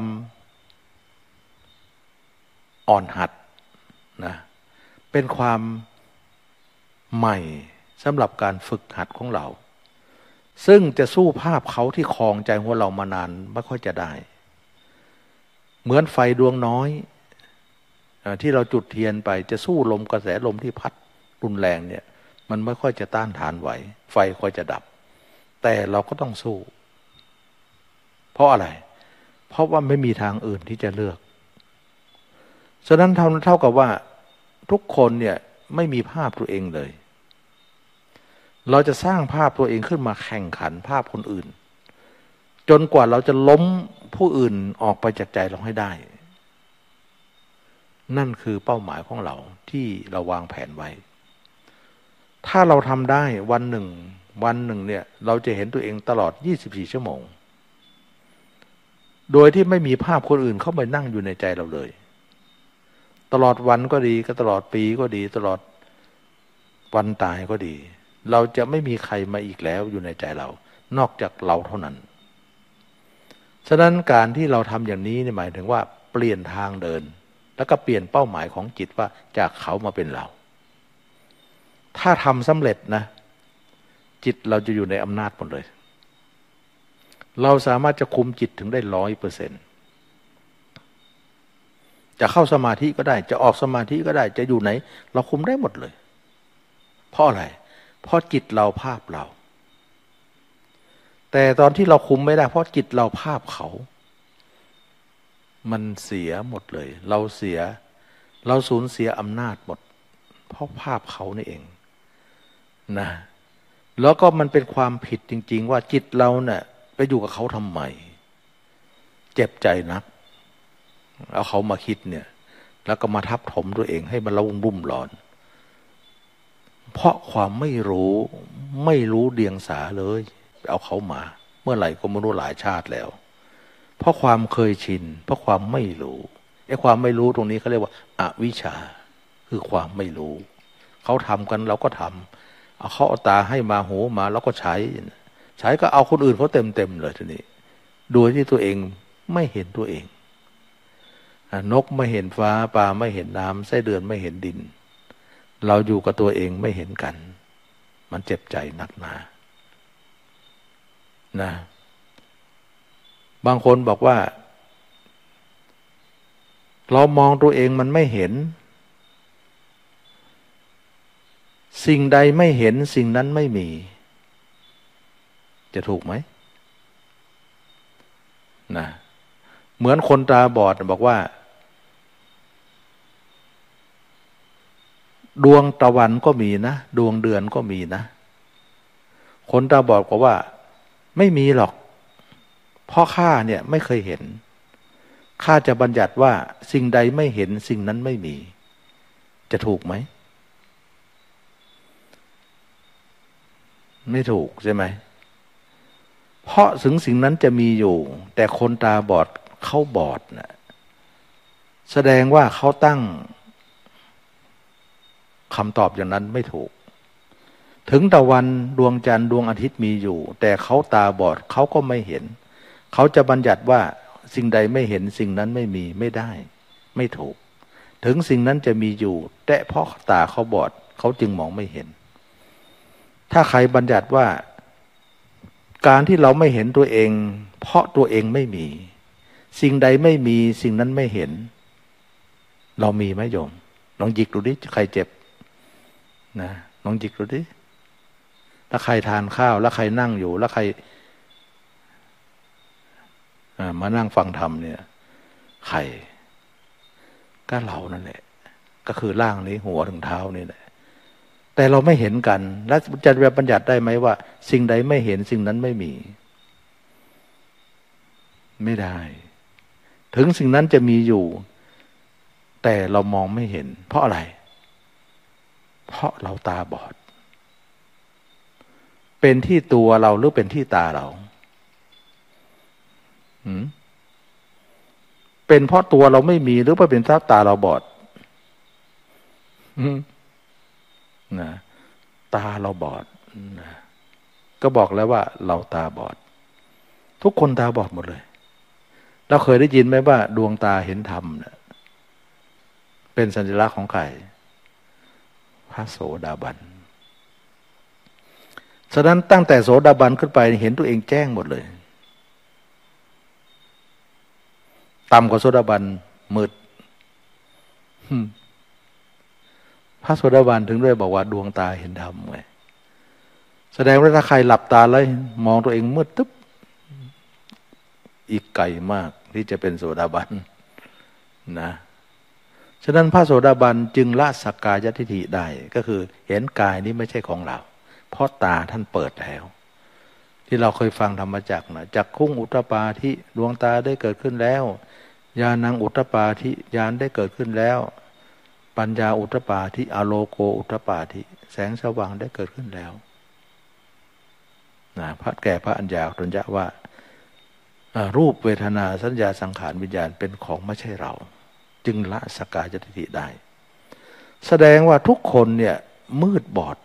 อ่อนหัดนะเป็นความใหม่สำหรับการฝึกหัดของเราซึ่งจะสู้ภาพเขาที่ครองใจหัวเรามานานไม่ค่อยจะได้เหมือนไฟดวงน้อยที่เราจุดเทียนไปจะสู้ลมกระแสลมที่พัดรุนแรงเนี่ยมันไม่ค่อยจะต้านทานไหวไฟค่อยจะดับแต่เราก็ต้องสู้เพราะอะไรเพราะว่าไม่มีทางอื่นที่จะเลือกฉะนั้นเท่ากับว่าทุกคนเนี่ยไม่มีภาพตัวเองเลยเราจะสร้างภาพตัวเองขึ้นมาแข่งขันภาพคนอื่นจนกว่าเราจะล้มผู้อื่นออกไปจากใจเราให้ได้นั่นคือเป้าหมายของเราที่เราวางแผนไว้ถ้าเราทำได้วันหนึ่งเนี่ยเราจะเห็นตัวเองตลอด24ชั่วโมงโดยที่ไม่มีภาพคนอื่นเข้ามานั่งอยู่ในใจเราเลยตลอดวันก็ดีก็ตลอดปีก็ดีตลอดวันตายก็ดีเราจะไม่มีใครมาอีกแล้วอยู่ในใจเรานอกจากเราเท่านั้นฉะนั้นการที่เราทำอย่างนี้หมายถึงว่าเปลี่ยนทางเดินแล้วก็เปลี่ยนเป้าหมายของจิตว่าจากเขามาเป็นเราถ้าทำสำเร็จนะจิตเราจะอยู่ในอำนาจหมดเลยเราสามารถจะคุมจิตถึงได้100%จะเข้าสมาธิก็ได้จะออกสมาธิก็ได้จะอยู่ไหนเราคุมได้หมดเลยเพราะอะไรเพราะจิตเราภาพเราแต่ตอนที่เราคุมไม่ได้เพราะจิตเราภาพเขามันเสียหมดเลยเราสูญเสียอำนาจหมดเพราะภาพเขานี่เองนะแล้วก็มันเป็นความผิดจริงๆว่าจิตเราเนี่ยไปอยู่กับเขาทำไมเจ็บใจนักเอาเขามาคิดเนี่ยแล้วก็มาทับถมตัวเองให้มันรุ่มร้อนเพราะความไม่รู้เดียงสาเลยเอาเขามาเมื่อไหร่ก็ไม่รู้หลายชาติแล้วเพราะความเคยชินเพราะความไม่รู้ไอ้ความไม่รู้ตรงนี้เขาเรียกว่าอวิชชาคือความไม่รู้เขาทำกันเราก็ทำเอาเขาเอาตาให้มาหูมาแล้วก็ใช้ก็เอาคนอื่นเขาเต็มเลยทีนี้โดยที่ตัวเองไม่เห็นตัวเองนกไม่เห็นฟ้าปลาไม่เห็นน้ำไส้เดือนไม่เห็นดินเราอยู่กับตัวเองไม่เห็นกันมันเจ็บใจหนักหนานะบางคนบอกว่าเรามองตัวเองมันไม่เห็นสิ่งใดไม่เห็นสิ่งนั้นไม่มีจะถูกไหมนะเหมือนคนตาบอดบอกว่าดวงตะวันก็มีนะดวงเดือนก็มีนะคนตาบอดบอกว่าไม่มีหรอกเพราะข้าเนี่ยไม่เคยเห็นข้าจะบัญญัติว่าสิ่งใดไม่เห็นสิ่งนั้นไม่มีจะถูกไหมไม่ถูกใช่ไหมเพราะถึงสิ่งนั้นจะมีอยู่แต่คนตาบอดเขาบอดนะแสดงว่าเขาตั้งคำตอบอย่างนั้นไม่ถูกถึงตะวันดวงจันทร์ดวงอาทิตย์มีอยู่แต่เขาตาบอดเขาก็ไม่เห็นเขาจะบัญญัติว่าสิ่งใดไม่เห็นสิ่งนั้นไม่มีไม่ได้ไม่ถูกถึงสิ่งนั้นจะมีอยู่แต่เพราะตาเขาบอดเขาจึงมองไม่เห็นถ้าใครบัญญัติว่าการที่เราไม่เห็นตัวเองเพราะตัวเองไม่มีสิ่งใดไม่มีสิ่งนั้นไม่เห็นเรามีไหมโยมลองหยิกดูดิใครเจ็บนะลองหยิกดูดิแล้วใครทานข้าวแล้วใครนั่งอยู่แล้วใครมานั่งฟังธรรมเนี่ยใครก็เรานั่นแหละก็คือร่างนี้หัวถึงเท้านี่แหละแต่เราไม่เห็นกันแล้วจะบัญญัติได้ไหมว่าสิ่งใดไม่เห็นสิ่งนั้นไม่มีไม่ได้ถึงสิ่งนั้นจะมีอยู่แต่เรามองไม่เห็นเพราะอะไรเพราะเราตาบอดเป็นที่ตัวเราหรือเป็นที่ตาเราเป็นเพราะตัวเราไม่มีหรือว่าเป็นเพราะตาเราบอดนะตาเราบอดนะก็บอกแล้วว่าเราตาบอดทุกคนตาบอดหมดเลยเราเคยได้ยินไหมว่าดวงตาเห็นธรรมเนี่ยเป็นสัญลักษณ์ของใครพระโสดาบันฉะนั้นตั้งแต่โสดาบันขึ้นไปเห็นตัวเองแจ้งหมดเลยต่ำกว่าโสดาบันมืดพระโสดาบันถึงด้วยบอกว่าดวงตาเห็นธรรมไงแสดงว่าถ้าใครหลับตาแล้วมองตัวเองมืดตึ๊บอีกไกลมากที่จะเป็นโสดาบันนะฉะนั้นพระโสดาบันจึงละสักกายทิฏฐิได้ก็คือเห็นกายนี้ไม่ใช่ของเราเพราะตาท่านเปิดแล้วที่เราเคยฟังธรรมจักรนะจักขุงอุตตปาธิดวงตาได้เกิดขึ้นแล้วญาณังอุตตปาธิญาณได้เกิดขึ้นแล้วปัญญาอุตตปาธิอโลโกอุตตปาธิแสงสว่างได้เกิดขึ้นแล้วนะพระแก่พระอัญญาตุญญะว่ารูปเวทนาสัญญาสังขารวิญญาณเป็นของไม่ใช่เราจึงละสักกายทิฏฐิได้แสดงว่าทุกคนเนี่ยมืดบอด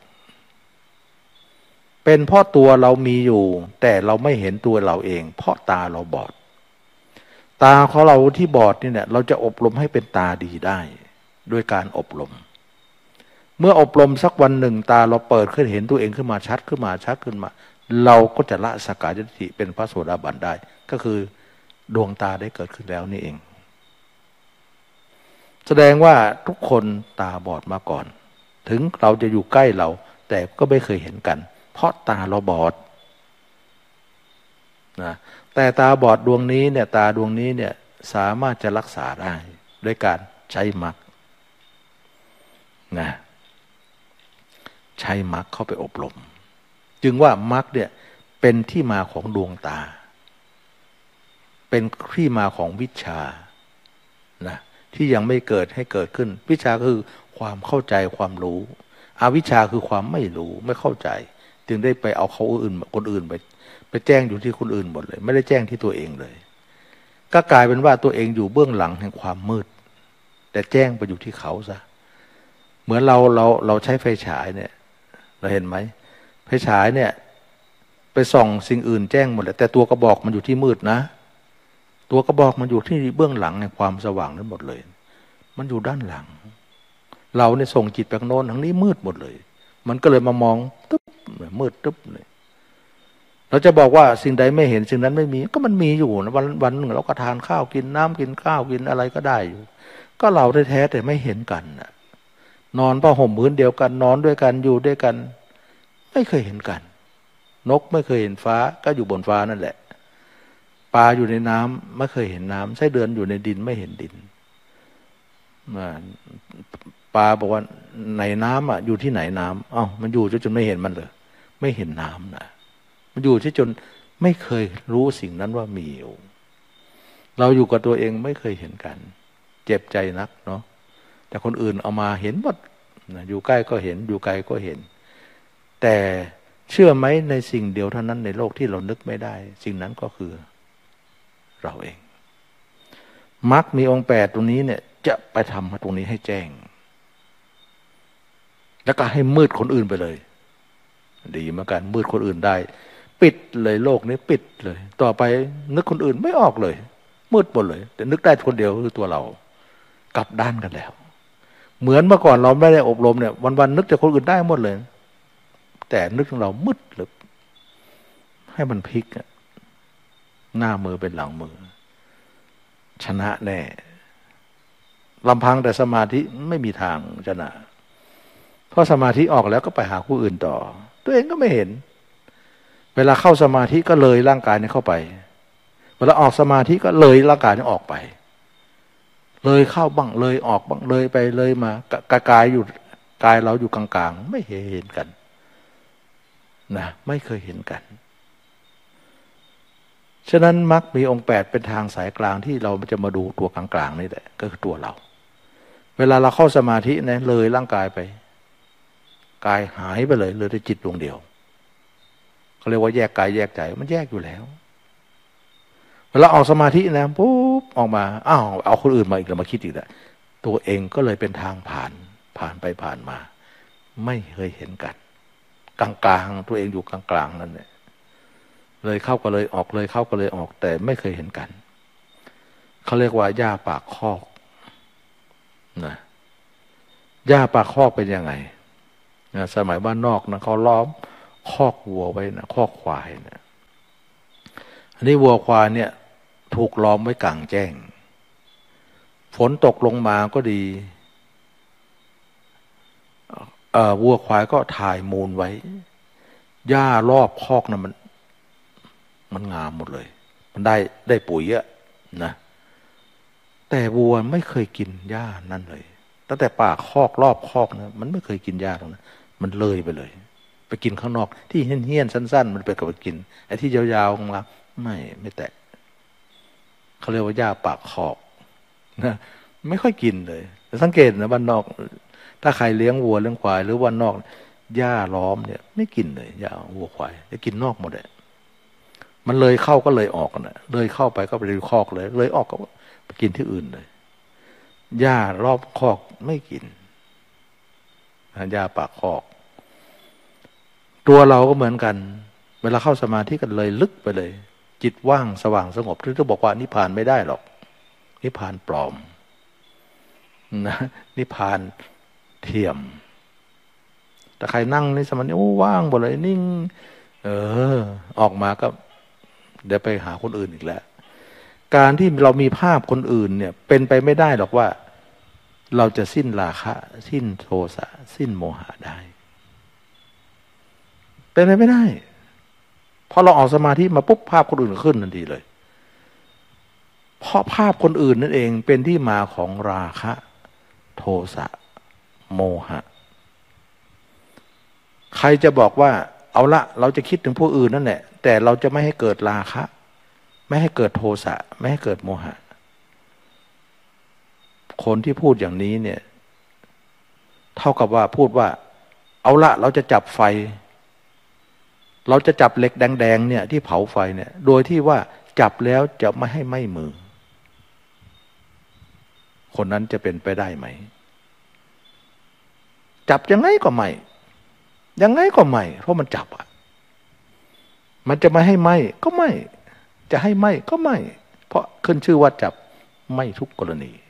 เป็นเพราะตัวเรามีอยู่แต่เราไม่เห็นตัวเราเองเพราะตาเราบอดตาของเราที่บอดนี่เนี่ยเราจะอบรมให้เป็นตาดีได้ด้วยการอบรมเมื่ออบรมสักวันหนึ่งตาเราเปิดขึ้นเห็นตัวเองขึ้นมาชัดขึ้นมาชัดขึ้นมาเราก็จะละสักกายทิฏฐิเป็นพระโสดาบันได้ก็คือดวงตาได้เกิดขึ้นแล้วนี่เองแสดงว่าทุกคนตาบอดมาก่อนถึงเราจะอยู่ใกล้เราแต่ก็ไม่เคยเห็นกันเพราะตาเราบอดนะแต่ตาบอดดวงนี้เนี่ยตาดวงนี้เนี่ยสามารถจะรักษาได้ด้วยการใช้มรรคนะใช้มรรคเข้าไปอบรมจึงว่ามรรคเนี่ยเป็นที่มาของดวงตาเป็นที่มาของวิชานะที่ยังไม่เกิดให้เกิดขึ้นวิชาคือความเข้าใจความรู้อวิชชาคือความไม่รู้ไม่เข้าใจจึงได้ไปเอาเขาอื่นคนอื่นไปแจ้งอยู่ที่คนอื่นหมดเลยไม่ได้แจ้งที่ตัวเองเลยก็กลายเป็นว่าตัวเองอยู่เบื้องหลังแห่งความมืดแต่แจ้งไปอยู่ที่เขาซะเหมือนเราใช้ไฟฉายเนี่ยเราเห็นไหมไฟฉายเนี่ยไปส่องสิ่งอื่นแจ้งหมดเลยแต่ตัวกระบอกมันอยู่ที่มืดนะตัวกระบอกมันอยู่ที่เบื้องหลังแห่งความสว่างนั้นหมดเลยมันอยู่ด้านหลังเราเนี่ยส่งจิตไปข้างโน้นทางนี้มืดหมดเลยมันก็เลยมามองตึ๊บมืดตึ๊บเลยเราจะบอกว่าสิ่งใดไม่เห็นสิ่งนั้นไม่มีก็มันมีอยู่นะวันหนึ่งเราก็ทานข้าวกินน้ำกินข้าวกินอะไรก็ได้อยู่ก็เราแท้ๆแต่ไม่เห็นกันนะนอนผ้าห่มพื้นเดียวกันนอนด้วยกันอยู่ด้วยกันไม่เคยเห็นกันนกไม่เคยเห็นฟ้าก็อยู่บนฟ้านั่นแหละปลาอยู่ในน้ำไม่เคยเห็นน้ำไส้เดือนอยู่ในดินไม่เห็นดินปลาบอกว่าในน้ำอยู่ที่ไหนน้ำมันอยู่จนไม่เห็นมันเลยไม่เห็นน้ำนะมันอยู่ที่จนไม่เคยรู้สิ่งนั้นว่ามีอยู่เราอยู่กับตัวเองไม่เคยเห็นกันเจ็บใจนักเนาะแต่คนอื่นเอามาเห็นหมดอยู่ใกล้ก็เห็นอยู่ไกลก็เห็นแต่เชื่อไหมในสิ่งเดียวเท่านั้นในโลกที่เรานึกไม่ได้สิ่งนั้นก็คือเราเองมรรคมีองค์8ตรงนี้เนี่ยจะไปทำตรงนี้ให้แจ้งแล้วก็ให้มืดคนอื่นไปเลยดีเหมือนกันมืดคนอื่นได้ปิดเลยโลกนี้ปิดเลยต่อไปนึกคนอื่นไม่ออกเลยมืดหมดเลยแต่นึกได้คนเดียวคือตัวเรากลับด้านกันแล้วเหมือนเมื่อก่อนเราไม่ได้อบรมเนี่ยวันๆนึกแต่คนอื่นได้หมดเลยแต่นึกถึงเรามืดเลยให้มันพลิกหน้ามือเป็นหลังมือชนะแน่ลำพังแต่สมาธิไม่มีทางชนะเพราะสมาธิออกแล้วก็ไปหาผู้อื่นต่อตัวเองก็ไม่เห็นเวลาเข้าสมาธิก็เลยร่างกายนี้เข้าไปเวลาออกสมาธิก็เลยร่างกายนี้ออกไปเลยเข้าบ้างเลยออกบ้างเลยไปเลยมากายอยู่กายเราอยู่กลางๆไม่เห็นกันนะไม่เคยเห็นกันฉะนั้นมรรคมีองค์8เป็นทางสายกลางที่เราจะมาดูตัวกลางๆนี่แหละก็คือตัวเราเวลาเราเข้าสมาธินะเลยร่างกายไปกายหายไปเลยเหลือแต่จิตดวงเดียวเขาเรียกว่าแยกกายแยกใจมันแยกอยู่แล้วเวลาออกสมาธินะปุ๊บออกมาเอาคนอื่นมาอีกแล้วมาคิดอีกแล้วตัวเองก็เลยเป็นทางผ่านไปผ่านมาไม่เคยเห็นกันกลางๆตัวเองอยู่กลางๆนั่นแหละเลยเข้าก็เลยออกเลยเข้าก็เลยออกแต่ไม่เคยเห็นกันเขาเรียกว่าหญ้าปากคอกนะหญ้าปากคอกเป็นยังไงนะสมัยบ้านนอกนะเขาล้อมคอกวัวไว้นะคอกควายนะอันนี้วัวควายเนี่ยถูกล้อมไว้กลางแจ้งฝนตกลงมาก็ดีวัวควายก็ถ่ายมูลไว้หญ้ารอบคอกนะมันงามหมดเลยมันได้ปุ๋ยเยอะนะแต่วัวไม่เคยกินหญ้านั่นเลยตั้งแต่ปากคอกรอบคอกนะมันไม่เคยกินหญ้าตรงนั้นมันเลยไปเลยไปกินข้างนอกที่เหี้ยนๆสั้นๆมันไปกับกินไอ้ที่ยาวๆของเราไม่แตะเขาเรียกว่าหญ้าปากคอกนะไม่ค่อยกินเลยสังเกตนะบ้านนอกถ้าใครเลี้ยงวัวเลี้ยงควายหรือบ้านนอกหญ้าล้อมเนี่ยไม่กินเลยหญ้าวัวควายจะกินนอกหมดเลยมันเลยเข้าก็เลยออกนะเลยเข้าไปก็ไปดูคอกเลยออกก็ไปกินที่อื่นเลยหญ้ารอบคอกไม่กินหญ้าปากคอกตัวเราก็เหมือนกันเวลาเข้าสมาธิกันเลยลึกไปเลยจิตว่างสว่างสงบที่จะบอกว่านิพพานไม่ได้หรอกนิพพานปลอมนะนิพพานเทียมแต่ใครนั่งในสมาธิว่างหมดเลยนิ่งออกมาก็เดี๋ยวไปหาคนอื่นอีกแล้วการที่เรามีภาพคนอื่นเนี่ยเป็นไปไม่ได้หรอกว่าเราจะสิ้นราคะสิ้นโทสะสิ้นโมหะได้เป็นไปไม่ได้พอเราออกสมาธิมาปุ๊บภาพคนอื่นขึ้นทันทีเลยเพราะภาพคนอื่นนั่นเองเป็นที่มาของราคะโทสะโมหะใครจะบอกว่าเอาละเราจะคิดถึงผู้อื่นนั่นแหละแต่เราจะไม่ให้เกิดราคะไม่ให้เกิดโทสะไม่ให้เกิดโมหะคนที่พูดอย่างนี้เนี่ยเท่ากับว่าพูดว่าเอาละเราจะจับไฟเราจะจับเหล็กแดงๆเนี่ยที่เผาไฟเนี่ยโดยที่ว่าจับแล้วจะไม่ให้ไหม้มือคนนั้นจะเป็นไปได้ไหมจับยังไงก็ไหม้ยังไงก็ไหม้เพราะมันจับอ่ะมันจะไม่ให้ไหม้ก็ไหม้จะให้ไหม้ก็ไหม้เพราะขึ้นชื่อว่าจับไหม้ทุกกรณี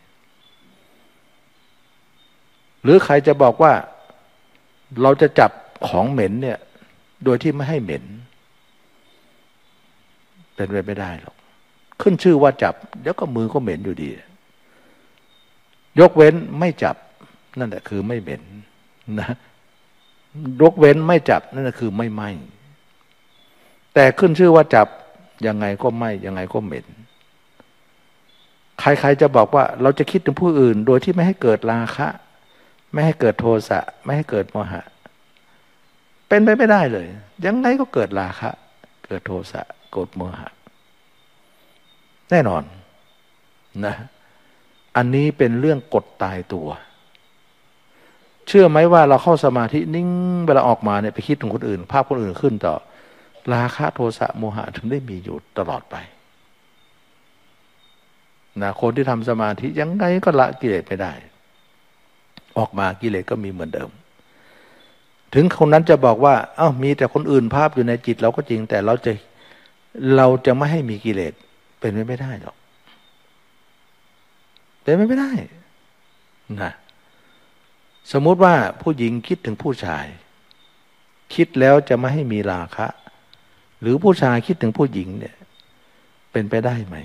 หรือใครจะบอกว่าเราจะจับของเหม็นเนี่ยโดยที่ไม่ให้เหม็นเป็นไปไม่ได้หรอกขึ้นชื่อว่าจับเดี๋ยวก็มือก็เหม็นอยู่ดียกเว้นไม่จับนั่นแหละคือไม่เหม็นนะยกเว้นไม่จับนั่นแหละคือไม่ไหม้แต่ขึ้นชื่อว่าจับยังไงก็ไหม้ยังไงก็เหม็นใครๆจะบอกว่าเราจะคิดถึงผู้อื่นโดยที่ไม่ให้เกิดราคะไม่ให้เกิดโทสะไม่ให้เกิดโมหะเป็นไปไม่ได้เลยยังไงก็เกิดราคะเกิดโทสะเกิดโมหะแน่นอนนะอันนี้เป็นเรื่องกฎตายตัวเชื่อไหมว่าเราเข้าสมาธินิ่งเวลาออกมาเนี่ยไปคิดถึงคนอื่นภาพคนอื่นขึ้นต่อราคะโทสะโมหะถึงได้มีอยู่ตลอดไปนะคนที่ทำสมาธิยังไงก็ละกิเลสไม่ได้ออกมากิเลสก็มีเหมือนเดิมถึงคนนั้นจะบอกว่าเอ้ามีแต่คนอื่นภาพอยู่ในจิตเราก็จริงแต่เราจะไม่ให้มีกิเลสเป็นไปไม่ได้หรอกเป็นไปไม่ได้นะสมมุติว่าผู้หญิงคิดถึงผู้ชายคิดแล้วจะไม่ให้มีราคะหรือผู้ชายคิดถึงผู้หญิงเนี่ยเป็นไปได้ไหม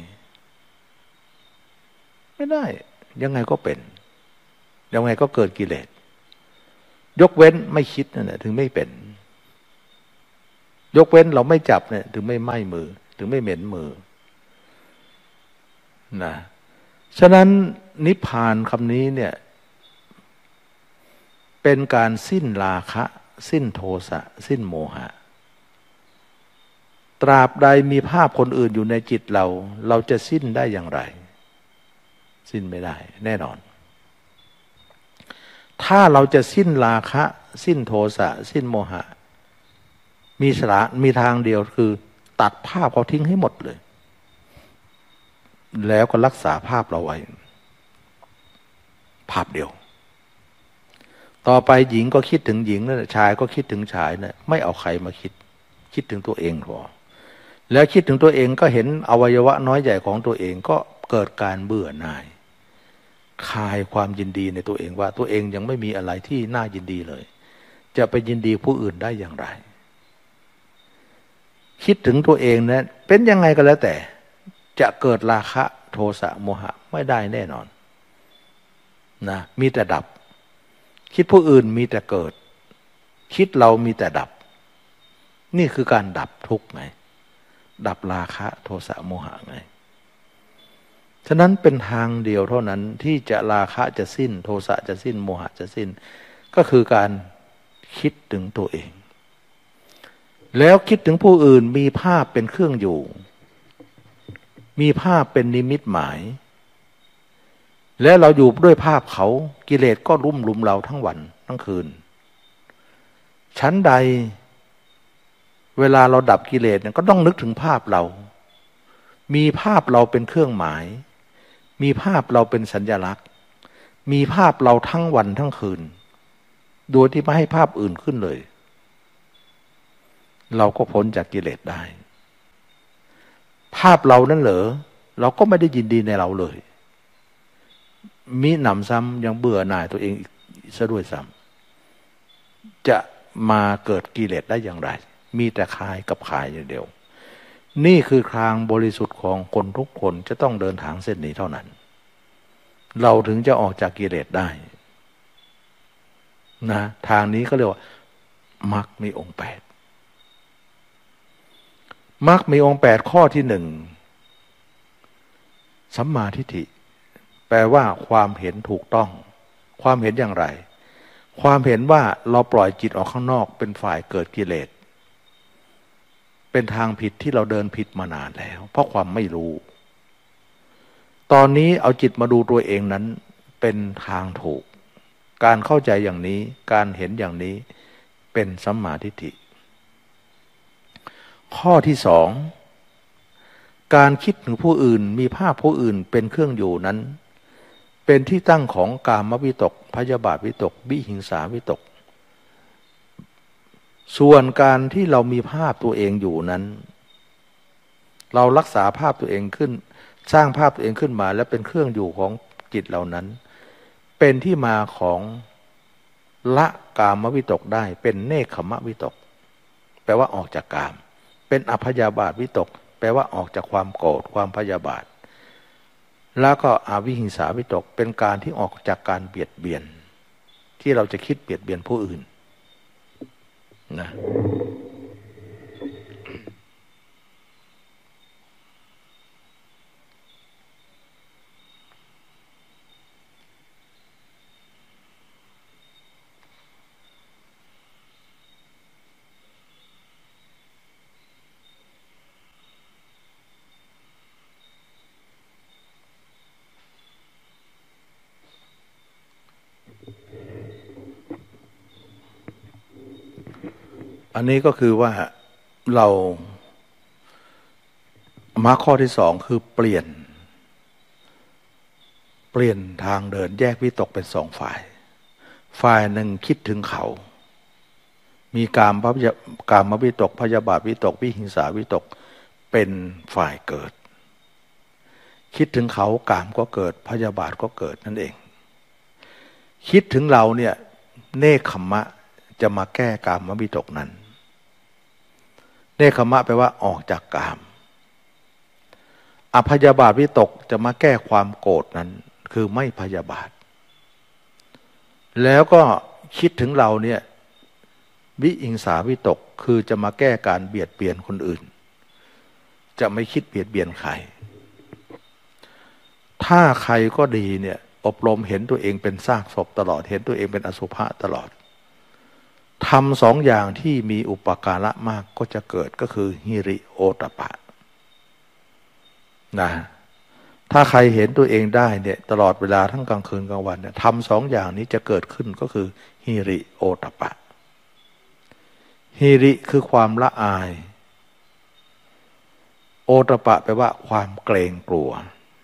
ไม่ได้ยังไงก็เป็นยังไงก็เกิดกิเลสยกเว้นไม่คิดนั่นแหละถึงไม่เป็นยกเว้นเราไม่จับเนี่ยถึงไม่ไหม้มือถึงไม่เหม็นมือนะฉะนั้นนิพพานคำนี้เนี่ยเป็นการสิ้นราคะสิ้นโทสะสิ้นโมหะตราบใดมีภาพคนอื่นอยู่ในจิตเราจะสิ้นได้อย่างไรสิ้นไม่ได้แน่นอนถ้าเราจะสิ้นราคะสิ้นโทสะสิ้นโมหะมีทางเดียวคือตัดภาพเขาทิ้งให้หมดเลยแล้วก็รักษาภาพเราไว้ภาพเดียวต่อไปหญิงก็คิดถึงหญิงนั่นแหละชายก็คิดถึงชายนะไม่เอาใครมาคิดถึงตัวเองพอแล้วคิดถึงตัวเองก็เห็นอวัยวะน้อยใหญ่ของตัวเองก็เกิดการเบื่อหน่ายคลายความยินดีในตัวเองว่าตัวเองยังไม่มีอะไรที่น่ายินดีเลยจะไปยินดีผู้อื่นได้อย่างไรคิดถึงตัวเองนะเป็นยังไงก็แล้วแต่จะเกิดราคะโทสะโมหะไม่ได้แน่นอนนะมีแต่ดับคิดผู้อื่นมีแต่เกิดคิดเรามีแต่ดับนี่คือการดับทุกข์ไงดับราคะโทสะโมหะไงฉะนั้นเป็นทางเดียวเท่านั้นที่จะราคะจะสิ้นโทสะจะสิ้นโมหะจะสิ้นก็คือการคิดถึงตัวเองแล้วคิดถึงผู้อื่นมีภาพเป็นเครื่องอยู่มีภาพเป็นนิมิตหมายแล้วเราอยู่ด้วยภาพเขากิเลสก็รุมเราทั้งวันทั้งคืนชั้นใดเวลาเราดับกิเลสเนี่ยก็ต้องนึกถึงภาพเรามีภาพเราเป็นเครื่องหมายมีภาพเราเป็นสัญลักษณ์มีภาพเราทั้งวันทั้งคืนโดยที่ไม่ให้ภาพอื่นขึ้นเลยเราก็พ้นจากกิเลสได้ภาพเรานั่นเหรอเราก็ไม่ได้ยินดีในเราเลยมีหนำซ้ำยังเบื่อหน่ายตัวเองอีกซะด้วยซ้ำจะมาเกิดกิเลสได้อย่างไรมีแต่คายกับคายอย่างเดียวนี่คือทางบริสุทธิ์ของคนทุกคนจะต้องเดินทางเส้นนี้เท่านั้นเราถึงจะออกจากกิเลสได้นะทางนี้ก็เรียกว่ามรรคมีองค์ 8มรรคมีองค์ 8ข้อที่ 1สัมมาทิฏฐิแปลว่าความเห็นถูกต้องความเห็นอย่างไรความเห็นว่าเราปล่อยจิตออกข้างนอกเป็นฝ่ายเกิดกิเลสเป็นทางผิดที่เราเดินผิดมานานแล้วเพราะความไม่รู้ตอนนี้เอาจิตมาดูตัวเองนั้นเป็นทางถูกการเข้าใจอย่างนี้การเห็นอย่างนี้เป็นสัมมาทิฏฐิข้อที่ 2การคิดถึงผู้อื่นมีภาพผู้อื่นเป็นเครื่องอยู่นั้นเป็นที่ตั้งของกามวิตกพยาบาทวิตกวิหิงสาวิตกส่วนการที่เรามีภาพตัวเองอยู่นั้นเรารักษาภาพตัวเองขึ้นสร้างภาพตัวเองขึ้นมาและเป็นเครื่องอยู่ของจิตเหล่านั้นเป็นที่มาของละกามวิตกได้เป็นเนกขมวิตกแปลว่าออกจากกามเป็นอพยาบาทวิตกแปลว่าออกจากความโกรธความพยาบาทแล้วก็อวิหิงสาวิตกเป็นการที่ออกจากการเบียดเบียนที่เราจะคิดเบียดเบียนผู้อื่นนะอันนี้ก็คือว่าเรามาข้อที่ 2คือเปลี่ยนทางเดินแยกวิตกเป็น2ฝ่ายหนึ่งคิดถึงเขามีกามวิตกพยาบาทวิตกวิหิงสาวิตกเป็นฝ่ายเกิดคิดถึงเขากามก็เกิดพยาบาทก็เกิดนั่นเองคิดถึงเราเนี่ยเนกขัมมะจะมาแก้กามวิตกนั้นเนกขัมมะแปลว่าออกจากกามอพยาบาทวิตกจะมาแก้ความโกรธนั้นคือไม่พยาบาทแล้วก็คิดถึงเราเนี่ยวิหิงสาวิตกคือจะมาแก้การเบียดเบียนคนอื่นจะไม่คิดเบียดเบียนใครถ้าใครก็ดีเนี่ยอบรมเห็นตัวเองเป็นซากศพตลอดเห็นตัวเองเป็นอสุภะตลอดทำ2อย่างที่มีอุปการะมากก็จะเกิดก็คือหิริโอตตัปปะนะถ้าใครเห็นตัวเองได้เนี่ยตลอดเวลาทั้งกลางคืนกลางวันเนี่ยทำ2อย่างนี้จะเกิดขึ้นก็คือหิริโอตตัปปะหิริคือความละอายโอตตัปปะแปลว่าความเกรงกลัว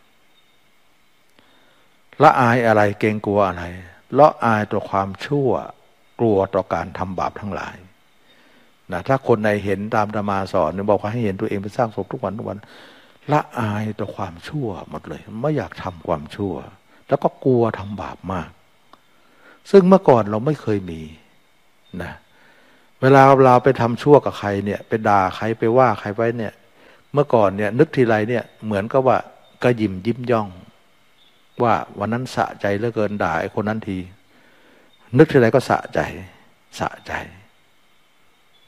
ละอายอะไรเกรงกลัวอะไรละอายต่อความชั่วกลัวต่อการทำบาปทั้งหลายนะถ้าคนในเห็นตามธรรมาสอนเนี่ยบอกว่าให้เห็นตัวเองเป็นสร้างศพทุกวันละอายต่อความชั่วหมดเลยไม่อยากทำความชั่วแล้วก็กลัวทำบาปมากซึ่งเมื่อก่อนเราไม่เคยมีนะเวลาเราไปทำชั่วกับใครเนี่ยไปด่าใครไปว่าใครไว้เนี่ยเมื่อก่อนเนี่ยนึกทีไรเนี่ยเหมือนกับว่ากระยิมยิ้มย่องว่าวันนั้นสะใจเหลือเกินด่าไอ้คนนั้นทีนึกทีไรก็สะใจ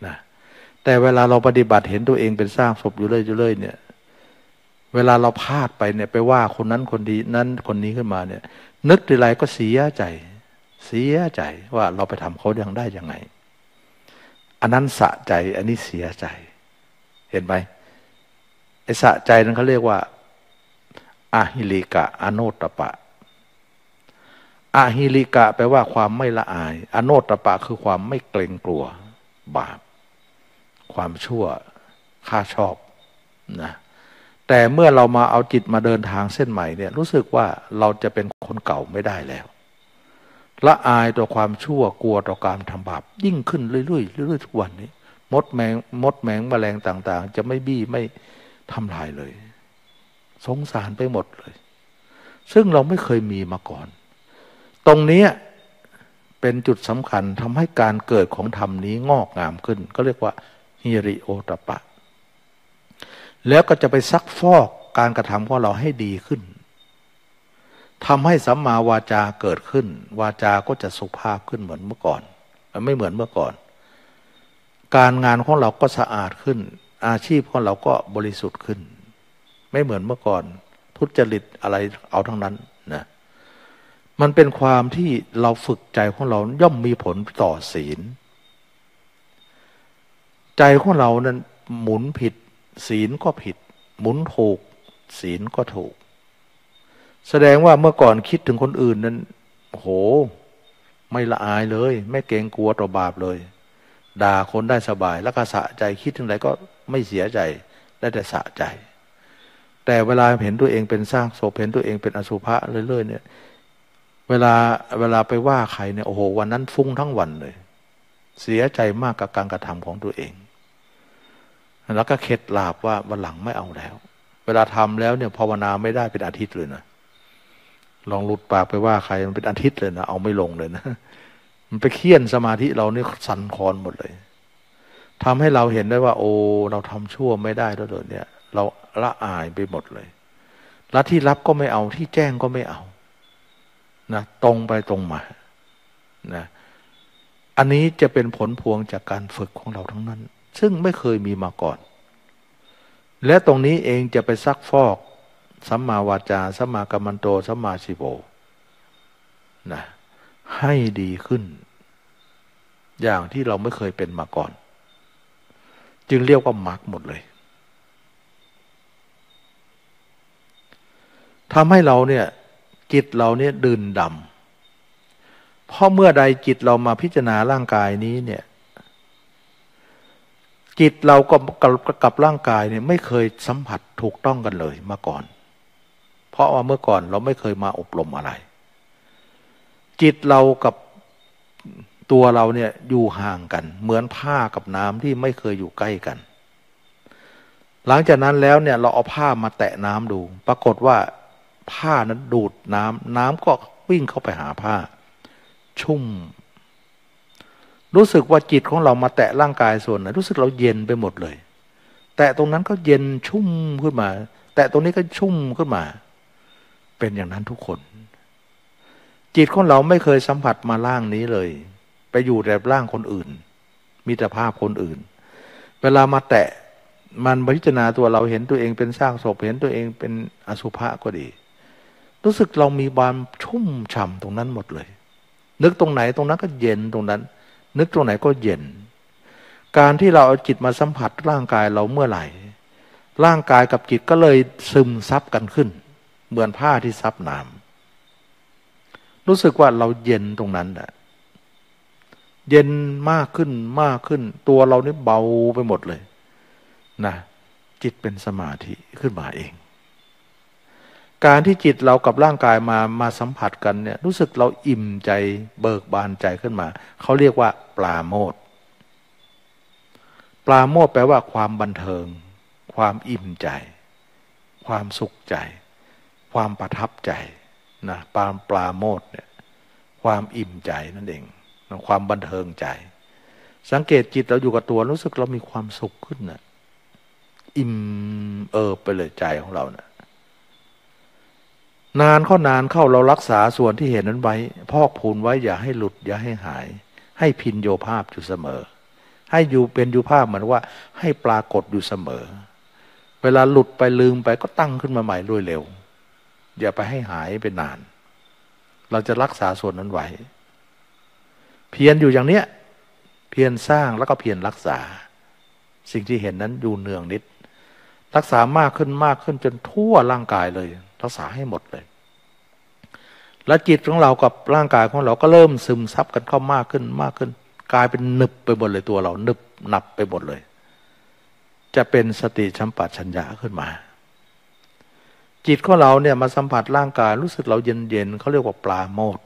นะแต่เวลาเราปฏิบัติเห็นตัวเองเป็นสร้างศพอยู่เรื่อยเนี่ยเวลาเราพลาดไปเนี่ยไปว่าคนนั้นคนดีนั้นคนนี้ขึ้นมาเนี่ยนึกทีไรก็เสียใจว่าเราไปทำเขายังได้ยังไงอันนั้นสะใจอันนี้เสียใจเห็นไหมไอ้สะใจนั้นเขาเรียกว่าอาหิริกะอโนตตปะอาหิริกะแปลว่าความไม่ละอายอโนตตปะคือความไม่เกรงกลัวบาปความชั่วข้าชอบนะแต่เมื่อเรามาเอาจิตมาเดินทางเส้นใหม่เนี่ยรู้สึกว่าเราจะเป็นคนเก่าไม่ได้แล้วละอายต่อความชั่วกลัวต่อการทำบาปยิ่งขึ้นเรื่อยๆทุกวันนี้มดแมงแมลงต่างๆจะไม่บี้ไม่ทำลายเลยสงสารไปหมดเลยซึ่งเราไม่เคยมีมาก่อนตรงนี้เป็นจุดสำคัญทำให้การเกิดของธรรมนี้งอกงามขึ้นก็เรียกว่าฮิริโอตปะแล้วก็จะไปซักฟอกการกระทำของเราให้ดีขึ้นทำให้สัมมาวาจาเกิดขึ้นวาจาก็จะสุภาพขึ้นเหมือนเมื่อก่อนไม่เหมือนเมื่อก่อนการงานของเราก็สะอาดขึ้นอาชีพของเราก็บริสุทธิ์ขึ้นไม่เหมือนเมื่อก่อนทุจริตอะไรเอาทั้งนั้นนะมันเป็นความที่เราฝึกใจของเราย่อมมีผลต่อศีลใจของเรานั้นหมุนผิดศีลก็ผิดหมุนถูกศีลก็ถูกแสดงว่าเมื่อก่อนคิดถึงคนอื่นนั้นโหไม่ละอายเลยไม่เกรงกลัวต่อบาปเลยด่าคนได้สบายแล้วก็สะใจคิดถึงอะไรก็ไม่เสียใจได้แต่สะใจแต่เวลาเห็นตัวเองเป็นสร้างศพเห็นตัวเองเป็นอสุภะเรื่อยๆเนี่ยเวลาไปว่าใครเนี่ยโอ้โหวันนั้นฟุ้งทั้งวันเลยเสียใจมากกับการกระทำของตัวเองแล้วก็เข็ดหลาบว่าวันหลังไม่เอาแล้วเวลาทำแล้วเนี่ยภาวนาไม่ได้เป็นอาทิตย์เลยนะลองหลุดปากไปว่าใครมันเป็นอาทิตย์เลยนะเอาไม่ลงเลยนะมันไปเคี่ยนสมาธิเราเนี่ยสั่นคลอนหมดเลยทำให้เราเห็นได้ว่าโอ้เราทำชั่วไม่ได้แล้วเลยเนี่ยเราละอายไปหมดเลยและที่รับก็ไม่เอาที่แจ้งก็ไม่เอานะตรงไปตรงมานะอันนี้จะเป็นผลพวงจากการฝึกของเราทั้งนั้นซึ่งไม่เคยมีมาก่อนและตรงนี้เองจะไปซักฟอกสัมมาวาจาสัมมากัมมันโตสัมมาชิโวนะให้ดีขึ้นอย่างที่เราไม่เคยเป็นมาก่อนจึงเรียกว่ามรรคหมดเลยทำให้เราเนี่ยจิตเราเนี่ยดื่นดำเพราะเมื่อใดจิตเรามาพิจารณาร่างกายนี้เนี่ยจิตเราก็กับร่างกายเนี่ยไม่เคยสัมผัสถูกต้องกันเลยมาก่อนเพราะว่าเมื่อก่อนเราไม่เคยมาอบรมอะไรจิตเรากับตัวเราเนี่ยอยู่ห่างกันเหมือนผ้ากับน้ำที่ไม่เคยอยู่ใกล้กันหลังจากนั้นแล้วเนี่ยเราเอาผ้ามาแตะน้ำดูปรากฏว่าผ้านั้นดูดน้ำก็วิ่งเข้าไปหาผ้าชุ่มรู้สึกว่าจิตของเรามาแตะร่างกายส่วนไหนรู้สึกเราเย็นไปหมดเลยแตะตรงนั้นก็เย็นชุ่มขึ้นมาแตะตรงนี้ก็ชุ่มขึ้นมาเป็นอย่างนั้นทุกคนจิตของเราไม่เคยสัมผัสมาร่างนี้เลยไปอยู่แต่ร่างคนอื่นมีแต่ภาพคนอื่นเวลามาแตะมันพิจารณาตัวเราเห็นตัวเองเป็นซากศพเห็นตัวเองเป็นอสุภะก็ดีรู้สึกเรามีความชุ่มฉ่ำตรงนั้นหมดเลยนึกตรงไหนตรงนั้นก็เย็นตรงนั้นนึกตรงไหนก็เย็นการที่เราเอาจิตมาสัมผัสร่างกายเราเมื่อไหร่ร่างกายกับจิตก็เลยซึมซับกันขึ้นเหมือนผ้าที่ซับน้ำรู้สึกว่าเราเย็นตรงนั้นแหละเย็นมากขึ้นตัวเรานี่เบาไปหมดเลยนะจิตเป็นสมาธิขึ้นมาเองการที่จิตเรากับร่างกายมาสัมผัสกันเนี่ยรู้สึกเราอิ่มใจเบิกบานใจขึ้นมาเขาเรียกว่าปราโมทย์ปราโมทย์แปลว่าความบันเทิงความอิ่มใจความสุขใจความประทับใจนะปราโมทย์เนี่ยความอิ่มใจนั่นเองความบันเทิงใจสังเกตจิตเราอยู่กับตัวรู้สึกเรามีความสุขขึ้นนะอิ่มไปเลยใจของเรานะนานเข้าเรารักษาส่วนที่เห็นนั้นไว้พอกพูนไว้อย่าให้หลุดอย่าให้หายให้พินโยภาพอยู่เสมอให้อยู่เป็นอยู่ภาพเหมือนว่าให้ปรากฏอยู่เสมอเวลาหลุดไปลืมไปก็ตั้งขึ้นมาใหม่ด้วยเร็วอย่าไปให้หายไปนานเราจะรักษาส่วนนั้นไว้เพียรอยู่อย่างเนี้ยเพียรสร้างแล้วก็เพียรรักษาสิ่งที่เห็นนั้นอยู่เนืองนิดรักษามากขึ้นมากขึ้นจนทั่วร่างกายเลยรักษาให้หมดเลยแล้วจิตของเรากับร่างกายของเราก็เริ่มซึมซับกันเข้ามากขึ้นมากขึ้นกลายเป็นหนึบไปหมดเลยตัวเราหนึบหนับไปหมดเลยจะเป็นสติสัมปชัญญะขึ้นมาจิตของเราเนี่ยมาสัมผัสร่างกายรู้สึกเราเย็นๆเขาเรียกว่าปราโมทย์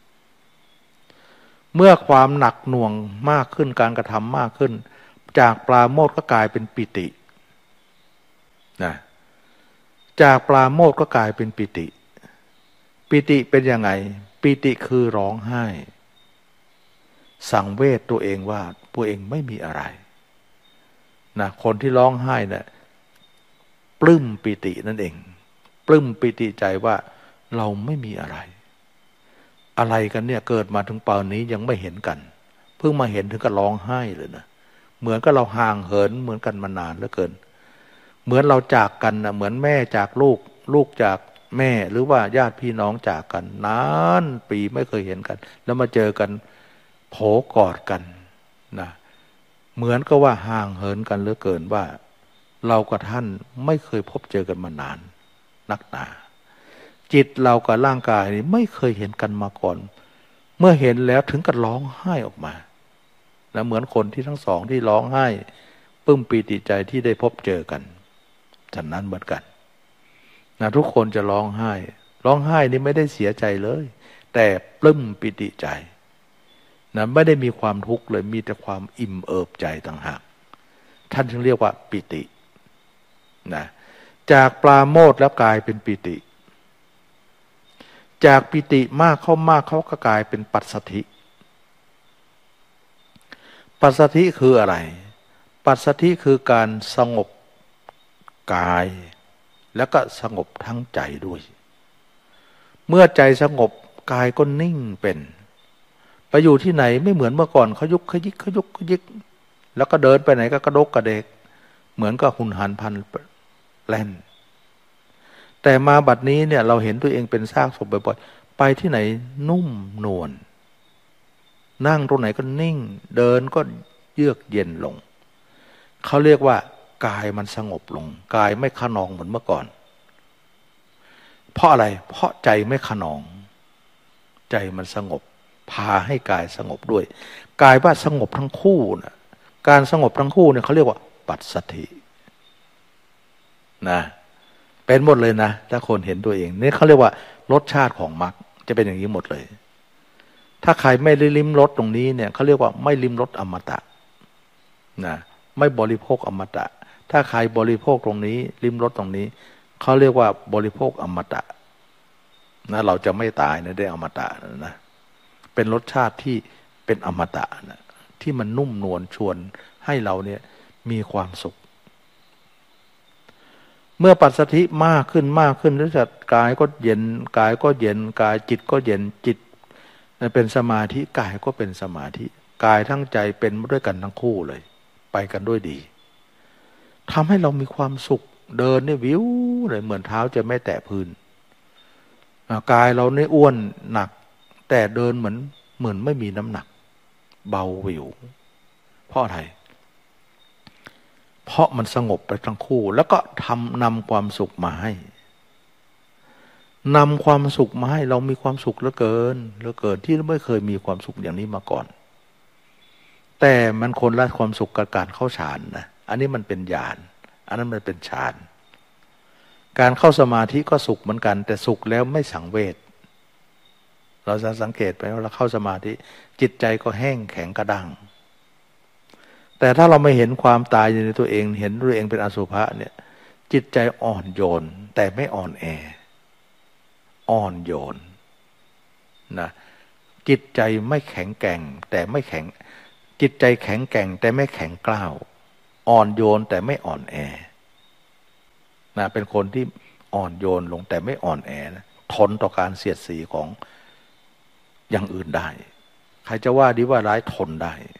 เมื่อความหนักหน่วงมากขึ้นการกระทำมากขึ้นจากปราโมทย์ก็กลายเป็นปิตินะจากปราโมทย์ก็กลายเป็นปิติปิติเป็นยังไงปิติคือร้องไห้สังเวชตัวเองว่าตัวเองไม่มีอะไรนะคนที่ร้องไห้เนี่ยปลื้มปิตินั่นเองปลื้มปิติใจว่าเราไม่มีอะไรอะไรกันเนี่ยเกิดมาถึงป่านนี้ยังไม่เห็นกันเพิ่งมาเห็นถึงกับร้องไห้เลยนะเหมือนกับเราห่างเหินเหมือนกันมานานเหลือเกินเหมือนเราจากกันนะเหมือนแม่จากลูกลูกจากแม่หรือว่าญาติพี่น้องจากกันนานปีไม่เคยเห็นกันแล้วมาเจอกันโผกอดกันนะเหมือนกับว่าห่างเหินกันเหลือเกินว่าเรากับท่านไม่เคยพบเจอกันมานานนักหนาจิตเรากับร่างกายนี่ไม่เคยเห็นกันมาก่อนเมื่อเห็นแล้วถึงกับร้องไห้ออกมาแล้วเหมือนคนที่ทั้งสองที่ร้องไห้ปลื้มปีติใจที่ได้พบเจอกันฉะนั้นเหมือนกันนะทุกคนจะร้องไห้ร้องไห้นี่ไม่ได้เสียใจเลยแต่ปลื้มปิติใจนะไม่ได้มีความทุกข์เลยมีแต่ความอิ่มเอิบใจต่างหากท่านจึงเรียกว่าปิตินะจากปราโมทย์แล้วกลายเป็นปิติจากปิติมากเข้ามากเขาก็กลายเป็นปัสสัทธิปัสสัทธิคืออะไรปัสสัทธิคือการสงบกายแล้วก็สงบทั้งใจด้วยเมื่อใจสงบกายก็นิ่งเป็นไปอยู่ที่ไหนไม่เหมือนเมื่อก่อนเขายุกขยิกเขายุกขยิกแล้วก็เดินไปไหนก็กระดกกระเดกเหมือนกับหุ่นหันพันแล่นแต่มาบัดนี้เนี่ยเราเห็นตัวเองเป็นซากศพบ่อยๆไปที่ไหนนุ่มนวลนั่งตรงไหนก็นิ่งเดินก็เยือกเย็นลงเขาเรียกว่ากายมันสงบลงกายไม่ขนองเหมือนเมื่อก่อนเพราะอะไรเพราะใจไม่ขนองใจมันสงบพาให้กายสงบด้วยกายว่าสงบทั้งคู่นะการสงบทั้งคู่เนี่ยเขาเรียกว่าปัสสัทธินะเป็นหมดเลยนะถ้าคนเห็นตัวเองนี่เขาเรียกว่ารสชาติของมรรคจะเป็นอย่างนี้หมดเลยถ้าใครไม่ได้ลิ้มรสตรงนี้เนี่ยเขาเรียกว่าไม่ลิ้มรสอมตะนะไม่บริโภคอมตะถ้าใครบริโภคตรงนี้ลิ้มรสตรงนี้เขาเรียกว่าบริโภคอมตะนะเราจะไม่ตายนะได้อมตะนะเป็นรสชาติที่เป็นอมตะนะที่มันนุ่มนวลชวนให้เราเนี่ยมีความสุขเมื่อปัสสัทธิมากขึ้นมากขึ้นแล้วจะกายก็เย็นกายก็เย็นกายจิตก็เย็นจิตเป็นสมาธิกายก็เป็นสมาธิกายทั้งใจเป็นด้วยกันทั้งคู่เลยไปกันด้วยดีทำให้เรามีความสุขเดินเนี่ยวิวเลยเหมือนเท้าจะไม่แตะพื้นกายเราเนี่ยอ้วนหนักแต่เดินเหมือนไม่มีน้ำหนักเบาวิวเพราะอะไรเพราะมันสงบไปทั้งคู่แล้วก็นำความสุขมาให้นำความสุขมาให้เรามีความสุขเหลือเกินที่เราไม่เคยมีความสุขอย่างนี้มาก่อนแต่มันคนละความสุขกับการเข้าฌานนะอันนี้มันเป็นญาณอันนั้นมันเป็นฌานการเข้าสมาธิก็สุขเหมือนกันแต่สุขแล้วไม่สังเวชเราจะสังเกตไปว่าเราเข้าสมาธิจิตใจก็แห้งแข็งกระด้างแต่ถ้าเราไม่เห็นความตายในตัวเองเห็นตัวเองเป็นอสุภะเนี่ยจิตใจอ่อนโยนแต่ไม่อ่อนแออ่อนโยนนะจิตใจไม่แข็งแกร่งแต่ไม่แข็งจิตใจแข็งแกร่งแต่ไม่แข็งกร้าวอ่อนโยนแต่ไม่อ่อนแอนะเป็นคนที่อ่อนโยนลงแต่ไม่อ่อนแอนะทนต่อการเสียดสีของอย่างอื่นได้ใครจะว่าดีว่าร้ายทนได้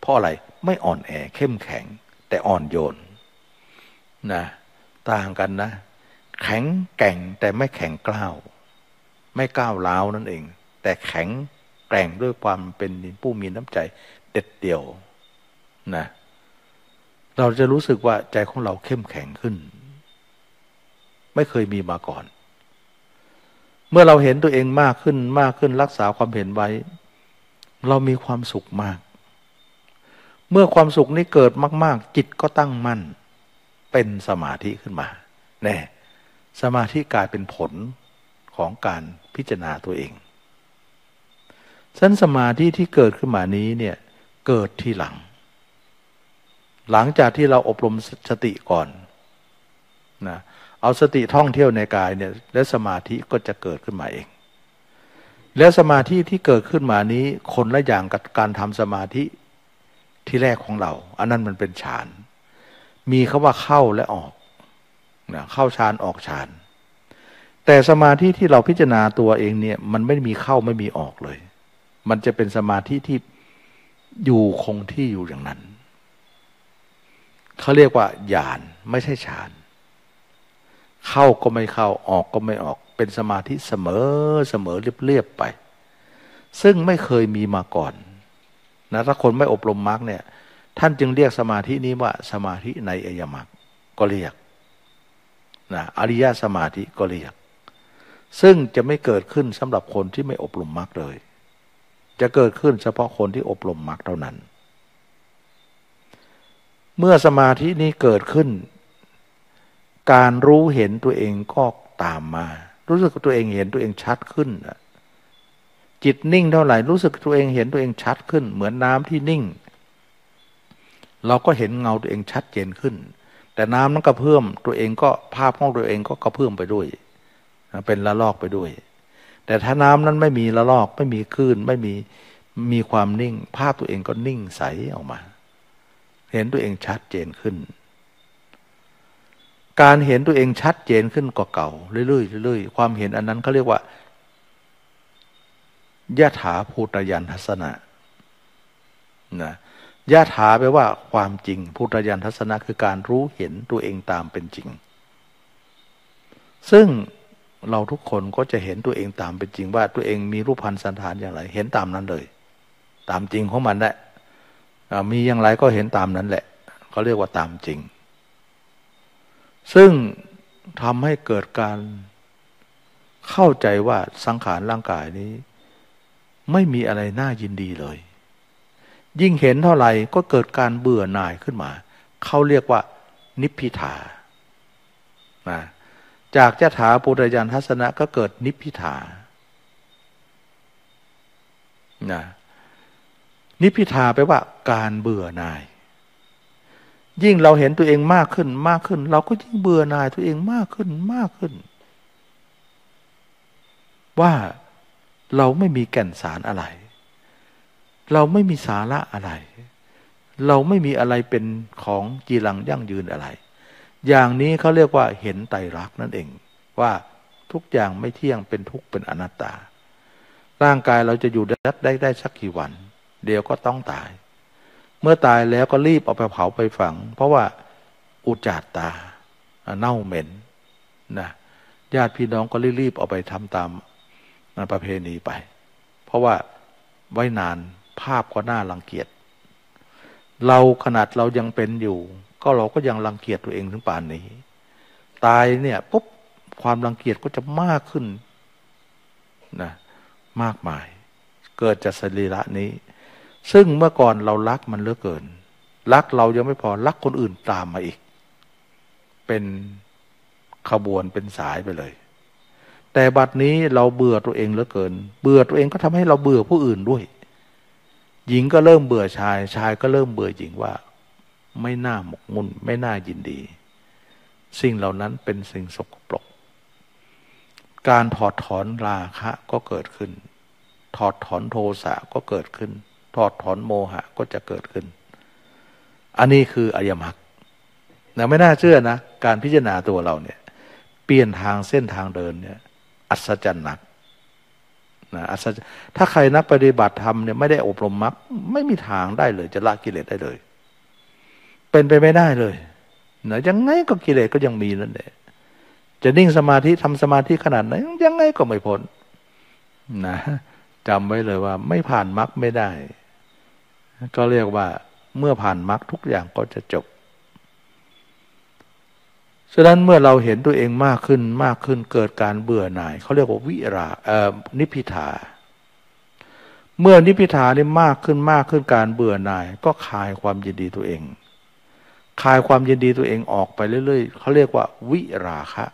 เพราะอะไรไม่อ่อนแอเข้มแข็งแต่อ่อนโยนนะต่างกันนะแข็งแกร่งแต่ไม่แข็งกร้าวไม่ก้าวร้าวนั่นเองแต่แข็งแกร่งด้วยความเป็นผู้มีน้ำใจเด็ดเดี่ยวนะเราจะรู้สึกว่าใจของเราเข้มแข็งขึ้นไม่เคยมีมาก่อนเมื่อเราเห็นตัวเองมากขึ้นมากขึ้นรักษาความเห็นไว้เรามีความสุขมากเมื่อความสุขนี้เกิดมากๆจิตก็ตั้งมั่นเป็นสมาธิขึ้นมาแน่สมาธิกลายเป็นผลของการพิจารณาตัวเองฉะนั้นสมาธิที่เกิดขึ้นมานี้เนี่ยเกิดที่หลังจากที่เราอบรมสติก่อนนะเอาสติท่องเที่ยวในกายเนี่ยแล้วสมาธิก็จะเกิดขึ้นมาเองแล้วสมาธิที่เกิดขึ้นมานี้คนละอย่างกับการทำสมาธิที่แรกของเราอันนั้นมันเป็นฌานมีคำว่าเข้าและออกนะเข้าฌานออกฌานแต่สมาธิที่เราพิจารณาตัวเองเนี่ยมันไม่มีเข้าไม่มีออกเลยมันจะเป็นสมาธิที่อยู่คงที่อยู่อย่างนั้นเขาเรียกว่าญาณไม่ใช่ฌานเข้าก็ไม่เข้าออกก็ไม่ออกเป็นสมาธิเสมอเรียบไปซึ่งไม่เคยมีมาก่อนนะถ้าคนไม่อบรมมรรคเนี่ยท่านจึงเรียกสมาธินี้ว่าสมาธิในอริยมรรคก็เรียกนะอริยสมาธิก็เรียกซึ่งจะไม่เกิดขึ้นสำหรับคนที่ไม่อบรมมรรคเลยจะเกิดขึ้นเฉพาะคนที่อบรมมรรคเท่านั้นเมื่อสมาธินี้เกิดขึ้นการรู้เห็นตัวเองก็ตามมารู้สึกตัวเองเห็นตัวเองชัดขึ้นจิตนิ่งเท่าไหร่รู้สึกตัวเองเห็นตัวเองชัดขึ้นเหมือนน้ำที่นิ่งเราก็เห็นเงาตัวเองชัดเจนขึ้นแต่น้ำนั้นกระเพื่อมตัวเองก็ภาพของตัวเองก็กระเพื่อมไปด้วยเป็นละลอกไปด้วยแต่ถ้าน้ำนั้นไม่มีละลอกไม่มีคลื่นไม่มีความนิ่งภาพตัวเองก็นิ่งใสออกมาเห็นตัวเองชัดเจนขึ้นการเห็นตัวเองชัดเจนขึ้นกว่าเก่าเรื่อยๆความเห็นอันนั้นเขาเรียกว่ายถาภูตยันทัสนะนะยถาแปลว่าความจริงภูตยันทัสนะคือการรู้เห็นตัวเองตามเป็นจริงซึ่งเราทุกคนก็จะเห็นตัวเองตามเป็นจริงว่าตัวเองมีรูปพรรณสันฐานอย่างไรเห็นตามนั้นเลยตามจริงของมันแหละมีอย่างไรก็เห็นตามนั้นแหละเขาเรียกว่าตามจริงซึ่งทำให้เกิดการเข้าใจว่าสังขารร่างกายนี้ไม่มีอะไรน่ายินดีเลยยิ่งเห็นเท่าไหร่ก็เกิดการเบื่อหน่ายขึ้นมาเขาเรียกว่านิพพิทานะจากยถาภูตยันทัสนะก็เกิดนิพพิทานะนิพพิทาแปลว่าการเบื่อหน่ายยิ่งเราเห็นตัวเองมากขึ้นเราก็ยิ่งเบื่อหน่ายตัวเองมากขึ้นว่าเราไม่มีแก่นสารอะไรเราไม่มีสาระอะไรเราไม่มีอะไรเป็นของจีรังยั่งยืนอะไรอย่างนี้เขาเรียกว่าเห็นไตรลักษณ์นั่นเองว่าทุกอย่างไม่เที่ยงเป็นทุกข์เป็นอนัตตาร่างกายเราจะอยู่ได้สักกี่วันเดี๋ยวก็ต้องตายเมื่อตายแล้วก็รีบเอาไปเผาไปฝังเพราะว่าอุจจาตาเน่าเหม็นนะญาติพี่น้องก็รีบเอาไปทำตามประเพณีไปเพราะว่าไว้นานภาพก็น่ารังเกียจเราขนาดเรายังเป็นอยู่ก็เราก็ยังรังเกียจตัวเองถึงป่านนี้ตายเนี่ยปุ๊บความรังเกียจก็จะมากขึ้นนะมากมายเกิดจากสรีระนี้ซึ่งเมื่อก่อนเรารักมันเหลือเกินรักเรายังไม่พอรักคนอื่นตามมาอีกเป็นขบวนเป็นสายไปเลยแต่บัดนี้เราเบื่อตัวเองเหลือเกินเบื่อตัวเองก็ทำให้เราเบื่อผู้อื่นด้วยหญิงก็เริ่มเบื่อชายก็เริ่มเบื่อหญิงว่าไม่น่าหมกมุ่นไม่น่ายินดีสิ่งเหล่านั้นเป็นสิ่งสกปรกการถอดถอนราคะก็เกิดขึ้นถอดถอนโทสะก็เกิดขึ้นถอดถอนโมหะก็จะเกิดขึ้นอันนี้คืออริยมรรคนะไม่น่าเชื่อนะการพิจารณาตัวเราเนี่ยเปลี่ยนทางเส้นทางเดินเนี่ยอัศจรรย์นักนะถ้าใครนักปฏิบัติธรรมเนี่ยไม่ได้อบรมมรรคไม่มีทางได้เลยจะละกิเลสได้เลยเป็นไปไม่ได้เลยนะยังไงก็กิเลสก็ยังมีนั่นแหละจะนิ่งสมาธิทำสมาธิขนาดไหนยังไงก็ไม่พ้นนะจำไว้เลยว่าไม่ผ่านมรรคไม่ได้ก็เรียกว่าเมื่อผ่านมรรคทุกอย่างก็จะจบฉะนั้นเมื่อเราเห็นตัวเองมากขึ้นมากขึ้นเกิดการเบื่อหน่ายเขาเรียกว่าวิรานิพพิทาเมื่อนิพพิทานี่มากขึ้นมากขึ้นการเบื่อหน่ายก็คลายความยินดีตัวเองคลายความยินดีตัวเองออกไปเรื่อยๆเขาเรียกว่าวิราคะ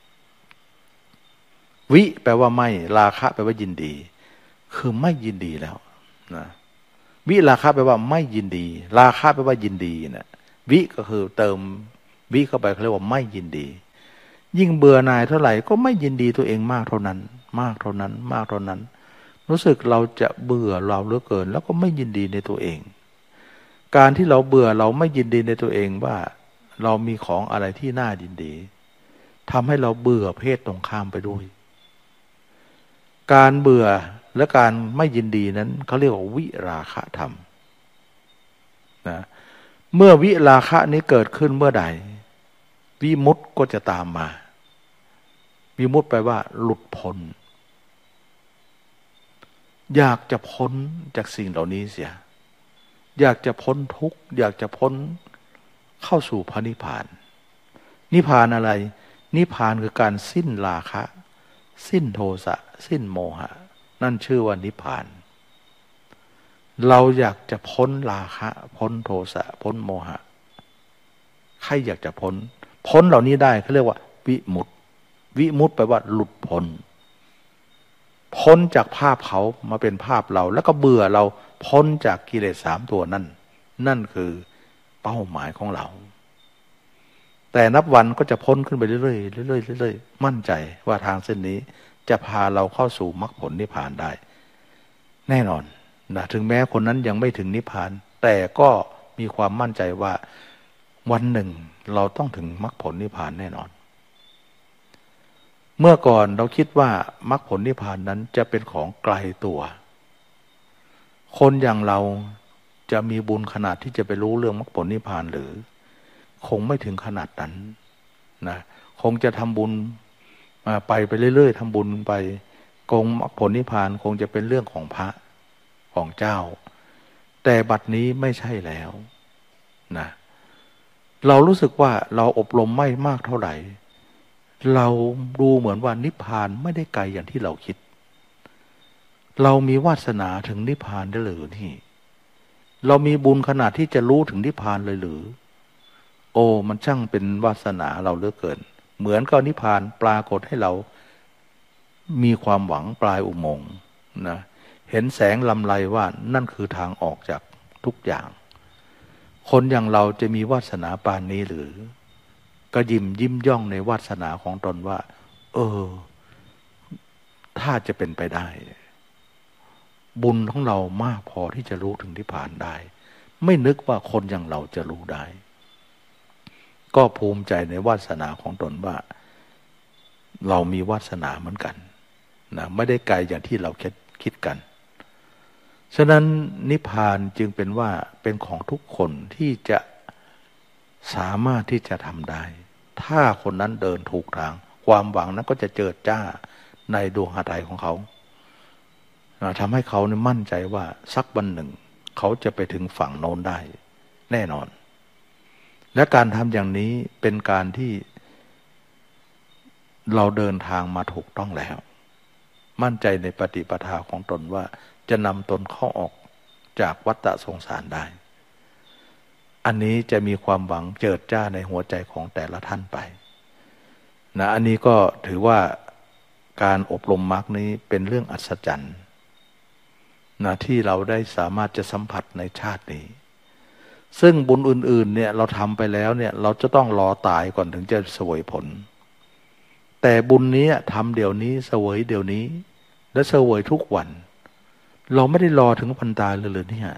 วิแปลว่าไม่ราคะแปลว่ายินดีคือไม่ยินดีแล้วนะวิราคะแปลว่าไม่ยินดีราคะแปลว่ายินดีนะวิก็คือเติมวิเข้าไปเขาเรียกว่าไม่ยินดียิ่งเบื่อหน่ายเท่าไหร่ก็ไม่ยินดีตัวเองมากเท่านั้นมากเท่านั้นมากเท่านั้นรู้สึกเราจะเบื่อเราเหลือเกินแล้วก็ไม่ยินดีในตัวเองการที่เราเบื่อเราไม่ยินดีในตัวเองว่าเรามีของอะไรที่น่ายินดีทำให้เราเบื่อเพศตรงข้ามไปด้วยการเบื่อและการไม่ยินดีนั้นเขาเรียกว่าวิราคะธรรมนะเมื่อวิราคะนี้เกิดขึ้นเมื่อใดวิมุตติก็จะตามมาวิมุตติแปลว่าหลุดพ้นอยากจะพ้นจากสิ่งเหล่านี้เสียอยากจะพ้นทุกข์อยากจะพ้นเข้าสู่พระนิพพานนิพพานอะไรนิพพานคือการสิ้นราคะสิ้นโทสะสิ้นโมหะนั่นชื่อว่านิพพานเราอยากจะพ้นราคะพ้นโทสะพ้นโมหะใครอยากจะพ้นเหล่านี้ได้เขาเรียกว่าวิมุตติวิมุตติแปลว่าหลุดพ้นจากภาพเขามาเป็นภาพเราแล้วก็เบื่อเราพ้นจากกิเลส3ตัวนั่นคือเป้าหมายของเราแต่นับวันก็จะพ้นขึ้นไปเรื่อยๆเรื่อยๆเรื่อยๆมั่นใจว่าทางเส้นนี้จะพาเราเข้าสู่มรรคผลนิพพานได้แน่นอนนะถึงแม้คนนั้นยังไม่ถึงนิพพานแต่ก็มีความมั่นใจว่าวันหนึ่งเราต้องถึงมรรคผลนิพพานแน่นอนเมื่อก่อนเราคิดว่ามรรคผลนิพพานนั้นจะเป็นของไกลตัวคนอย่างเราจะมีบุญขนาดที่จะไปรู้เรื่องมรรคผลนิพพานหรือคงไม่ถึงขนาดนั้นนะคงจะทำบุญไปเรื่อยๆทำบุญไปกงมรรคผลนิพพานคงจะเป็นเรื่องของพระของเจ้าแต่บัดนี้ไม่ใช่แล้วนะเรารู้สึกว่าเราอบรมไม่มากเท่าไหร่เราดูเหมือนว่านิพพานไม่ได้ไกลอย่างที่เราคิดเรามีวาสนาถึงนิพพานได้หรือนี่เรามีบุญขนาดที่จะรู้ถึงนิพพานเลยหรือโอ้มันช่างเป็นวาสนาเราเหลือเกินเหมือนกับนิพพานปรากฏให้เรามีความหวังปลายอุโมงค์นะเห็นแสงลำไรว่านั่นคือทางออกจากทุกอย่างคนอย่างเราจะมีวาสนาปานนี้หรือก็ยิ้มย่องในวาสนาของตนว่าถ้าจะเป็นไปได้บุญของเรามากพอที่จะรู้ถึงนิพพานได้ไม่นึกว่าคนอย่างเราจะรู้ได้ก็ภูมิใจในวาสนาของตนว่าเรามีวาสนาเหมือนกันนะไม่ได้ไกลอย่างที่เราคิดกันฉะนั้นนิพพานจึงเป็นว่าเป็นของทุกคนที่จะสามารถที่จะทำได้ถ้าคนนั้นเดินถูกทางความหวังนั้นก็จะเจิดจ้าในดวงหทัยของเขาทำให้เขามั่นใจว่าสักวันหนึ่งเขาจะไปถึงฝั่งโน้นได้แน่นอนและการทำอย่างนี้เป็นการที่เราเดินทางมาถูกต้องแล้วมั่นใจในปฏิปทาของตนว่าจะนำตนเข้าออกจากวัฏสงสารได้อันนี้จะมีความหวังเจิดจ้าในหัวใจของแต่ละท่านไปนะอันนี้ก็ถือว่าการอบรมมรรคนี้เป็นเรื่องอัศจรรย์นะที่เราได้สามารถจะสัมผัสในชาตินี้ซึ่งบุญอื่นๆเนี่ยเราทำไปแล้วเนี่ยเราจะต้องรอตายก่อนถึงจะเสวยผลแต่บุญนี้ทำเดี๋ยวนี้เสวยเดี๋ยวนี้และเสวยทุกวันเราไม่ได้รอถึงวันตายเลยหรือเนี่ย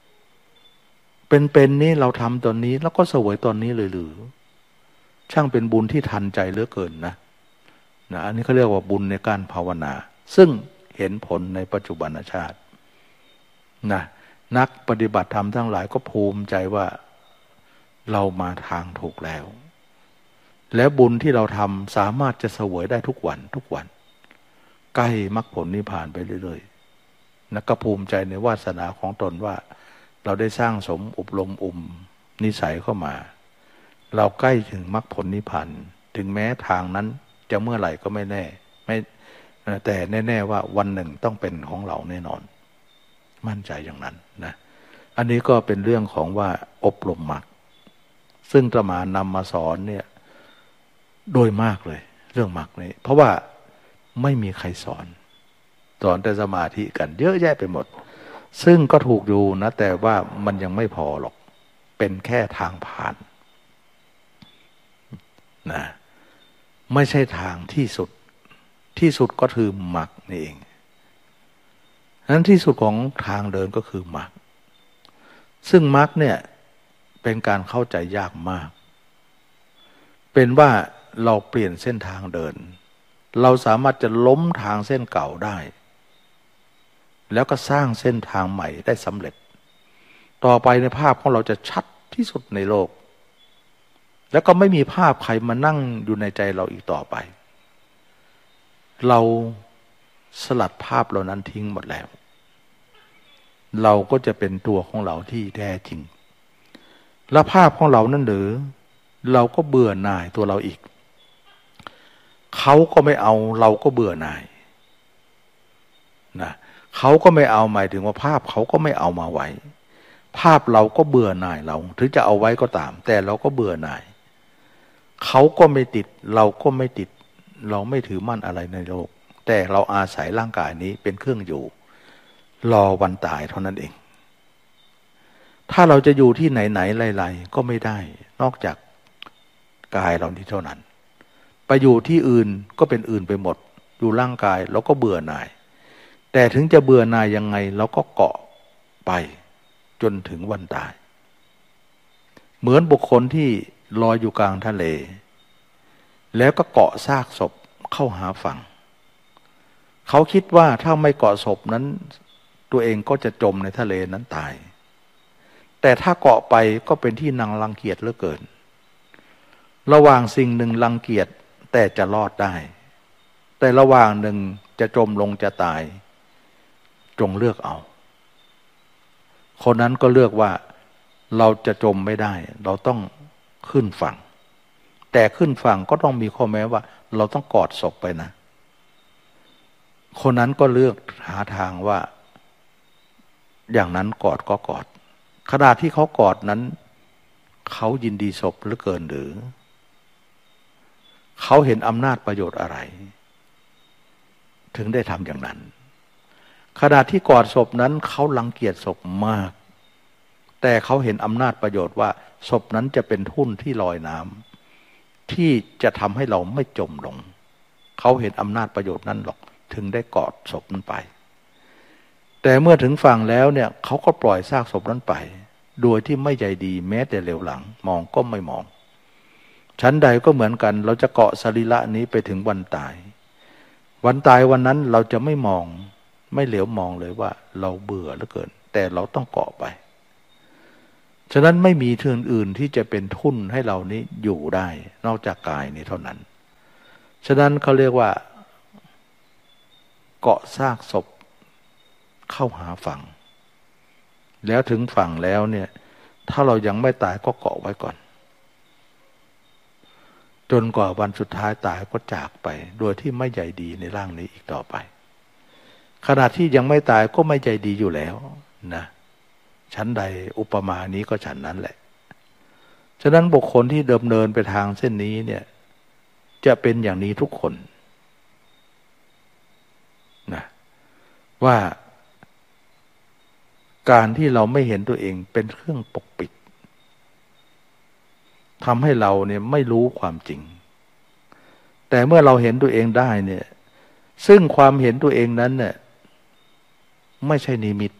เป็นนี้เราทำตอนนี้แล้วก็เสวยตอนนี้เลยหรือช่างเป็นบุญที่ทันใจเหลือเกินนะอันนี้เขาเรียกว่าบุญในการภาวนาซึ่งเห็นผลในปัจจุบันชาตินะนักปฏิบัติธรรมทั้งหลายก็ภูมิใจว่าเรามาทางถูกแล้วและบุญที่เราทำสามารถจะเสวยได้ทุกวันทุกวันใกล้มรรคผลนิพพานไปเรื่อยๆนักก็ภูมิใจในวาสนาของตนว่าเราได้สร้างสมอบรมนิสัยเข้ามาเราใกล้ถึงมรรคผลนิพพานถึงแม้ทางนั้นจะเมื่อไหร่ก็ไม่แน่ไม่แต่แน่ๆว่าวันหนึ่งต้องเป็นของเราแน่นอนมั่นใจอย่างนั้นนะอันนี้ก็เป็นเรื่องของว่าอบรมมรรคซึ่งอาตมานำมาสอนเนี่ยโดยมากเลยเรื่องมรรคนี้เพราะว่าไม่มีใครสอนแต่สมาธิกันเยอะแยะไปหมดซึ่งก็ถูกอยู่นะแต่ว่ามันยังไม่พอหรอกเป็นแค่ทางผ่านนะไม่ใช่ทางที่สุดที่สุดก็คือมรรคนี่เองนั้นที่สุดของทางเดินก็คือมรรคซึ่งมรรคเนี่ยเป็นการเข้าใจยากมากเป็นว่าเราเปลี่ยนเส้นทางเดินเราสามารถจะล้มทางเส้นเก่าได้แล้วก็สร้างเส้นทางใหม่ได้สำเร็จต่อไปในภาพของเราจะชัดที่สุดในโลกแล้วก็ไม่มีภาพใครมานั่งอยู่ในใจเราอีกต่อไปเราสลัดภาพเหล่านั้นทิ้งหมดแล้วเราก็จะเป็นตัวของเราที่แท้จริงและภาพของเรานั่นหรือเราก็เบื่อหน่ายตัวเราอีกเขาก็ไม่เอาเราก็เบื่อหน่ายนะเขาก็ไม่เอาหมายถึงว่าภาพเขาก็ไม่เอามาไว้ภาพเราก็เบื่อหน่ายเราถึงจะเอาไว้ก็ตามแต่เราก็เบื่อหน่ายเขาก็ไม่ติดเราก็ไม่ติดเราไม่ถือมั่นอะไรในโลกแต่เราอาศัยร่างกายนี้เป็นเครื่องอยู่รอวันตายเท่านั้นเองถ้าเราจะอยู่ที่ไหนๆไรๆก็ไม่ได้นอกจากกายเรานี้เท่านั้นไปอยู่ที่อื่นก็เป็นอื่นไปหมดอยู่ร่างกายเราก็เบื่อหน่ายแต่ถึงจะเบื่อหน่ายยังไงเราก็เกาะไปจนถึงวันตายเหมือนบุคคลที่ลอยอยู่กลางทะเลแล้วก็เกาะซากศพเข้าหาฝั่งเขาคิดว่าถ้าไม่เกาะศพนั้นตัวเองก็จะจมในทะเลนั้นตายแต่ถ้าเกาะไปก็เป็นที่นางรังเกียจเหลือเกินระหว่างสิ่งหนึ่งรังเกียจแต่จะรอดได้แต่ระหว่างหนึ่งจะจมลงจะตายจงเลือกเอาคนนั้นก็เลือกว่าเราจะจมไม่ได้เราต้องขึ้นฝั่งแต่ขึ้นฝั่งก็ต้องมีข้อแม้ว่าเราต้องกอดศพไปนะคนนั้นก็เลือกหาทางว่าอย่างนั้นกอดก็กอดขณะที่เขากอดนั้นเขายินดีศพเหลือเกินหรือเขาเห็นอำนาจประโยชน์อะไรถึงได้ทำอย่างนั้นขณะที่กอดศพนั้นเขารังเกียจศพมากแต่เขาเห็นอำนาจประโยชน์ว่าศพนั้นจะเป็นทุ่นที่ลอยน้ำที่จะทำให้เราไม่จมลงเขาเห็นอำนาจประโยชน์นั้นหรอกถึงได้กอดศพนั้นไปแต่เมื่อถึงฝั่งแล้วเนี่ยเขาก็ปล่อยซากศพนั้นไปโดยที่ไม่ใจดีแม้แต่เหลียวหลังมองก็ไม่มองชั้นใดก็เหมือนกันเราจะเกาะสรีระนี้ไปถึงวันตายวันตายวันนั้นเราจะไม่มองไม่เหลียวมองเลยว่าเราเบื่อเหลือเกินแต่เราต้องเกาะไปฉะนั้นไม่มีเทือนอื่นที่จะเป็นทุ่นให้เรานี้อยู่ได้นอกจากกายนี้เท่านั้นฉะนั้นเขาเรียกว่าเกาะซากศพเข้าหาฝั่งแล้วถึงฝั่งแล้วเนี่ยถ้าเรายังไม่ตายก็เกาะไว้ก่อนจนกว่าวันสุดท้ายตายก็จากไปโดยที่ไม่ใยดีในร่างนี้อีกต่อไปขณะที่ยังไม่ตายก็ไม่ใจดีอยู่แล้วนะชั้นใดอุปมานี้ก็ฉันนั้นแหละฉะนั้นบุคคลที่เดิมเนินไปทางเส้นนี้เนี่ยจะเป็นอย่างนี้ทุกคนนะว่าการที่เราไม่เห็นตัวเองเป็นเครื่องปกปิดทำให้เราเนี่ยไม่รู้ความจริงแต่เมื่อเราเห็นตัวเองได้เนี่ยซึ่งความเห็นตัวเองนั้นเนี่ยไม่ใช่นิมิต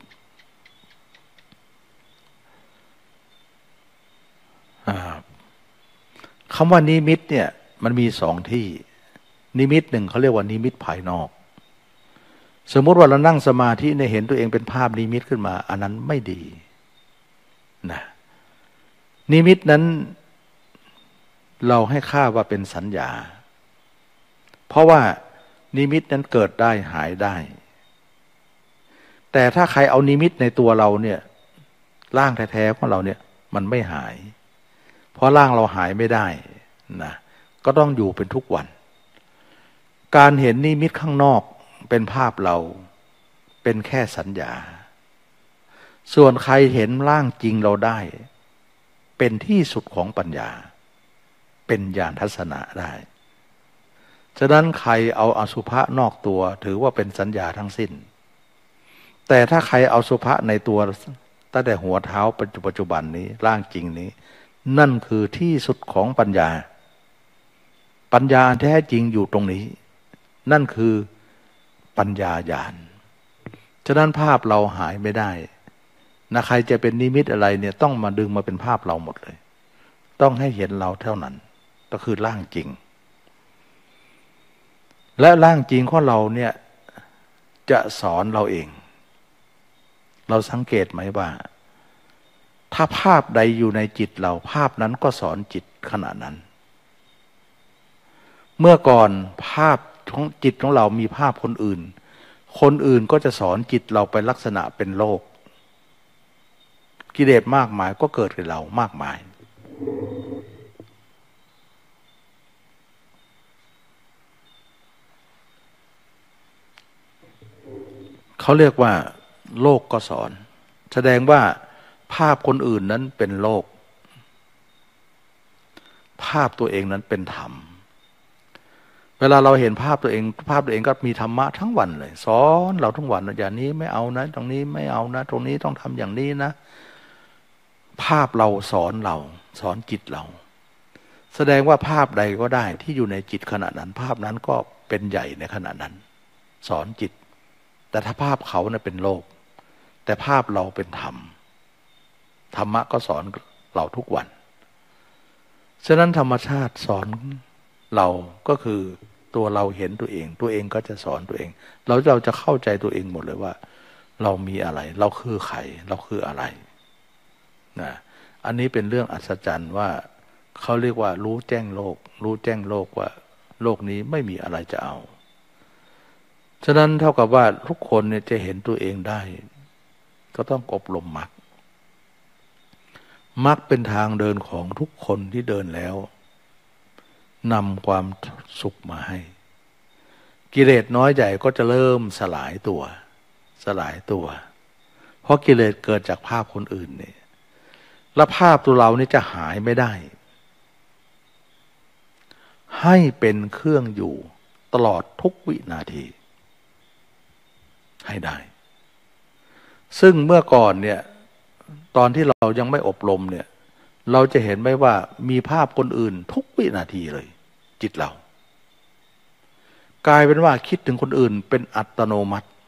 คำว่านิมิตเนี่ยมันมีสองที่นิมิตหนึ่งเขาเรียกว่านิมิตภายนอกสมมุติว่าเรานั่งสมาธิเนี่ยเห็นตัวเองเป็นภาพนิมิตขึ้นมาอันนั้นไม่ดีนะนิมิตนั้นเราให้ค่าว่าเป็นสัญญาเพราะว่านิมิตนั้นเกิดได้หายได้แต่ถ้าใครเอานิมิตในตัวเราเนี่ยร่างแท้ๆของเราเนี่ยมันไม่หายเพราะร่างเราหายไม่ได้นะก็ต้องอยู่เป็นทุกวันการเห็นนิมิตข้างนอกเป็นภาพเราเป็นแค่สัญญาส่วนใครเห็นร่างจริงเราได้เป็นที่สุดของปัญญาเป็นญาณทัศนะได้ฉะนั้นใครเอาอสุภะนอกตัวถือว่าเป็นสัญญาทั้งสิ้นแต่ถ้าใครเอาสุภะในตัวตั้งแต่หัวเท้าปัจจุบันนี้ร่างจริงนี้นั่นคือที่สุดของปัญญาปัญญาแท้จริงอยู่ตรงนี้นั่นคือปัญญาญาณฉะนั้นภาพเราหายไม่ได้นะใครจะเป็นนิมิตอะไรเนี่ยต้องมาดึงมาเป็นภาพเราหมดเลยต้องให้เห็นเราเท่านั้นก็คือร่างจริงและร่างจริงของเราเนี่ยจะสอนเราเองเราสังเกตไหมว่าถ้าภาพใดอยู่ในจิตเราภาพนั้นก็สอนจิตขณะนั้นเมื่อก่อนภาพของจิตของเรามีภาพคนอื่นคนอื่นก็จะสอนจิตเราไปลักษณะเป็นโลกกิเลสมากมายก็เกิดกับเรามากมายเขาเรียกว่าโลกก็สอนแสดงว่าภาพคนอื่นนั้นเป็นโลกภาพตัวเองนั้นเป็นธรรมเวลาเราเห็นภาพตัวเองภาพตัวเองก็มีธรรมะทั้งวันเลยสอนเราทั้งวันอย่างนี้ไม่เอานะตรงนี้ไม่เอานะตรงนี้ต้องทำอย่างนี้นะภาพเราสอนเราสอนจิตเราแสดงว่าภาพใดก็ได้ที่อยู่ในจิตขณะนั้นภาพนั้นก็เป็นใหญ่ในขณะนั้นสอนจิตแต่ถ้าภาพเขาเนี่ยเป็นโลกแต่ภาพเราเป็นธรรมธรรมะก็สอนเราทุกวันฉะนั้นธรรมชาติสอนเราก็คือตัวเราเห็นตัวเองตัวเองก็จะสอนตัวเองเราจะเข้าใจตัวเองหมดเลยว่าเรามีอะไรเราคือใครเราคืออะไรนะอันนี้เป็นเรื่องอัศจรรย์ว่าเขาเรียกว่ารู้แจ้งโลกรู้แจ้งโลกว่าโลกนี้ไม่มีอะไรจะเอาฉะนั้นเท่ากับว่าทุกคนเนี่ยจะเห็นตัวเองได้ก็ต้องอบรมมรรคมรรคเป็นทางเดินของทุกคนที่เดินแล้วนำความสุขมาให้กิเลสน้อยใหญ่ก็จะเริ่มสลายตัวเพราะกิเลสเกิดจากภาพคนอื่นเนี่ยและภาพตัวเรานี่จะหายไม่ได้ให้เป็นเครื่องอยู่ตลอดทุกวินาทีให้ได้ซึ่งเมื่อก่อนเนี่ยตอนที่เรายังไม่อบรมเนี่ยเราจะเห็นไหมว่ามีภาพคนอื่นทุกวินาทีเลยจิตเรากลายเป็นว่าคิดถึงคนอื่นเป็นอัตโนมัติ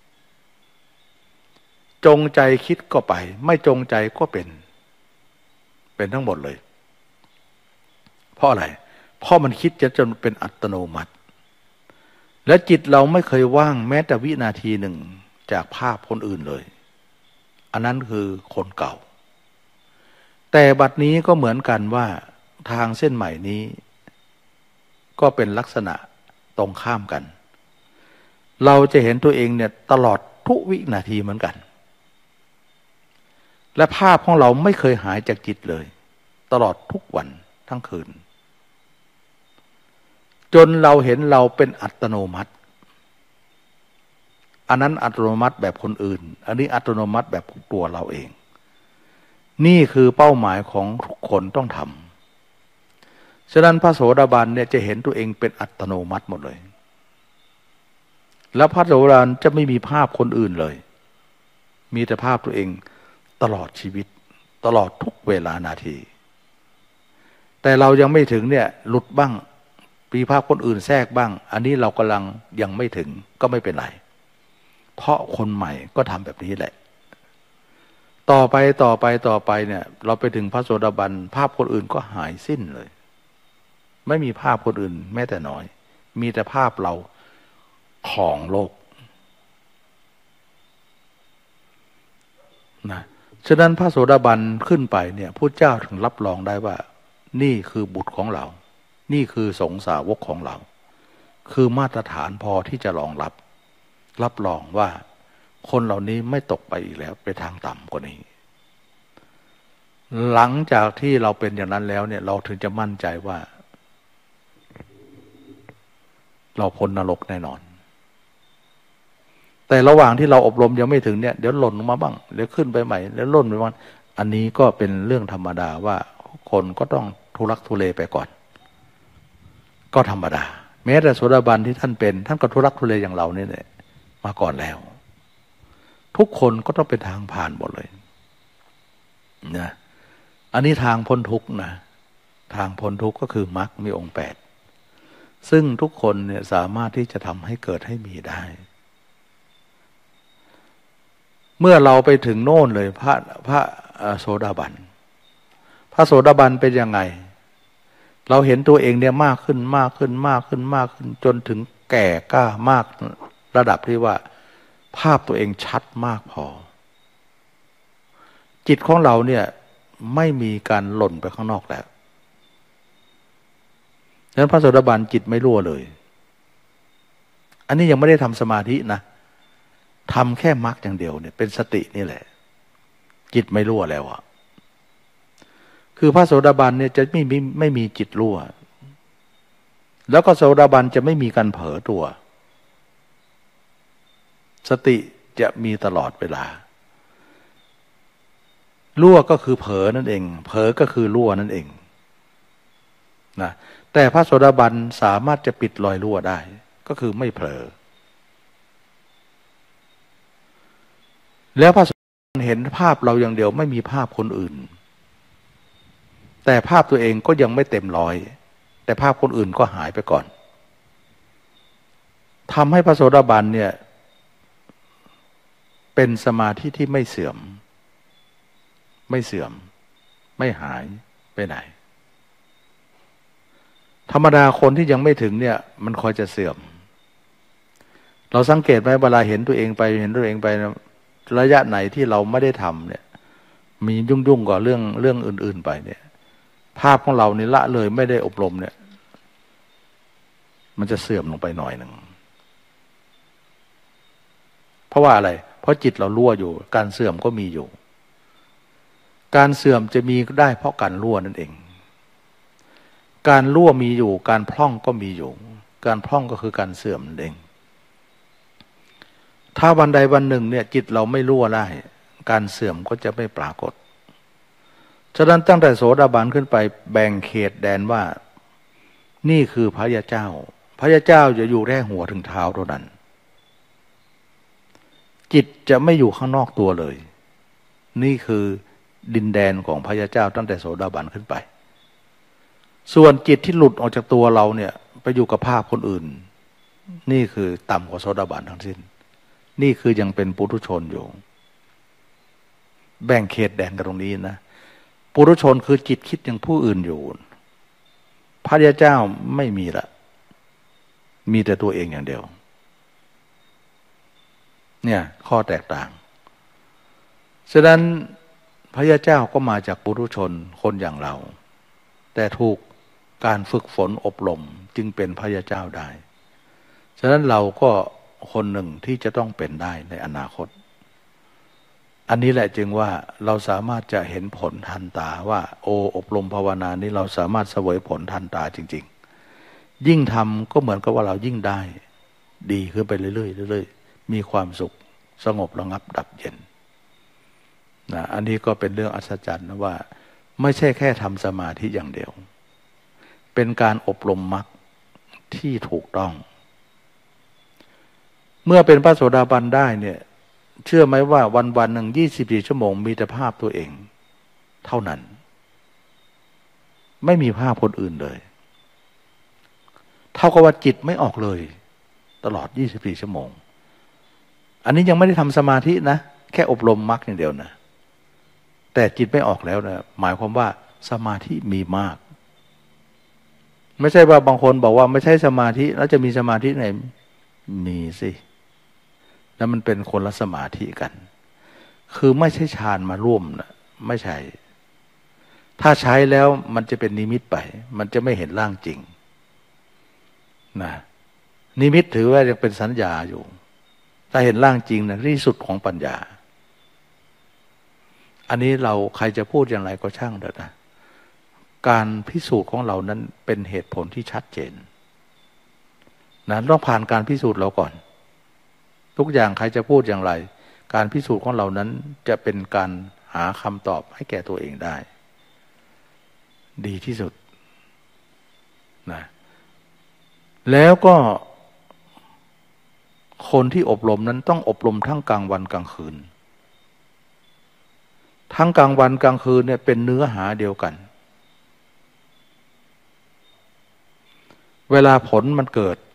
จงใจคิดก็ไปไม่จงใจก็เป็นทั้งหมดเลยเพราะอะไรเพราะมันคิดจนเป็นอัตโนมัติและจิตเราไม่เคยว่างแม้แต่วินาทีหนึ่งจากภาพคนอื่นเลยอันนั้นคือคนเก่าแต่บัดนี้ก็เหมือนกันว่าทางเส้นใหม่นี้ก็เป็นลักษณะตรงข้ามกันเราจะเห็นตัวเองเนี่ยตลอดทุกวินาทีเหมือนกันและภาพของเราไม่เคยหายจากจิตเลยตลอดทุกวันทั้งคืนจนเราเห็นเราเป็นอัตโนมัติอันนั้นอัตโนมัติแบบคนอื่นอันนี้อัตโนมัติแบบตัวเราเองนี่คือเป้าหมายของทุกคนต้องทำฉะนั้นพระโสดาบันเนี่ยจะเห็นตัวเองเป็นอัตโนมัติหมดเลยแล้วพระโสดาบันจะไม่มีภาพคนอื่นเลยมีแต่ภาพตัวเองตลอดชีวิตตลอดทุกเวลานาทีแต่เรายังไม่ถึงเนี่ยหลุดบ้างมีภาพคนอื่นแทรกบ้างอันนี้เรากำลังยังไม่ถึงก็ไม่เป็นไรเพราะคนใหม่ก็ทำแบบนี้แหละต่อไปเนี่ยเราไปถึงพระโสดาบันภาพคนอื่นก็หายสิ้นเลยไม่มีภาพคนอื่นแม้แต่น้อยมีแต่ภาพเราของโลกนะฉะนั้นพระโสดาบันขึ้นไปเนี่ยพุทธเจ้าถึงรับรองได้ว่านี่คือบุตรของเรานี่คือสงฆ์สาวกของเราคือมาตรฐานพอที่จะรองรับรองว่าคนเหล่านี้ไม่ตกไปอีกแล้วไปทางต่ำกว่านี้หลังจากที่เราเป็นอย่างนั้นแล้วเนี่ยเราถึงจะมั่นใจว่าเราพ้นนรกแน่นอนแต่ระหว่างที่เราอบรมยังไม่ถึงเนี่ยเดี๋ยวหล่นลงมาบ้างเดี๋ยวขึ้นไปใหม่เดี๋ยวหล่นไปบ้างอันนี้ก็เป็นเรื่องธรรมดาว่าคนก็ต้องทุรักทุเลไปก่อนก็ธรรมดาแม้แต่โสดาบันที่ท่านเป็นท่านก็ทุรักทุเลอย่างเราเนี่ยมาก่อนแล้วทุกคนก็ต้องเป็นทางผ่านหมดเลยนะอันนี้ทางพ้นทุกข์นะทางพ้นทุกข์ก็คือมรรคมีองค์8ซึ่งทุกคนเนี่ยสามารถที่จะทำให้เกิดให้มีได้เมื่อเราไปถึงโน่นเลยพระโสดาบันพระโสดาบันเป็นยังไงเราเห็นตัวเองเนี่ยมากขึ้นจนถึงแก่กล้ามากระดับที่ว่าภาพตัวเองชัดมากพอจิตของเราเนี่ยไม่มีการหล่นไปข้างนอกแล้วฉะนั้นพระโสดาบันจิตไม่รั่วเลยอันนี้ยังไม่ได้ทำสมาธินะทำแค่มรรคอย่างเดียวเนี่ยเป็นสตินี่แหละจิตไม่รั่วแล้วอ่ะคือพระโสดาบันเนี่ยจะไม่มีจิตรั่วแล้วก็โสดาบันจะไม่มีการเผลอตัวสติจะมีตลอดเวลารั่วก็คือเผลอนั่นเองเผลอก็คือรั่วนั่นเองนะแต่พระโสดาบันสามารถจะปิดรอยรั่วได้ก็คือไม่เผลอแล้วพระโสดาบันเห็นภาพเราอย่างเดียวไม่มีภาพคนอื่นแต่ภาพตัวเองก็ยังไม่เต็มร้อยแต่ภาพคนอื่นก็หายไปก่อนทำให้พระโสดาบันเนี่ยเป็นสมาธิที่ไม่เสื่อมไม่หายไปไหนธรรมดาคนที่ยังไม่ถึงเนี่ยมันคอยจะเสื่อมเราสังเกตไหมเวลาเห็นตัวเองไประยะไหนที่เราไม่ได้ทำเนี่ยมียุ่งกว่าเรื่องอื่นๆไปเนี่ยภาพของเรานี่ละเลยไม่ได้อบรมเนี่ยมันจะเสื่อมลงไปหน่อยหนึ่งเพราะว่าอะไรเพราะจิตเรารั่วอยู่การเสื่อมก็มีอยู่การเสื่อมจะมีได้เพราะการรั่วนั่นเองการรั่วมีอยู่การพร่องก็มีอยู่การพร่องก็คือการเสื่อมนั่นเองถ้าวันใดวันหนึ่งเนี่ยจิตเราไม่รั่วได้การเสื่อมก็จะไม่ปรากฏฉะนั้นตั้งแต่โสดาบันขึ้นไปแบ่งเขตแดนว่านี่คือพระยาเจ้าจะอยู่แค่หัวถึงเท้าเท่านั้นจิตจะไม่อยู่ข้างนอกตัวเลยนี่คือดินแดนของพระยาเจ้าตั้งแต่โสดาบันขึ้นไปส่วนจิตที่หลุดออกจากตัวเราเนี่ยไปอยู่กับภาพคนอื่นนี่คือต่ำกว่าโสดาบันทั้งสิ้นนี่คือยังเป็นปุถุชนอยู่แบ่งเขตแดนกันตรงนี้นะปุถุชนคือจิตคิดอย่างผู้อื่นอยู่พระยาเจ้าไม่มีละมีแต่ตัวเองอย่างเดียวเนี่ยข้อแตกต่างฉะนั้นพระยาเจ้าก็มาจากปุถุชนคนอย่างเราแต่ถูกการฝึกฝนอบรมจึงเป็นพระยาเจ้าได้ฉะนั้นเราก็คนหนึ่งที่จะต้องเป็นได้ในอนาคตอันนี้แหละจึงว่าเราสามารถจะเห็นผลทันตาว่าอบรมภาวนานี้เราสามารถเสวยผลทันตาจริงๆยิ่งทำก็เหมือนกับว่าเรายิ่งได้ดีขึ้นไปเรื่อยๆมีความสุขสงบระงับดับเย็นนะอันนี้ก็เป็นเรื่องอัศจรรย์นะว่าไม่ใช่แค่ทำสมาธิอย่างเดียวเป็นการอบรมมรรคที่ถูกต้องเมื่อเป็นพระโสดาบันได้เนี่ยเชื่อไหมว่าวันหนึ่ง24 ชั่วโมงมีแต่ภาพตัวเองเท่านั้นไม่มีภาพคนอื่นเลยเท่ากับว่าจิตไม่ออกเลยตลอด24 ชั่วโมงอันนี้ยังไม่ได้ทำสมาธินะแค่อบรมมรรคอย่างเดียวนะแต่จิตไม่ออกแล้วนะหมายความว่าสมาธิมีมากไม่ใช่ว่าบางคนบอกว่าไม่ใช่สมาธิแล้วจะมีสมาธิไหนมีสิแล้วมันเป็นคนละสมาธิกันคือไม่ใช่ฌานมาร่วมนะไม่ใช่ถ้าใช้แล้วมันจะเป็นนิมิตไปมันจะไม่เห็นร่างจริงนะนิมิตถือว่ายังเป็นสัญญาอยู่ถ้าเห็นร่างจริงนะที่สุดของปัญญาอันนี้เราใครจะพูดอย่างไรก็ช่างเถอะนะการพิสูจน์ของเรานั้นเป็นเหตุผลที่ชัดเจนนะต้องผ่านการพิสูจน์เราก่อนทุกอย่างใครจะพูดอย่างไรการพิสูจน์ของเรานั้นจะเป็นการหาคำตอบให้แก่ตัวเองได้ดีที่สุดนะแล้วก็คนที่อบรมนั้นต้องอบรมทั้งกลางวันกลางคืนทั้งกลางวันกลางคืนเนี่ยเป็นเนื้อหาเดียวกันเวลาผลมันเกิด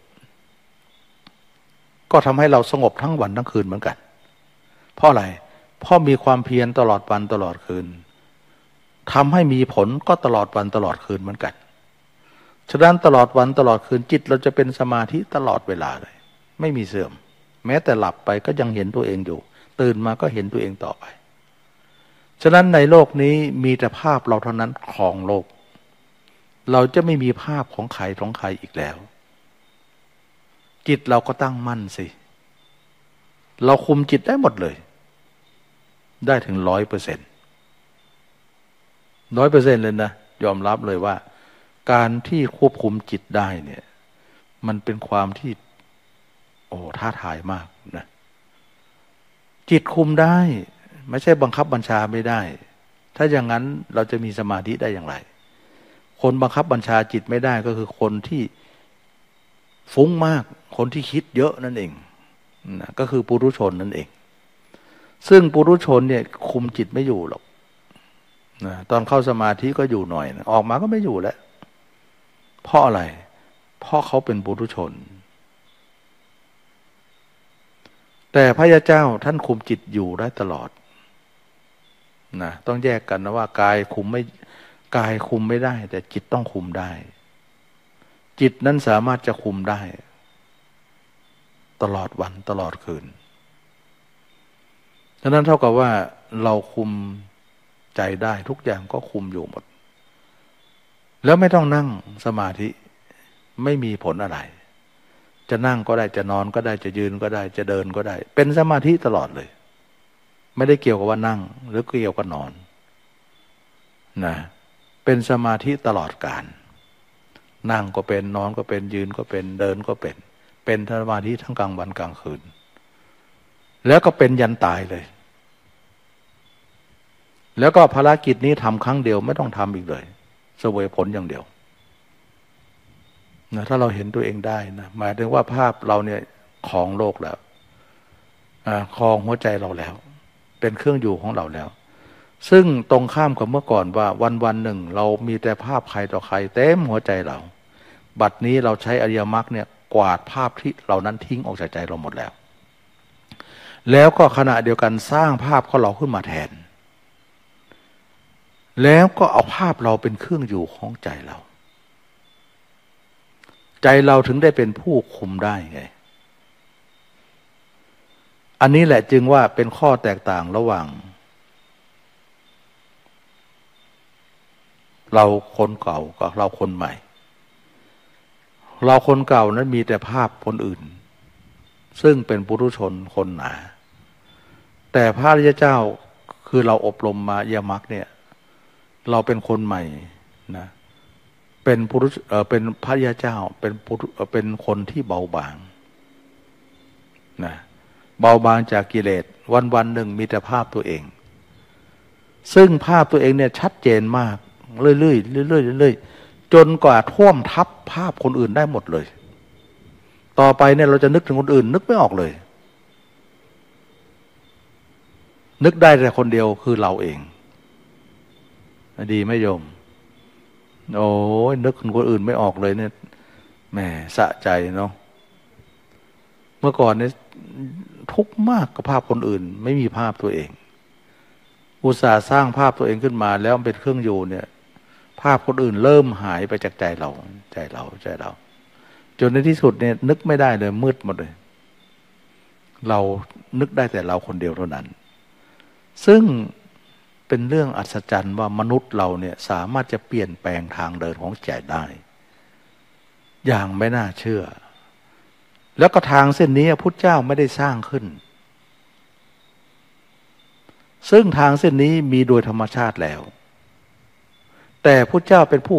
ก็ทำให้เราสงบทั้งวันทั้งคืนเหมือนกันเพราะอะไรเพราะมีความเพียรตลอดวันตลอดคืนทำให้มีผลก็ตลอดวันตลอดคืนเหมือนกันฉะนั้นตลอดวันตลอดคืนจิตเราจะเป็นสมาธิตลอดเวลาเลยไม่มีเสื่อมแม้แต่หลับไปก็ยังเห็นตัวเองอยู่ตื่นมาก็เห็นตัวเองต่อไปฉะนั้นในโลกนี้มีแต่ภาพเราเท่านั้นครองโลกเราจะไม่มีภาพของใครอีกแล้วจิตเราก็ตั้งมั่นสิเราคุมจิตได้หมดเลยได้ถึง100%100%เลยนะยอมรับเลยว่าการที่ควบคุมจิตได้เนี่ยมันเป็นความที่ท้าทายมากนะจิตคุมได้ไม่ใช่บังคับบัญชาไม่ได้ถ้าอย่างนั้นเราจะมีสมาธิได้อย่างไรคนบังคับบัญชาจิตไม่ได้ก็คือคนที่ฟุ้งมากคนที่คิดเยอะนั่นเองนะก็คือปุถุชนนั่นเองซึ่งปุถุชนเนี่ยคุมจิตไม่อยู่หรอกนะตอนเข้าสมาธิก็อยู่หน่อยนะออกมาก็ไม่อยู่แล้วเพราะอะไรเพราะเขาเป็นปุถุชนแต่พระยาเจ้าท่านคุมจิตอยู่ได้ตลอดนะต้องแยกกันนะว่ากายคุมไม่ได้แต่จิตต้องคุมได้จิตนั้นสามารถจะคุมได้ตลอดวันตลอดคืนฉะนั้นเท่ากับว่าเราคุมใจได้ทุกอย่างก็คุมอยู่หมดแล้วไม่ต้องนั่งสมาธิไม่มีผลอะไรจะนั่งก็ได้จะนอนก็ได้จะยืนก็ได้จะเดินก็ได้เป็นสมาธิตลอดเลยไม่ได้เกี่ยวกับว่านั่งหรือเกี่ยวกับนอนนะเป็นสมาธิตลอดกาลนั่งก็เป็นนอนก็เป็นยืนก็เป็นเดินก็เป็นสมาธิทั้งกลางวันกลางคืนแล้วก็เป็นยันตายเลยแล้วก็ภารกิจนี้ทำครั้งเดียวไม่ต้องทำอีกเลยเสวยผลอย่างเดียวนะถ้าเราเห็นตัวเองได้นะหมายถึงว่าภาพเราเนี่ยครองโลกแล้วครองหัวใจเราแล้วเป็นเครื่องอยู่ของเราแล้วซึ่งตรงข้ามกับเมื่อก่อนว่าวันหนึ่งเรามีแต่ภาพใครต่อใครเต็มหัวใจเราบัดนี้เราใช้อริยมรรคเนี่ยกวาดภาพที่เหล่านั้นทิ้งออกจากใจเราหมดแล้วก็ขณะเดียวกันสร้างภาพของเราขึ้นมาแทนแล้วก็เอาภาพเราเป็นเครื่องอยู่ของใจเราใจเราถึงได้เป็นผู้คุมได้ไงอันนี้แหละจึงว่าเป็นข้อแตกต่างระหว่างเราคนเก่ากับเราคนใหม่เราคนเก่านั้นมีแต่ภาพคนอื่นซึ่งเป็นปุถุชนคนหนาแต่พระอริยเจ้าคือเราอบรมมายมรรคเนี่ยเราเป็นคนใหม่นะเป็นเป็นพระอริยเจ้าเป็นคนที่เบาบางนะเบาบางจากกิเลสวันหนึ่งมีแต่ภาพตัวเองซึ่งภาพตัวเองเนี่ยชัดเจนมากเรื่อยๆจนกว่าท่วมทับภาพคนอื่นได้หมดเลยต่อไปเนี่ยเราจะนึกถึงคนอื่นนึกไม่ออกเลยนึกได้แต่คนเดียวคือเราเองดีไหมโยมโอ้ยนึกถึงคนอื่นไม่ออกเลยเนี่ยแหมสะใจเนาะเมื่อก่อนเนี่ยทุกข์มากกับภาพคนอื่นไม่มีภาพตัวเองอุตส่าห์สร้างภาพตัวเองขึ้นมาแล้วเป็นเครื่องอยู่เนี่ยภาพคนอื่นเริ่มหายไปจากใจเราจนในที่สุดเนี่ยนึกไม่ได้เลยมืดหมดเลยเรานึกได้แต่เราคนเดียวเท่านั้นซึ่งเป็นเรื่องอัศจรรย์ว่ามนุษย์เราเนี่ยสามารถจะเปลี่ยนแปลงทางเดินของใจได้อย่างไม่น่าเชื่อแล้วก็ทางเส้นนี้พุทธเจ้าไม่ได้สร้างขึ้นซึ่งทางเส้นนี้มีโดยธรรมชาติแล้วแต่พุทธเจ้าเป็นผู้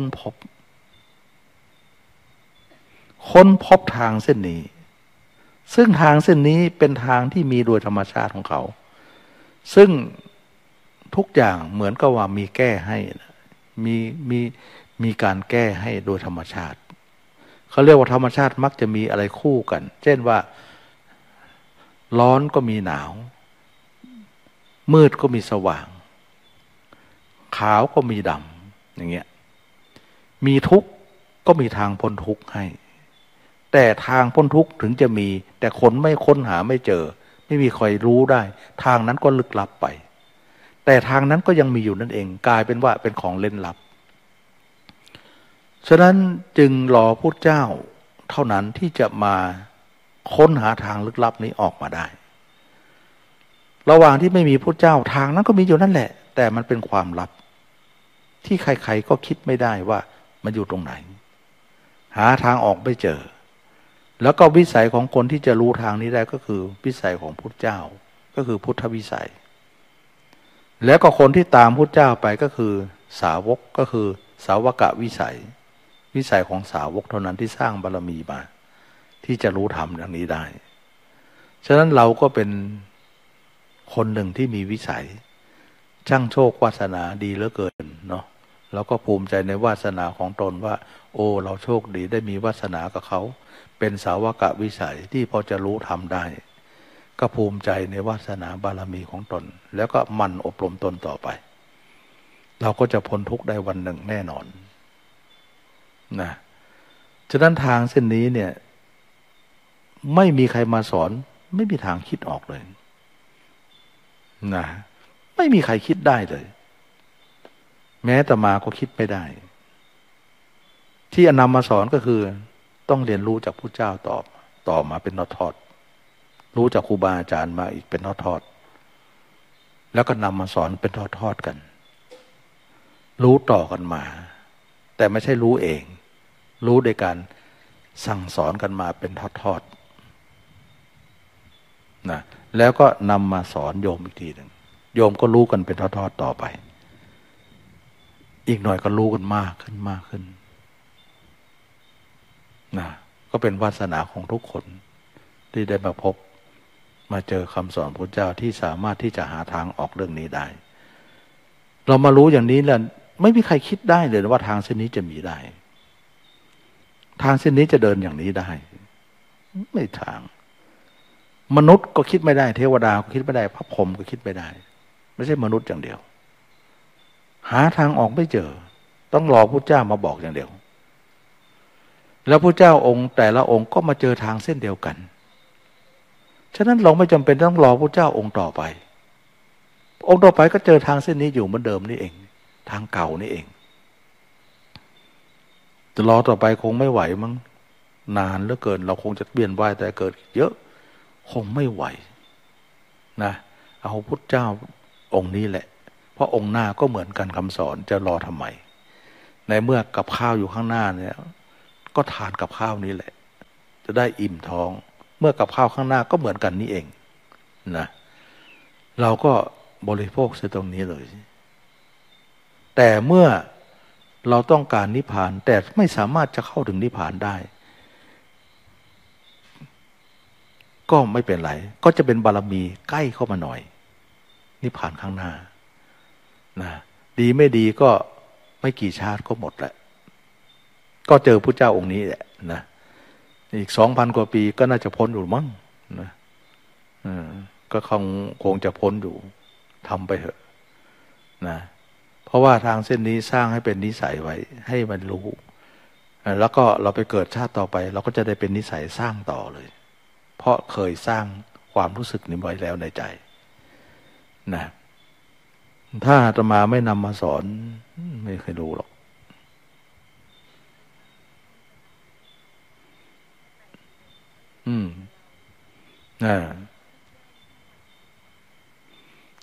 ค้นพบทางเส้นนี้ซึ่งทางเส้นนี้เป็นทางที่มีโดยธรรมชาติของเขาซึ่งทุกอย่างเหมือนกับว่ามีแก้ให้มีมีมีการแก้ให้โดยธรรมชาติเขาเรียกว่าธรรมชาติมักจะมีอะไรคู่กันเช่นว่าร้อนก็มีหนาวมืดก็มีสว่างขาวก็มีดำอย่างเงี้ยมีทุกข์ก็มีทางพ้นทุกข์ให้แต่ทางพ้นทุกข์ถึงจะมีแต่คนไม่ค้นหาไม่เจอไม่มีใครรู้ได้ทางนั้นก็ลึกลับไปแต่ทางนั้นก็ยังมีอยู่นั่นเองกลายเป็นว่าเป็นของเล่นลับฉะนั้นจึงรอพุทธเจ้าเท่านั้นที่จะมาค้นหาทางลึกลับนี้ออกมาได้ระหว่างที่ไม่มีพุทธเจ้าทางนั้นก็มีอยู่นั่นแหละแต่มันเป็นความลับที่ใครๆก็คิดไม่ได้ว่ามันอยู่ตรงไหนหาทางออกไม่เจอแล้วก็วิสัยของคนที่จะรู้ทางนี้ได้ก็คือวิสัยของพุทธเจ้าก็คือพุทธวิสัยแล้วก็คนที่ตามพุทธเจ้าไปก็คือสาวกก็คือสาวกวิสัยวิสัยของสาวกเท่านั้นที่สร้างบารมีมาที่จะรู้ธรรมอย่างนี้ได้ฉะนั้นเราก็เป็นคนหนึ่งที่มีวิสัยช่างโชควาสนาดีเหลือเกินเนาะเราก็ภูมิใจในวาสนาของตนว่าโอ้เราโชคดีได้มีวาสนากับเขาเป็นสาวกวิสัยที่พอจะรู้ธรรมได้ก็ภูมิใจในวาสนาบารมีของตนแล้วก็หมั่นอบรมตนต่อไปเราก็จะพ้นทุกข์ได้วันหนึ่งแน่นอนนะฉะนั้นทางเส้นนี้เนี่ยไม่มีใครมาสอนไม่มีทางคิดออกเลยนะไม่มีใครคิดได้เลยแม้แต่มาก็คิดไม่ได้ที่นำมาสอนก็คือต้องเรียนรู้จากพุทธเจ้าต่อมาเป็นทอดๆรู้จากครูบาอาจารย์มาอีกเป็นทอดๆแล้วก็นำมาสอนเป็นทอดๆกันรู้ต่อกันมาแต่ไม่ใช่รู้เองรู้โดยการสั่งสอนกันมาเป็นทอดๆนะแล้วก็นำมาสอนโยมอีกทีหนึ่งโยมก็รู้กันเป็นทอดๆต่อไปอีกหน่อยก็รู้กันมากขึ้นนะก็เป็นวาสนาของทุกคนที่ได้มาพบมาเจอคำสอนพระเจ้าที่สามารถที่จะหาทางออกเรื่องนี้ได้เรามารู้อย่างนี้แล้วไม่มีใครคิดได้เลยว่าทางเส้นนี้จะมีได้ทางเส้นนี้จะเดินอย่างนี้ได้ไม่ทางมนุษย์ก็คิดไม่ได้เทวดาก็คิดไม่ได้พระพรหมก็คิดไม่ได้ไม่ใช่มนุษย์อย่างเดียวหาทางออกไม่เจอต้องรอพระเจ้ามาบอกอย่างเดียวแล้วพระเจ้าองค์แต่ละองค์ก็มาเจอทางเส้นเดียวกันฉะนั้นเราไม่จำเป็นต้องรอพระเจ้าองค์ต่อไปองค์ต่อไปก็เจอทางเส้นนี้อยู่เหมือนเดิมนี่เองทางเก่านี่เองจะรอต่อไปคงไม่ไหวมั้งนานเหลือเกินเราคงจะเวียนว่ายแต่เกิดเยอะคงไม่ไหวนะเอาพุทธเจ้าองค์นี้แหละเพราะองค์หน้าก็เหมือนกันคำสอนจะรอทำไมในเมื่อกับข้าวอยู่ข้างหน้าเนี่ยก็ทานกับข้าวนี้แหละจะได้อิ่มท้องเมื่อกับข้าวข้างหน้าก็เหมือนกันนี่เองนะเราก็บริโภคเสียตรงนี้เลยแต่เมื่อเราต้องการนิพพานแต่ไม่สามารถจะเข้าถึงนิพพานได้ก็ไม่เป็นไรก็จะเป็นบารมีใกล้เข้ามาหน่อยนิพพานข้างหน้านะดีไม่ดีก็ไม่กี่ชาติก็หมดแหละก็เจอพระเจ้าองค์นี้แหละนะอีก 2,000 กว่าปีก็น่าจะพ้นอยู่มั้งนะก็คงจะพ้นอยู่ทำไปเถอะนะเพราะว่าทางเส้นนี้สร้างให้เป็นนิสัยไว้ให้มันรู้แล้วก็เราไปเกิดชาติต่อไปเราก็จะได้เป็นนิสัยสร้างต่อเลยเพราะเคยสร้างความรู้สึกนี้ไว้แล้วในใจนะถ้าอาตมาไม่นำมาสอนไม่เคยรู้หรอก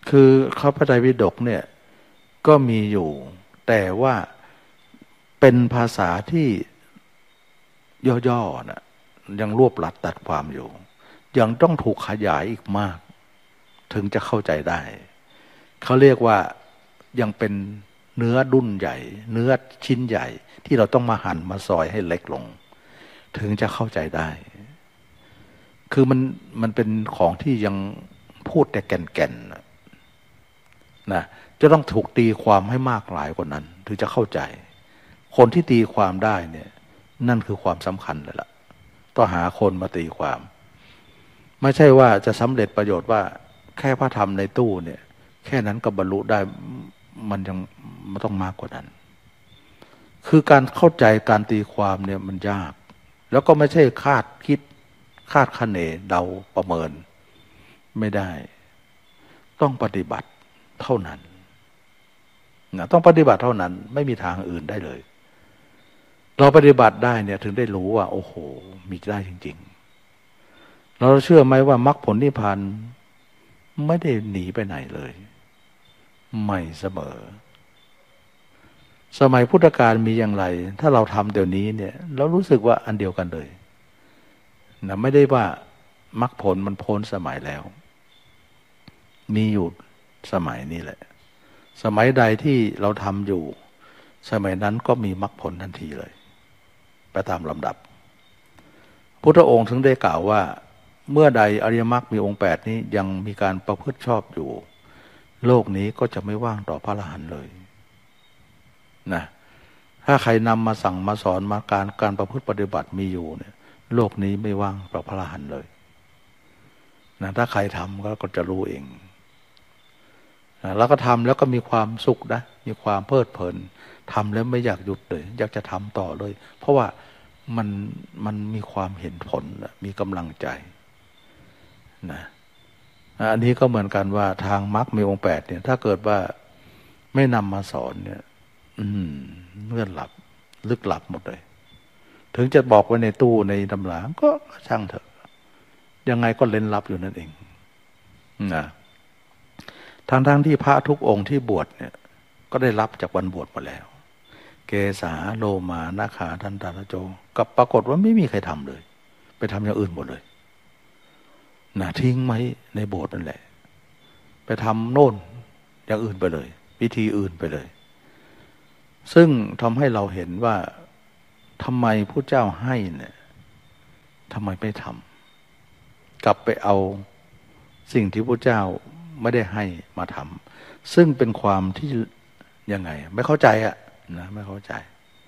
คือพระไตรปิฎกเนี่ยก็มีอยู่แต่ว่าเป็นภาษาที่ย่อๆนะยังรวบลัดตัดความอยู่ยังต้องถูกขยายอีกมากถึงจะเข้าใจได้เขาเรียกว่ายังเป็นเนื้อดุ้นใหญ่เนื้อชิ้นใหญ่ที่เราต้องมาหั่นมาซอยให้เล็กลงถึงจะเข้าใจได้คือมันเป็นของที่ยังพูดแต่แก่นๆนะจะต้องถูกตีความให้มากหลายกว่านั้นถึงจะเข้าใจคนที่ตีความได้เนี่ยนั่นคือความสำคัญเลยล่ะต้องหาคนมาตีความไม่ใช่ว่าจะสำเร็จประโยชน์ว่าแค่พระธรรมในตู้เนี่ยแค่นั้นก็บรรลุได้มันยังมันต้องมากกว่านั้นคือการเข้าใจการตีความเนี่ยมันยากแล้วก็ไม่ใช่คาดคิดคาดคะเนเดาประเมินไม่ได้ต้องปฏิบัติเท่านั้นนะต้องปฏิบัติเท่านั้นไม่มีทางอื่นได้เลยเราปฏิบัติได้เนี่ยถึงได้รู้ว่าโอ้โหมีได้จริงๆเราเชื่อไหมว่ามรรคผลนิพพานไม่ได้หนีไปไหนเลยไม่เสมอสมัยพุทธกาลมีอย่างไรถ้าเราทำเดี๋ยวนี้เนี่ยเรารู้สึกว่าอันเดียวกันเลยนะไม่ได้ว่ามรรคผลมันพ้นสมัยแล้วมีอยู่สมัยนี้แหละสมัยใดที่เราทำอยู่สมัยนั้นก็มีมรรคผลทันทีเลยไปตามลำดับพุทธองค์ถึงได้กล่าวว่าเมื่อใดอริยมรรคมีองค์8นี้ยังมีการประพฤติชอบอยู่โลกนี้ก็จะไม่ว่างต่อพระอรหันต์เลยนะถ้าใครนำมาสั่งมาสอนมาการประพฤติปฏิบัติมีอยู่เนี่ยโลกนี้ไม่ว่างต่อพระอรหันต์เลยนะถ้าใครทำก็จะรู้เองนะแล้วก็ทำแล้วก็มีความสุขนะมีความเพลิดเพลินทำแล้วไม่อยากหยุดเลยอยากจะทำต่อเลยเพราะว่ามันมีความเห็นผลมีกำลังใจนะอันนี้ก็เหมือนกันว่าทางมรรคมีองค์8เนี่ยถ้าเกิดว่าไม่นำมาสอนเนี่ยเลื่อนหลับลึกหลับหมดเลยถึงจะบอกไว้ในตู้ในตำราก็ช่างเถอะยังไงก็เล่นลับอยู่นั่นเองนะทั้งที่พระทุกองค์ที่บวชเนี่ยก็ได้รับจากวันบวชมาแล้วเกสาโลมานาคาทันตาลโจกับปรากฏว่าไม่มีใครทำเลยไปทำอย่างอื่นหมดเลยนะทิ้งไว้ในโบสถ์นั่นแหละไปทำโน่นอย่างอื่นไปเลยพิธีอื่นไปเลยซึ่งทำให้เราเห็นว่าทำไมพระเจ้าให้เนี่ยทำไมไม่ทำกลับไปเอาสิ่งที่พระเจ้าไม่ได้ให้มาทำซึ่งเป็นความที่ยังไงไม่เข้าใจอะนะไม่เข้าใจ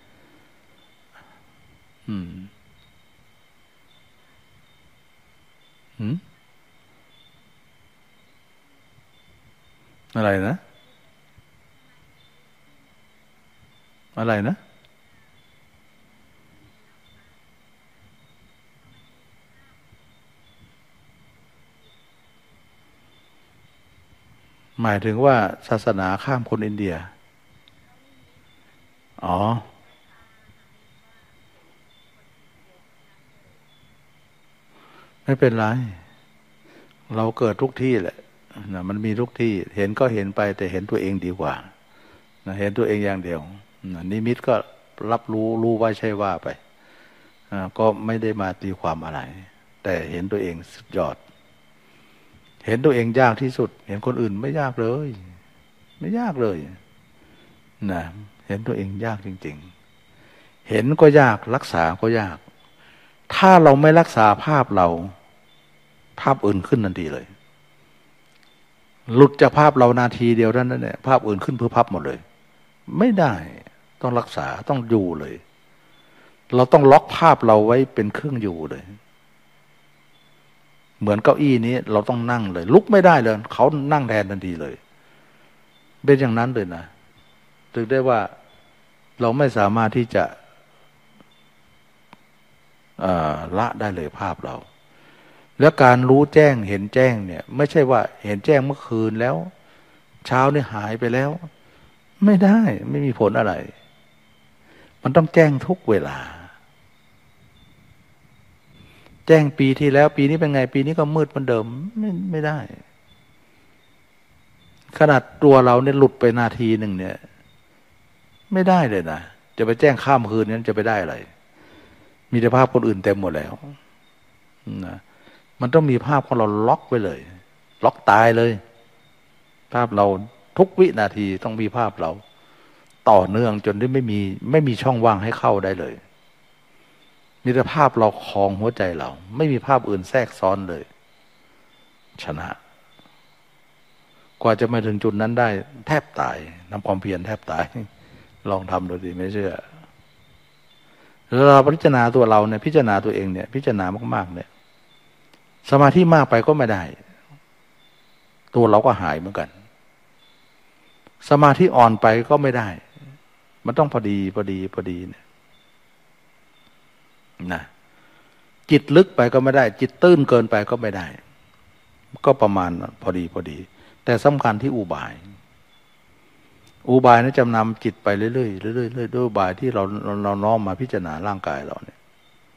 อะไรนะอะไรนะหมายถึงว่าศาสนาข้ามคนอินเดียอ๋อไม่เป็นไรเราเกิดทุกที่แหละนะมันมีทุกที่เห็นก็เห็นไปแต่เห็นตัวเองดีกว่านะเห็นตัวเองอย่างเดียวนะนิมิตก็รับรู้ว่าใช่ว่าไปก็ไม่ได้มาตีความอะไรแต่เห็นตัวเองสุดยอดเห็นตัวเองยากที่สุดเห็นคนอื่นไม่ยากเลยไม่ยากเลยนะเห็นตัวเองยากจริงๆเห็นก็ยากรักษาก็ยากถ้าเราไม่รักษาภาพเราภาพอื่นขึ้นทันทีเลยหลุดจากภาพเรานาทีเดียวนั้นเนี่ยภาพอื่นขึ้นเพื่อพับหมดเลยไม่ได้ต้องรักษาต้องอยู่เลยเราต้องล็อกภาพเราไว้เป็นเครื่องอยู่เลยเหมือนเก้าอี้นี้เราต้องนั่งเลยลุกไม่ได้เลยเขานั่งแทนทันทีเลยเป็นอย่างนั้นเลยนะถึงได้ว่าเราไม่สามารถที่จะละได้เลยภาพเราแล้วการรู้แจ้งเห็นแจ้งเนี่ยไม่ใช่ว่าเห็นแจ้งเมื่อคืนแล้วเช้านี่หายไปแล้วไม่ได้ไม่มีผลอะไรมันต้องแจ้งทุกเวลาแจ้งปีที่แล้วปีนี้เป็นไงปีนี้ก็มืดเหมือนเดิมไม่ได้ขนาดตัวเราเนี่ยหลุดไปนาทีหนึ่งเนี่ยไม่ได้เลยนะจะไปแจ้งข้ามคืนนั้นจะไปได้อะไรมีแต่ภาพคนอื่นเต็มหมดแล้วนะมันต้องมีภาพของเราล็อกไว้เลยล็อกตายเลยภาพเราทุกวินาทีต้องมีภาพเราต่อเนื่องจนที่ไม่มีช่องว่างให้เข้าได้เลยมีแต่ภาพเราครองหัวใจเราไม่มีภาพอื่นแทรกซ้อนเลยชนะกว่าจะมาถึงจุดนั้นได้แทบตายนำความเพียรแทบตายลองทำดูดิไม่เชื่อแล้วเราพิจารณาตัวเราเนี่ยพิจารณาตัวเองเนี่ยพิจารณามากๆเนี่ยสมาธิมากไปก็ไม่ได้ตัวเราก็หายเหมือนกันสมาธิอ่อนไปก็ไม่ได้มันต้องพอดีเนี่ยนะจิตลึกไปก็ไม่ได้จิตตื้นเกินไปก็ไม่ได้ก็ประมาณพอดีแต่สำคัญที่อุบายนั้นจะนำจิตไปเรื่อยๆด้วยอุบายที่เราน้อมมาพิจารณาร่างกายเราเนี่ย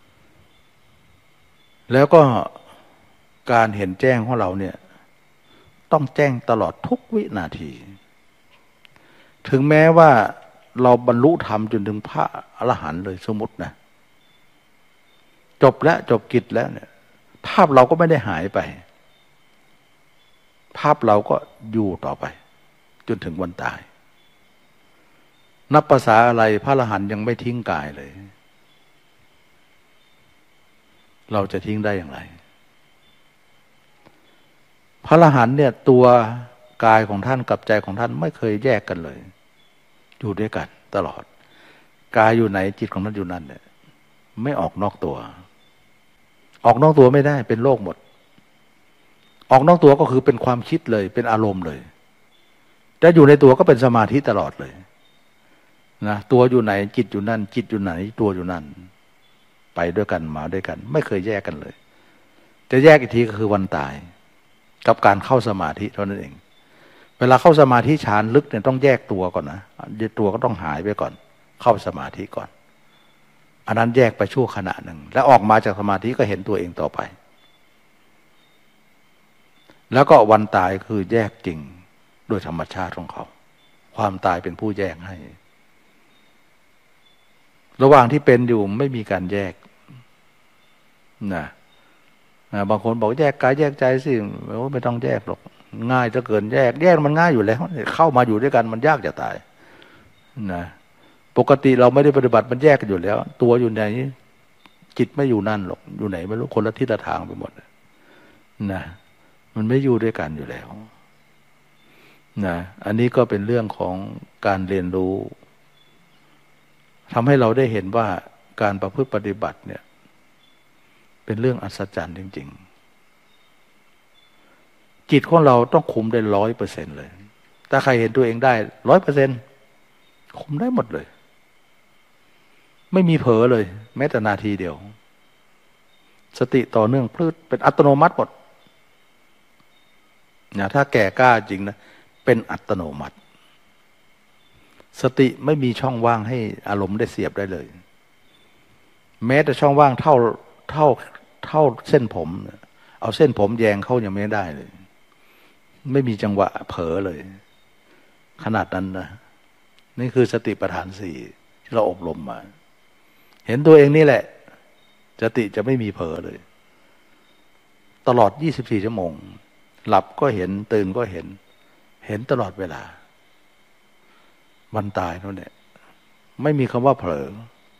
แล้วก็การเห็นแจ้งของเราเนี่ยต้องแจ้งตลอดทุกวินาทีถึงแม้ว่าเราบรรลุธรรมจนถึงพระอรหันต์เลยสมมตินะจบกิจแล้วเนี่ยภาพเราก็ไม่ได้หายไปภาพเราก็อยู่ต่อไปจนถึงวันตายนับภาษาอะไรพระอรหันต์ยังไม่ทิ้งกายเลยเราจะทิ้งได้อย่างไรพระอรหันต์เนี่ยตัวกายของท่านกับใจของท่านไม่เคยแยกกันเลยอยู่ด้วยกันตลอดกายอยู่ไหนจิตของท่านอยู่นั่นเนี่ยไม่ออกนอกตัวออกนอกตัวไม่ได้เป็นโลกหมดออกนอกตัวก็คือเป็นความคิดเลยเป็นอารมณ์เลยจะอยู่ในตัวก็เป็นสมาธิตลอดเลยนะตัวอยู่ไหนจิตอยู่นั่นจิตอยู่ไหนตัวอยู่นั่นไปด้วยกันมาด้วยกันไม่เคยแยกกันเลยจะแยกอีกทีก็คือวันตายกับการเข้าสมาธิเท่านั้นเองเวลาเข้าสมาธิฌานลึกเนี่ยต้องแยกตัวก่อนนะตัวก็ต้องหายไปก่อนเข้าสมาธิก่อนอันนั้นแยกไปชั่วขณะหนึ่งแล้วออกมาจากสมาธิก็เห็นตัวเองต่อไปแล้วก็วันตายคือแยกจริงโดยธรรมชาติของเขาความตายเป็นผู้แยกให้ระหว่างที่เป็นอยู่ไม่มีการแยกนะบางคนบอกแยกกายแยกใจสิไม่ต้องแยกหรอกง่ายจะเกินแยกมันง่ายอยู่แล้วเข้ามาอยู่ด้วยกันมันยากจะตายนะปกติเราไม่ได้ปฏิบัติมันแยกกันอยู่แล้วตัวอยู่ไหนจิตไม่อยู่นั่นหรอกอยู่ไหนไม่รู้คนละทิศละทางไปหมดนะมันไม่อยู่ด้วยกันอยู่แล้วนะอันนี้ก็เป็นเรื่องของการเรียนรู้ทำให้เราได้เห็นว่าการประพฤติปฏิบัติเนี่ยเป็นเรื่องอัศจรรย์จริงๆจิตของเราต้องคุมได้100%เลยถ้าใครเห็นตัวเองได้100%คุมได้หมดเลยไม่มีเผลอเลยแม้แต่นาทีเดียวสติต่อเนื่องพลืดเป็นอัตโนมัติหมดนะถ้าแก่กล้าจริงนะเป็นอัตโนมัติสติไม่มีช่องว่างให้อารมณ์ได้เสียบได้เลยแม้แต่ช่องว่างเท่าเส้นผมเอาเส้นผมแยงเข้ายังไม่ได้เลยไม่มีจังหวะเผลอเลยขนาดนั้นนะนี่คือสติปัฏฐาน4ที่เราอบรมมาเห็นตัวเองนี่แหละสติจะไม่มีเผลอเลยตลอด24ชั่วโมงหลับก็เห็นตื่นก็เห็นตลอดเวลาวันตายนั่นแหละไม่มีคำว่าเผลอ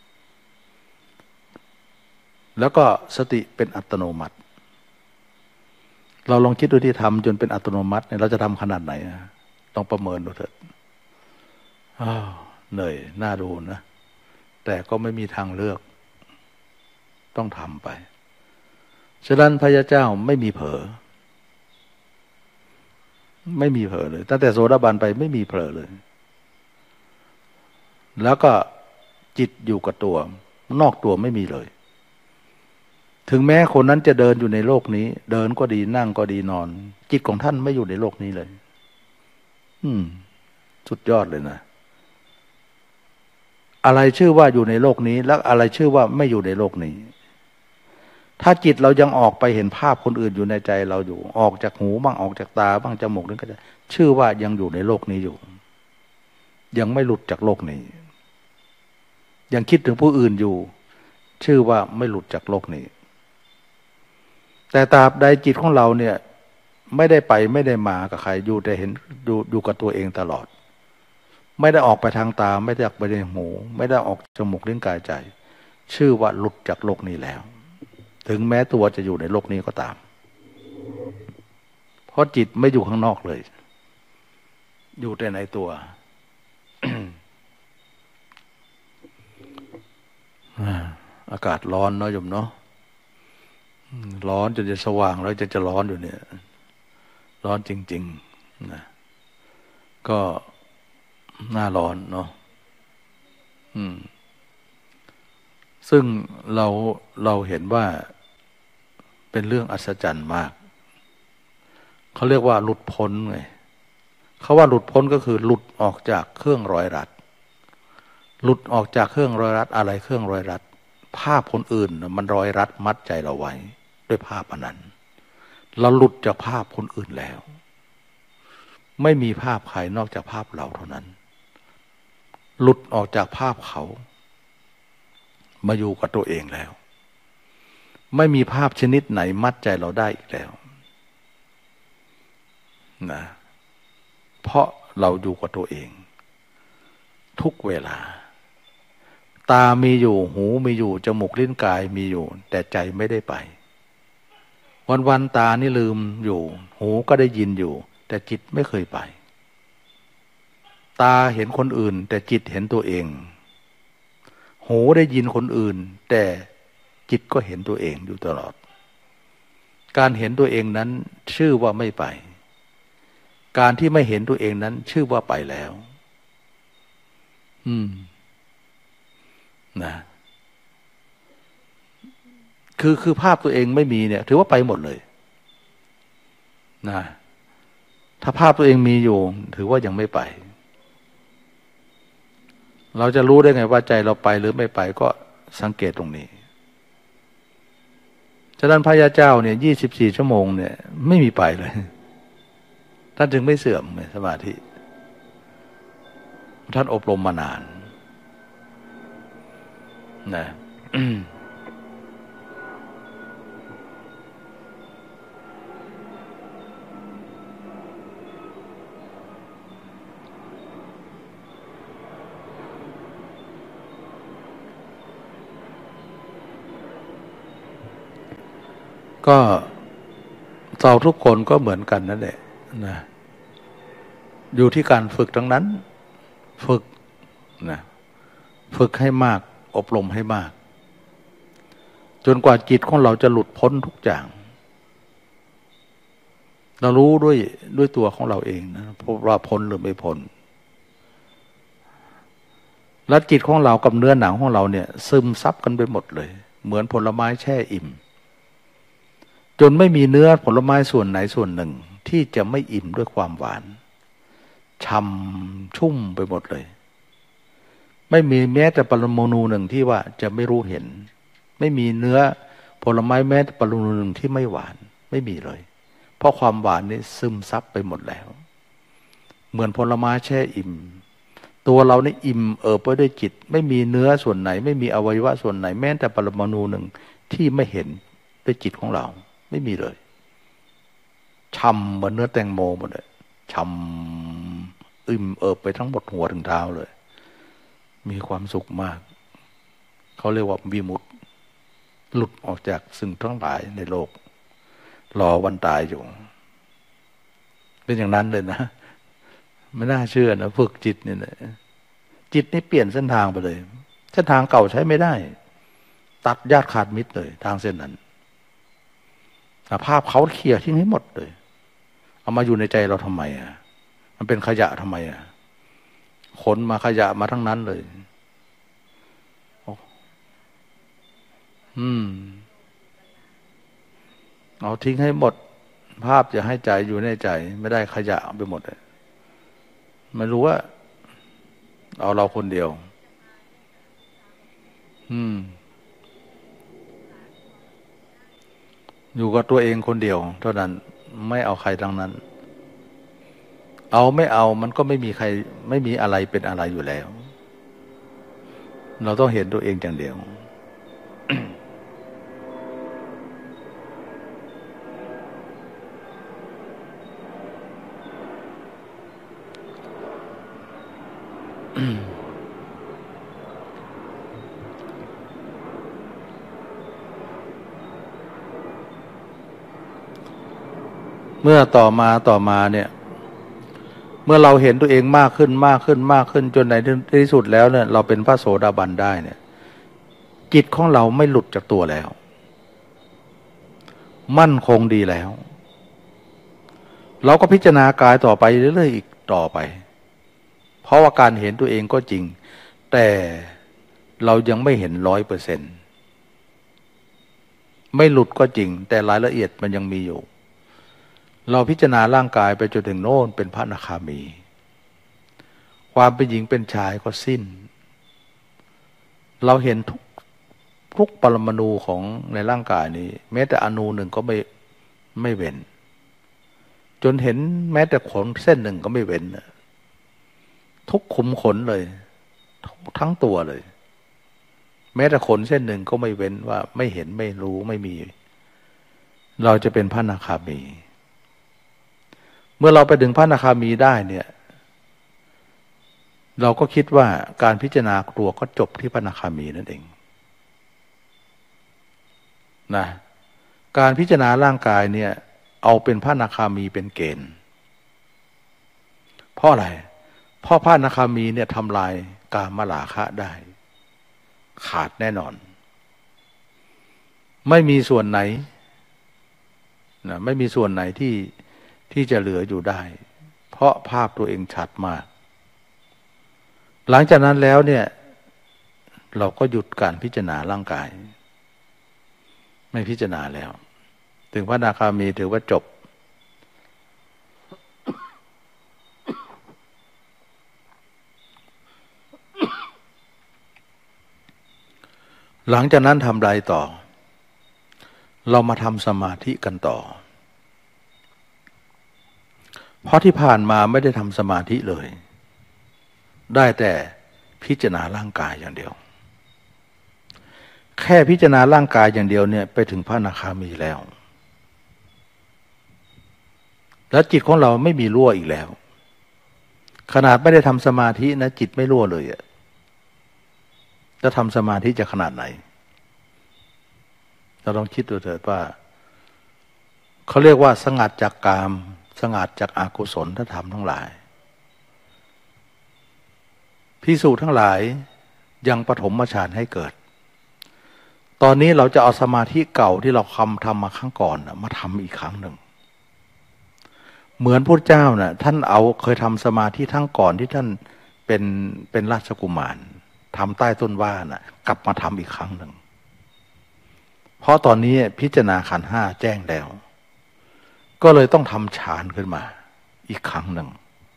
แล้วก็สติเป็นอัตโนมัติเราลองคิดดูที่ทำจนเป็นอัตโนมัติเนี่ยเราจะทำขนาดไหนต้องประเมินดูเถิดเหนื่อยน่าดูนะแต่ก็ไม่มีทางเลือกต้องทำไปฉะนั้นพระยาเจ้าไม่มีเผลอเลยตั้งแต่โสดาบันไปไม่มีเผลอเลยแล้วก็จิตอยู่กับตัวนอกตัวไม่มีเลยถึงแม้คนนั้นจะเดินอยู่ในโลกนี้เดินก็ดีนั่งก็ดีนอนจิตของท่านไม่อยู่ในโลกนี้เลยสุดยอดเลยนะอะไรชื่อว่าอยู่ในโลกนี้แล้วอะไรชื่อว่าไม่อยู่ในโลกนี้ถ้าจิตเรายังออกไปเห็นภาพคนอื่นอยู่ในใจเราอยู่ออกจากหูบ้างออกจากตาบ้างจมูกนึงก็จะชื่อว่ายังอยู่ในโลกนี้อยู่ยังไม่หลุดจากโลกนี้ยังคิดถึงผู้อื่นอยู่ชื่อว่าไม่หลุดจากโลกนี้แต่ตราบใดจิตของเราเนี่ยไม่ได้ไปไม่ได้มากับใครอยู่แต่เห็นอยู่กับตัวเองตลอดไม่ได้ออกไปทางตาไม่ได้ออกไปในหูไม่ได้ออกจมูกลิ้นกายใจชื่อว่าหลุดจากโลกนี้แล้วถึงแม้ตัวจะอยู่ในโลกนี้ก็ตามเพราะจิตไม่อยู่ข้างนอกเลยอยู่แต่ในตัว อากาศร้อนเนาะโยมเนาะร้อนจนจะสว่างแล้วจะร้อนอยู่เนี่ยร้อนจริงๆนะก็หน้าร้อนเนาะซึ่งเราเห็นว่าเป็นเรื่องอัศจรรย์มากเขาเรียกว่าหลุดพ้นไงเขาว่าหลุดพ้นก็คือหลุดออกจากเครื่องร้อยรัดหลุดออกจากเครื่องร้อยรัดอะไรเครื่องร้อยรัดภาพคนอื่นมันร้อยรัดมัดใจเราไว้ด้วยภาพอันนั้นเราหลุดจากภาพคนอื่นแล้วไม่มีภาพใครนอกจากภาพเราเท่านั้นหลุดออกจากภาพเขามาอยู่กับตัวเองแล้วไม่มีภาพชนิดไหนมัดใจเราได้อีกแล้วนะเพราะเราอยู่กับตัวเองทุกเวลาตามีอยู่หูมีอยู่จมูกลิ้นกายมีอยู่แต่ใจไม่ได้ไปวันๆตานี่ลืมอยู่หูก็ได้ยินอยู่แต่จิตไม่เคยไปตาเห็นคนอื่นแต่จิตเห็นตัวเองหูได้ยินคนอื่นแต่จิตก็เห็นตัวเองอยู่ตลอดการเห็นตัวเองนั้นชื่อว่าไม่ไปการที่ไม่เห็นตัวเองนั้นชื่อว่าไปแล้วนะคือภาพตัวเองไม่มีเนี่ยถือว่าไปหมดเลยนะถ้าภาพตัวเองมีอยู่ถือว่ายังไม่ไปเราจะรู้ได้ไงว่าใจเราไปหรือไม่ไปก็สังเกตตรงนี้ฉะนั้นพระยาเจ้าเนี่ย24 ชั่วโมงเนี่ยไม่มีไปเลยท่านจึงไม่เสื่อมในสมาธิท่านอบรมมานานนะ ก็เราทุกคนก็เหมือนกันนั่นแหละนะอยู่ที่การฝึกทั้งนั้นฝึกนะฝึกให้มากอบรมให้มากจนกว่าจิตของเราจะหลุดพ้นทุกอย่างเรารู้ด้วยตัวของเราเองนะว่าพ้นหรือไม่พ้นแล้วจิตของเรากับเนื้อหนังของเราเนี่ยซึมซับกันไปหมดเลยเหมือนผลไม้แช่อิ่มจนไม่มีเนื้อผลไม้ส่วนไหนส่วนหนึ่งที่จะไม่อิ่มด้วยความหวานช่ำชุ่มไปหมดเลยไม่มีแม้แต่ปรมาณูหนึ่งที่ว่าจะไม่รู้เห็นไม่มีเนื้อผลไม้แม้แต่ปรมาณูหนึ่งที่ไม่หวานไม่มีเลยเพราะความหวานนี่ซึมซับไปหมดแล้วเหมือนผลไม้แช่อิ่มตัวเรานี่อิ่มไปด้วยจิตไม่มีเนื้อส่วนไหนไม่มีอวัยวะส่วนไหนแม้แต่ปรมาณูหนึ่งที่ไม่เห็นด้วยจิตของเราไม่มีเลยช่ำเหมือนเนื้อแตงโมหมดเลยช่ำอิ่มไปทั้งหมดหัวถึงเท้าเลยมีความสุขมากเขาเรียกว่าวิมุตติหลุดออกจากสิ่งทั้งหลายในโลกรอวันตายอยู่เป็นอย่างนั้นเลยนะไม่น่าเชื่อนะฝึกจิตเนี่ยจิตนี่เปลี่ยนเส้นทางไปเลยเส้นทางเก่าใช้ไม่ได้ตัดญาติขาดมิตรเลยทางเส้นนั้นภาพเขาเคลียร์ทิ้งให้หมดเลยเอามาอยู่ในใจเราทำไมอ่ะมันเป็นขยะทำไมอ่ะขนมาขยะมาทั้งนั้นเลยเอาทิ้งให้หมดภาพจะให้ใจอยู่ในใจไม่ได้ขยะไปหมดเลยไม่รู้ว่าเอาเราคนเดียวอยู่กับตัวเองคนเดียวเท่านั้นไม่เอาใครทั้งนั้นเอาไม่เอามันก็ไม่มีใครไม่มีอะไรเป็นอะไรอยู่แล้วเราต้องเห็นตัวเองอย่างเดียว เมื่อต่อมาเนี่ยเมื่อเราเห็นตัวเองมากขึ้นจนในที่สุดแล้วเนี่ยเราเป็นพระโสดาบันได้เนี่ยจิตของเราไม่หลุดจากตัวแล้วมั่นคงดีแล้วเราก็พิจารณากายต่อไปเรื่อยๆอีกต่อไปเพราะว่าการเห็นตัวเองก็จริงแต่เรายังไม่เห็น100%ไม่หลุดก็จริงแต่รายละเอียดมันยังมีอยู่เราพิจารณาร่างกายไปจนถึงโน่นเป็นพระอนาคามีความเป็นหญิงเป็นชายก็สิ้นเราเห็นทุกปรมาณูของในร่างกายนี้แม้แต่อนูหนึ่งก็ไม่เว้นจนเห็นแม้แต่ขนเส้นหนึ่งก็ไม่เว้นทุกขุมขนเลยทั้งตัวเลยแม้แต่ขนเส้นหนึ่งก็ไม่เว้นว่าไม่เห็นไม่รู้ไม่มีเราจะเป็นพระอนาคามีเมื่อเราไปถึงพระอนาคามีได้เนี่ยเราก็คิดว่าการพิจารณาตัวก็จบที่พระอนาคามีนั่นเองนะการพิจารณาร่างกายเนี่ยเอาเป็นพระอนาคามีเป็นเกณฑ์เพราะอะไรเพราะพระอนาคามีเนี่ยทำลายกามราคะได้ขาดแน่นอนไม่มีส่วนไหนนะไม่มีส่วนไหนที่จะเหลืออยู่ได้เพราะภาพตัวเองชัดมากหลังจากนั้นแล้วเนี่ยเราก็หยุดการพิจารณาร่างกายไม่พิจารณาแล้วถึงพระอนาคามีถือว่าจบหลังจากนั้นทำไรต่อเรามาทำสมาธิกันต่อเพราะที่ผ่านมาไม่ได้ทำสมาธิเลยได้แต่พิจารณาร่างกายอย่างเดียวแค่พิจารณาร่างกายอย่างเดียวเนี่ยไปถึงพระอนาคามีแล้วแล้วจิตของเราไม่มีรั่วอีกแล้วขนาดไม่ได้ทำสมาธินะจิตไม่รั่วเลยอะจะทำสมาธิจะขนาดไหนเราลองคิดดูเถิดว่าเขาเรียกว่าสงัดจากกามสงัดจากอกุศลธรรมทั้งหลายภิกษุทั้งหลายยังปฐมฌานให้เกิดตอนนี้เราจะเอาสมาธิเก่าที่เราทำมาครั้งก่อนมาทำอีกครั้งหนึ่งเหมือนพระเจ้าน่ะท่านเคยทำสมาธิทั้งก่อนที่ท่านเป็นราชกุมารทำใต้ต้นว่าน่ะกลับมาทำอีกครั้งหนึ่งเพราะตอนนี้พิจารณาขันธ์ห้าแจ้งแล้วก็เลยต้องทำฌานขึ้นมาอีกครั้งหนึ่ง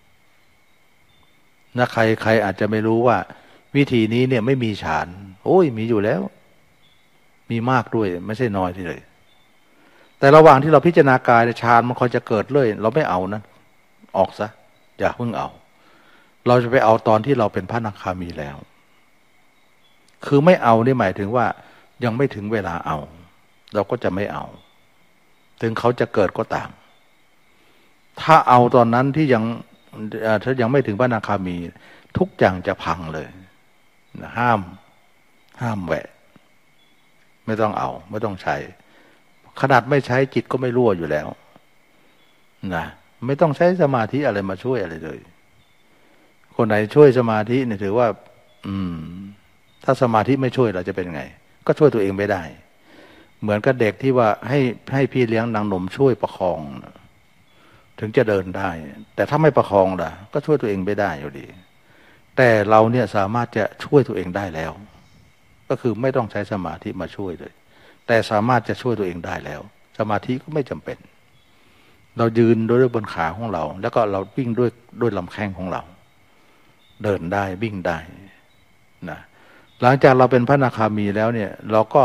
นะใครอาจจะไม่รู้ว่าวิธีนี้เนี่ยไม่มีฌานโอ้ยมีอยู่แล้วมีมากด้วยไม่ใช่น้อยที่เลยแต่ระหว่างที่เราพิจารณากายฌานมันคอยจะเกิดเลยเราไม่เอานะออกซะอย่าเพิ่งเอาเราจะไปเอาตอนที่เราเป็นพระอนาคามีแล้วคือไม่เอานี่หมายถึงว่ายังไม่ถึงเวลาเอาเราก็จะไม่เอาถึงเขาจะเกิดก็ตามถ้าเอาตอนนั้นที่ถ้ายังไม่ถึงพระอนาคามีทุกอย่างจะพังเลยห้ามแหวะไม่ต้องเอาไม่ต้องใช้ขนาดไม่ใช้จิตก็ไม่รั่วอยู่แล้วนะไม่ต้องใช้สมาธิอะไรมาช่วยอะไรเลยคนไหนช่วยสมาธิเนี่ยถือว่าถ้าสมาธิไม่ช่วยเราจะเป็นไงก็ช่วยตัวเองไม่ได้เหมือนกับเด็กที่ว่าให้พี่เลี้ยงนางนมช่วยประคองถึงจะเดินได้แต่ถ้าไม่ประคองล่ะก็ช่วยตัวเองไม่ได้อยู่ดีแต่เราเนี่ยสามารถจะช่วยตัวเองได้แล้วก็คือไม่ต้องใช้สมาธิมาช่วยเลยแต่สามารถจะช่วยตัวเองได้แล้วสมาธิก็ไม่จำเป็นเรายืนด้วยบนขาของเราแล้วก็เราวิ่งด้วยลำแข้งของเราเดินได้วิ่งได้นะหลังจากเราเป็นพระอนาคามีแล้วเนี่ยเราก็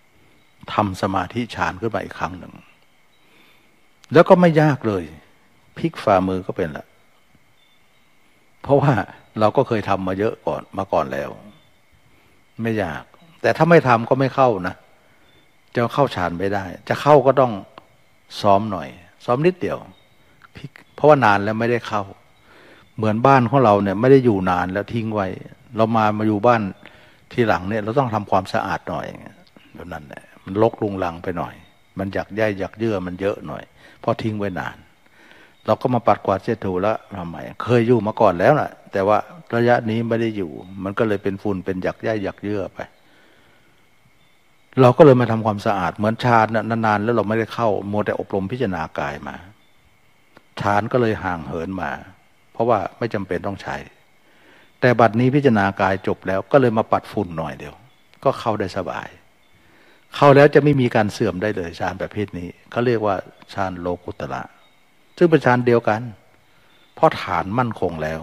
ทำสมาธิฌานขึ้นมาอีกครั้งหนึ่งแล้วก็ไม่ยากเลยพลิกฝ่ามือก็เป็นละเพราะว่าเราก็เคยทำมาเยอะมาก่อนแล้วไม่ยากแต่ถ้าไม่ทำก็ไม่เข้านะจะเข้าฌานไม่ได้จะเข้าก็ต้องซ้อมหน่อยซ้อมนิดเดียวเพราะว่านานแล้วไม่ได้เข้าเหมือนบ้านของเราเนี่ยไม่ได้อยู่นานแล้วทิ้งไว้เรามาอยู่บ้านทีหลังเนี่ยเราต้องทำความสะอาดหน่อยแบบนั้นแหละมันรกรุงรังไปหน่อยมันอยากใยอยากเยื่อมันเยอะหน่อยเพราะทิ้งไว้นานเราก็มาปัดกวาดเช็ดถูแล้วทำไมเคยอยู่มาก่อนแล้วนะแต่ว่าระยะนี้ไม่ได้อยู่มันก็เลยเป็นฝุ่นเป็นหยักใยหยักเยื่อไปเราก็เลยมาทำความสะอาดเหมือนฌานนานๆแล้วเราไม่ได้เข้ามัวแต่อบรมพิจารณากายมาฌานก็เลยห่างเหินมาเพราะว่าไม่จำเป็นต้องใช้แต่บัดนี้พิจารณากายจบแล้วก็เลยมาปัดฝุ่นหน่อยเดียวก็เข้าได้สบายเข้าแล้วจะไม่มีการเสื่อมได้เลยฌานประเภทนี้เขาเรียกว่าฌานโลกุตระซึ่งเป็นฌานเดียวกันเพราะฐานมั่นคงแล้ว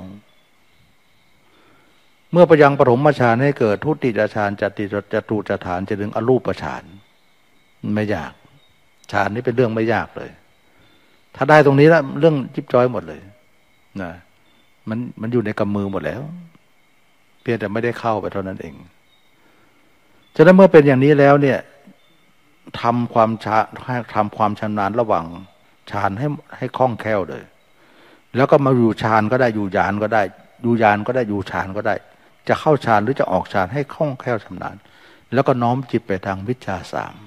เมื่อประยังปฐมฌานให้เกิดทุติยฌานจตุตฌานจะถึงอรูปฌานไม่ยากฌานนี้เป็นเรื่องไม่ยากเลยถ้าได้ตรงนี้แล้วเรื่องจิ๊บจ้อยหมดเลยนะมันอยู่ในกำมือหมดแล้วเพียงแต่ไม่ได้เข้าไปเท่านั้นเองฉะนั้นเมื่อเป็นอย่างนี้แล้วเนี่ยทำความชำนาญระหว่างฌานให้คล่องแคล่วเลยแล้วก็มาอยู่ฌานก็ได้อยู่ญาณก็ได้อยู่ญาณก็ได้อยู่ฌานก็ได้จะเข้าฌานหรือจะออกฌานให้คล่องแคล่วชำนาญแล้วก็น้อมจิตไปทางวิชชาสาม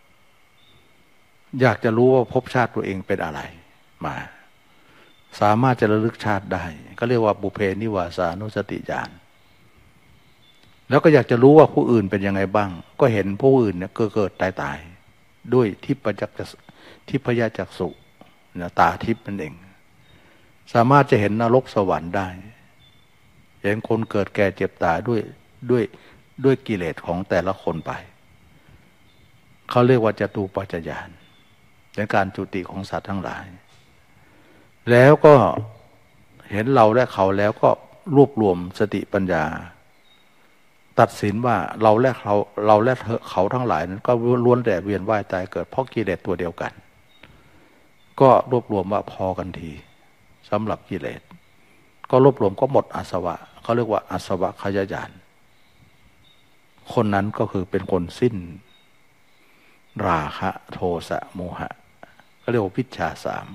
อยากจะรู้ว่าภพชาติตัวเองเป็นอะไรมาสามารถจะระลึกชาติได้ก็เรียกว่าบุเพนิวาสานุสติญาณแล้วก็อยากจะรู้ว่าผู้อื่นเป็นยังไงบ้างก็เห็นผู้อื่นเนี่ยเกิดตายด้วยทิพยจักษุตาทิพย์นั่นเองสามารถจะเห็นนรกสวรรค์ได้เห็นคนเกิดแก่เจ็บตายด้วยกิเลสของแต่ละคนไปเขาเรียกว่าจตุปัจจญาณเป็นการจุติของสัตว์ทั้งหลายแล้วก็เห็นเราและเขาแล้วก็รวบรวมสติปัญญาตัดสินว่าเราและเขาทั้งหลายนั้นก็ล้วนแต่เวียนว่ายตายเกิดเพราะกิเลสตัวเดียวกันก็รวบรวมว่าพอกันทีสำหรับกิเลสก็รวบรวมก็หมดอาสวะเขาเรียกว่าอาสวะขยายานคนนั้นก็คือเป็นคนสิ้นราคะโทสะโมหะเขาเรียกว่าวิชชาสาม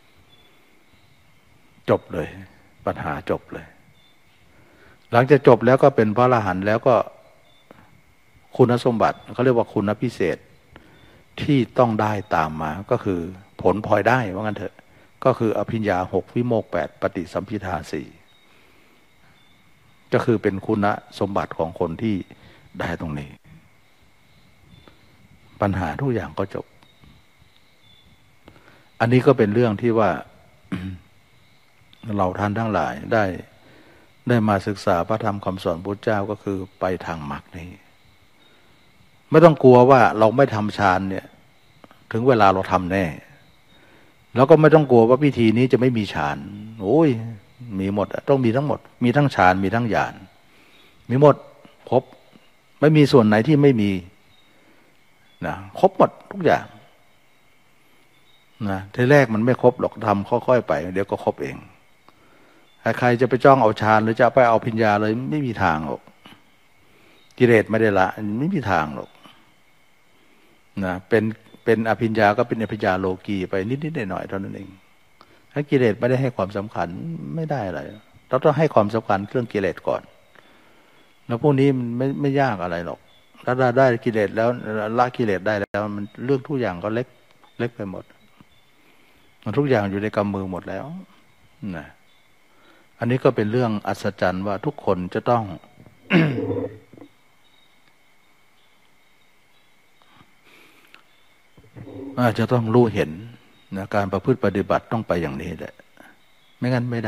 จบเลยปัญหาจบเลยหลังจากจบแล้วก็เป็นพระอรหันต์แล้วก็คุณสมบัติเขาเรียกว่าคุณพิเศษที่ต้องได้ตามมาก็คือผลพลอยได้ว่างั้นเถอะก็คืออภิญญา6วิโมกข์8ปฏิสัมภิทา4ก็คือเป็นคุณสมบัติของคนที่ได้ตรงนี้ปัญหาทุกอย่างก็จบอันนี้ก็เป็นเรื่องที่ว่า เราท่านทั้งหลายได้มาศึกษาพระธรรมคำสอนพุทธเจ้าก็คือไปทางมรรคนี้ไม่ต้องกลัวว่าเราไม่ทำฌานเนี่ยถึงเวลาเราทำแน่แล้วก็ไม่ต้องกลัวว่าพิธีนี้จะไม่มีฌานโอ้ยมีหมดต้องมีทั้งหมดมีทั้งฌานมีทั้งญาณมีหมดครบไม่มีส่วนไหนที่ไม่มีนะครบหมดทุกอย่างนะทีแรกมันไม่ครบหรอกทำค่อยๆไปเดี๋ยวก็ครบเองใครจะไปจ้องเอาฌานหรือจะไปเอาปัญญาเลยไม่มีทางหรอกกิเลสไม่ได้ละไม่มีทางหรอกนะเป็นอภิญญาก็เป็นอภิญญาโลกีไปนิดๆหน่อยๆเท่านั้นเองถ้ากิเลสไม่ได้ให้ความสำคัญไม่ได้อะไรเราต้องให้ความสำคัญเรื่องกิเลสก่อนแล้วพวกนี้มันไม่ยากอะไรหรอกถ้าได้กิเลสแล้วละกิเลสได้แล้วมันเรื่องทุกอย่างก็เล็กไปหมดมันทุกอย่างอยู่ในกำมือหมดแล้วนะอันนี้ก็เป็นเรื่องอัศจรรย์ว่าทุกคนจะต้อง อาจจะต้องรู้เห็นนะการประพฤติปฏิบัติต้องไปอย่างนี้แหละไม่งั้นไม่ได้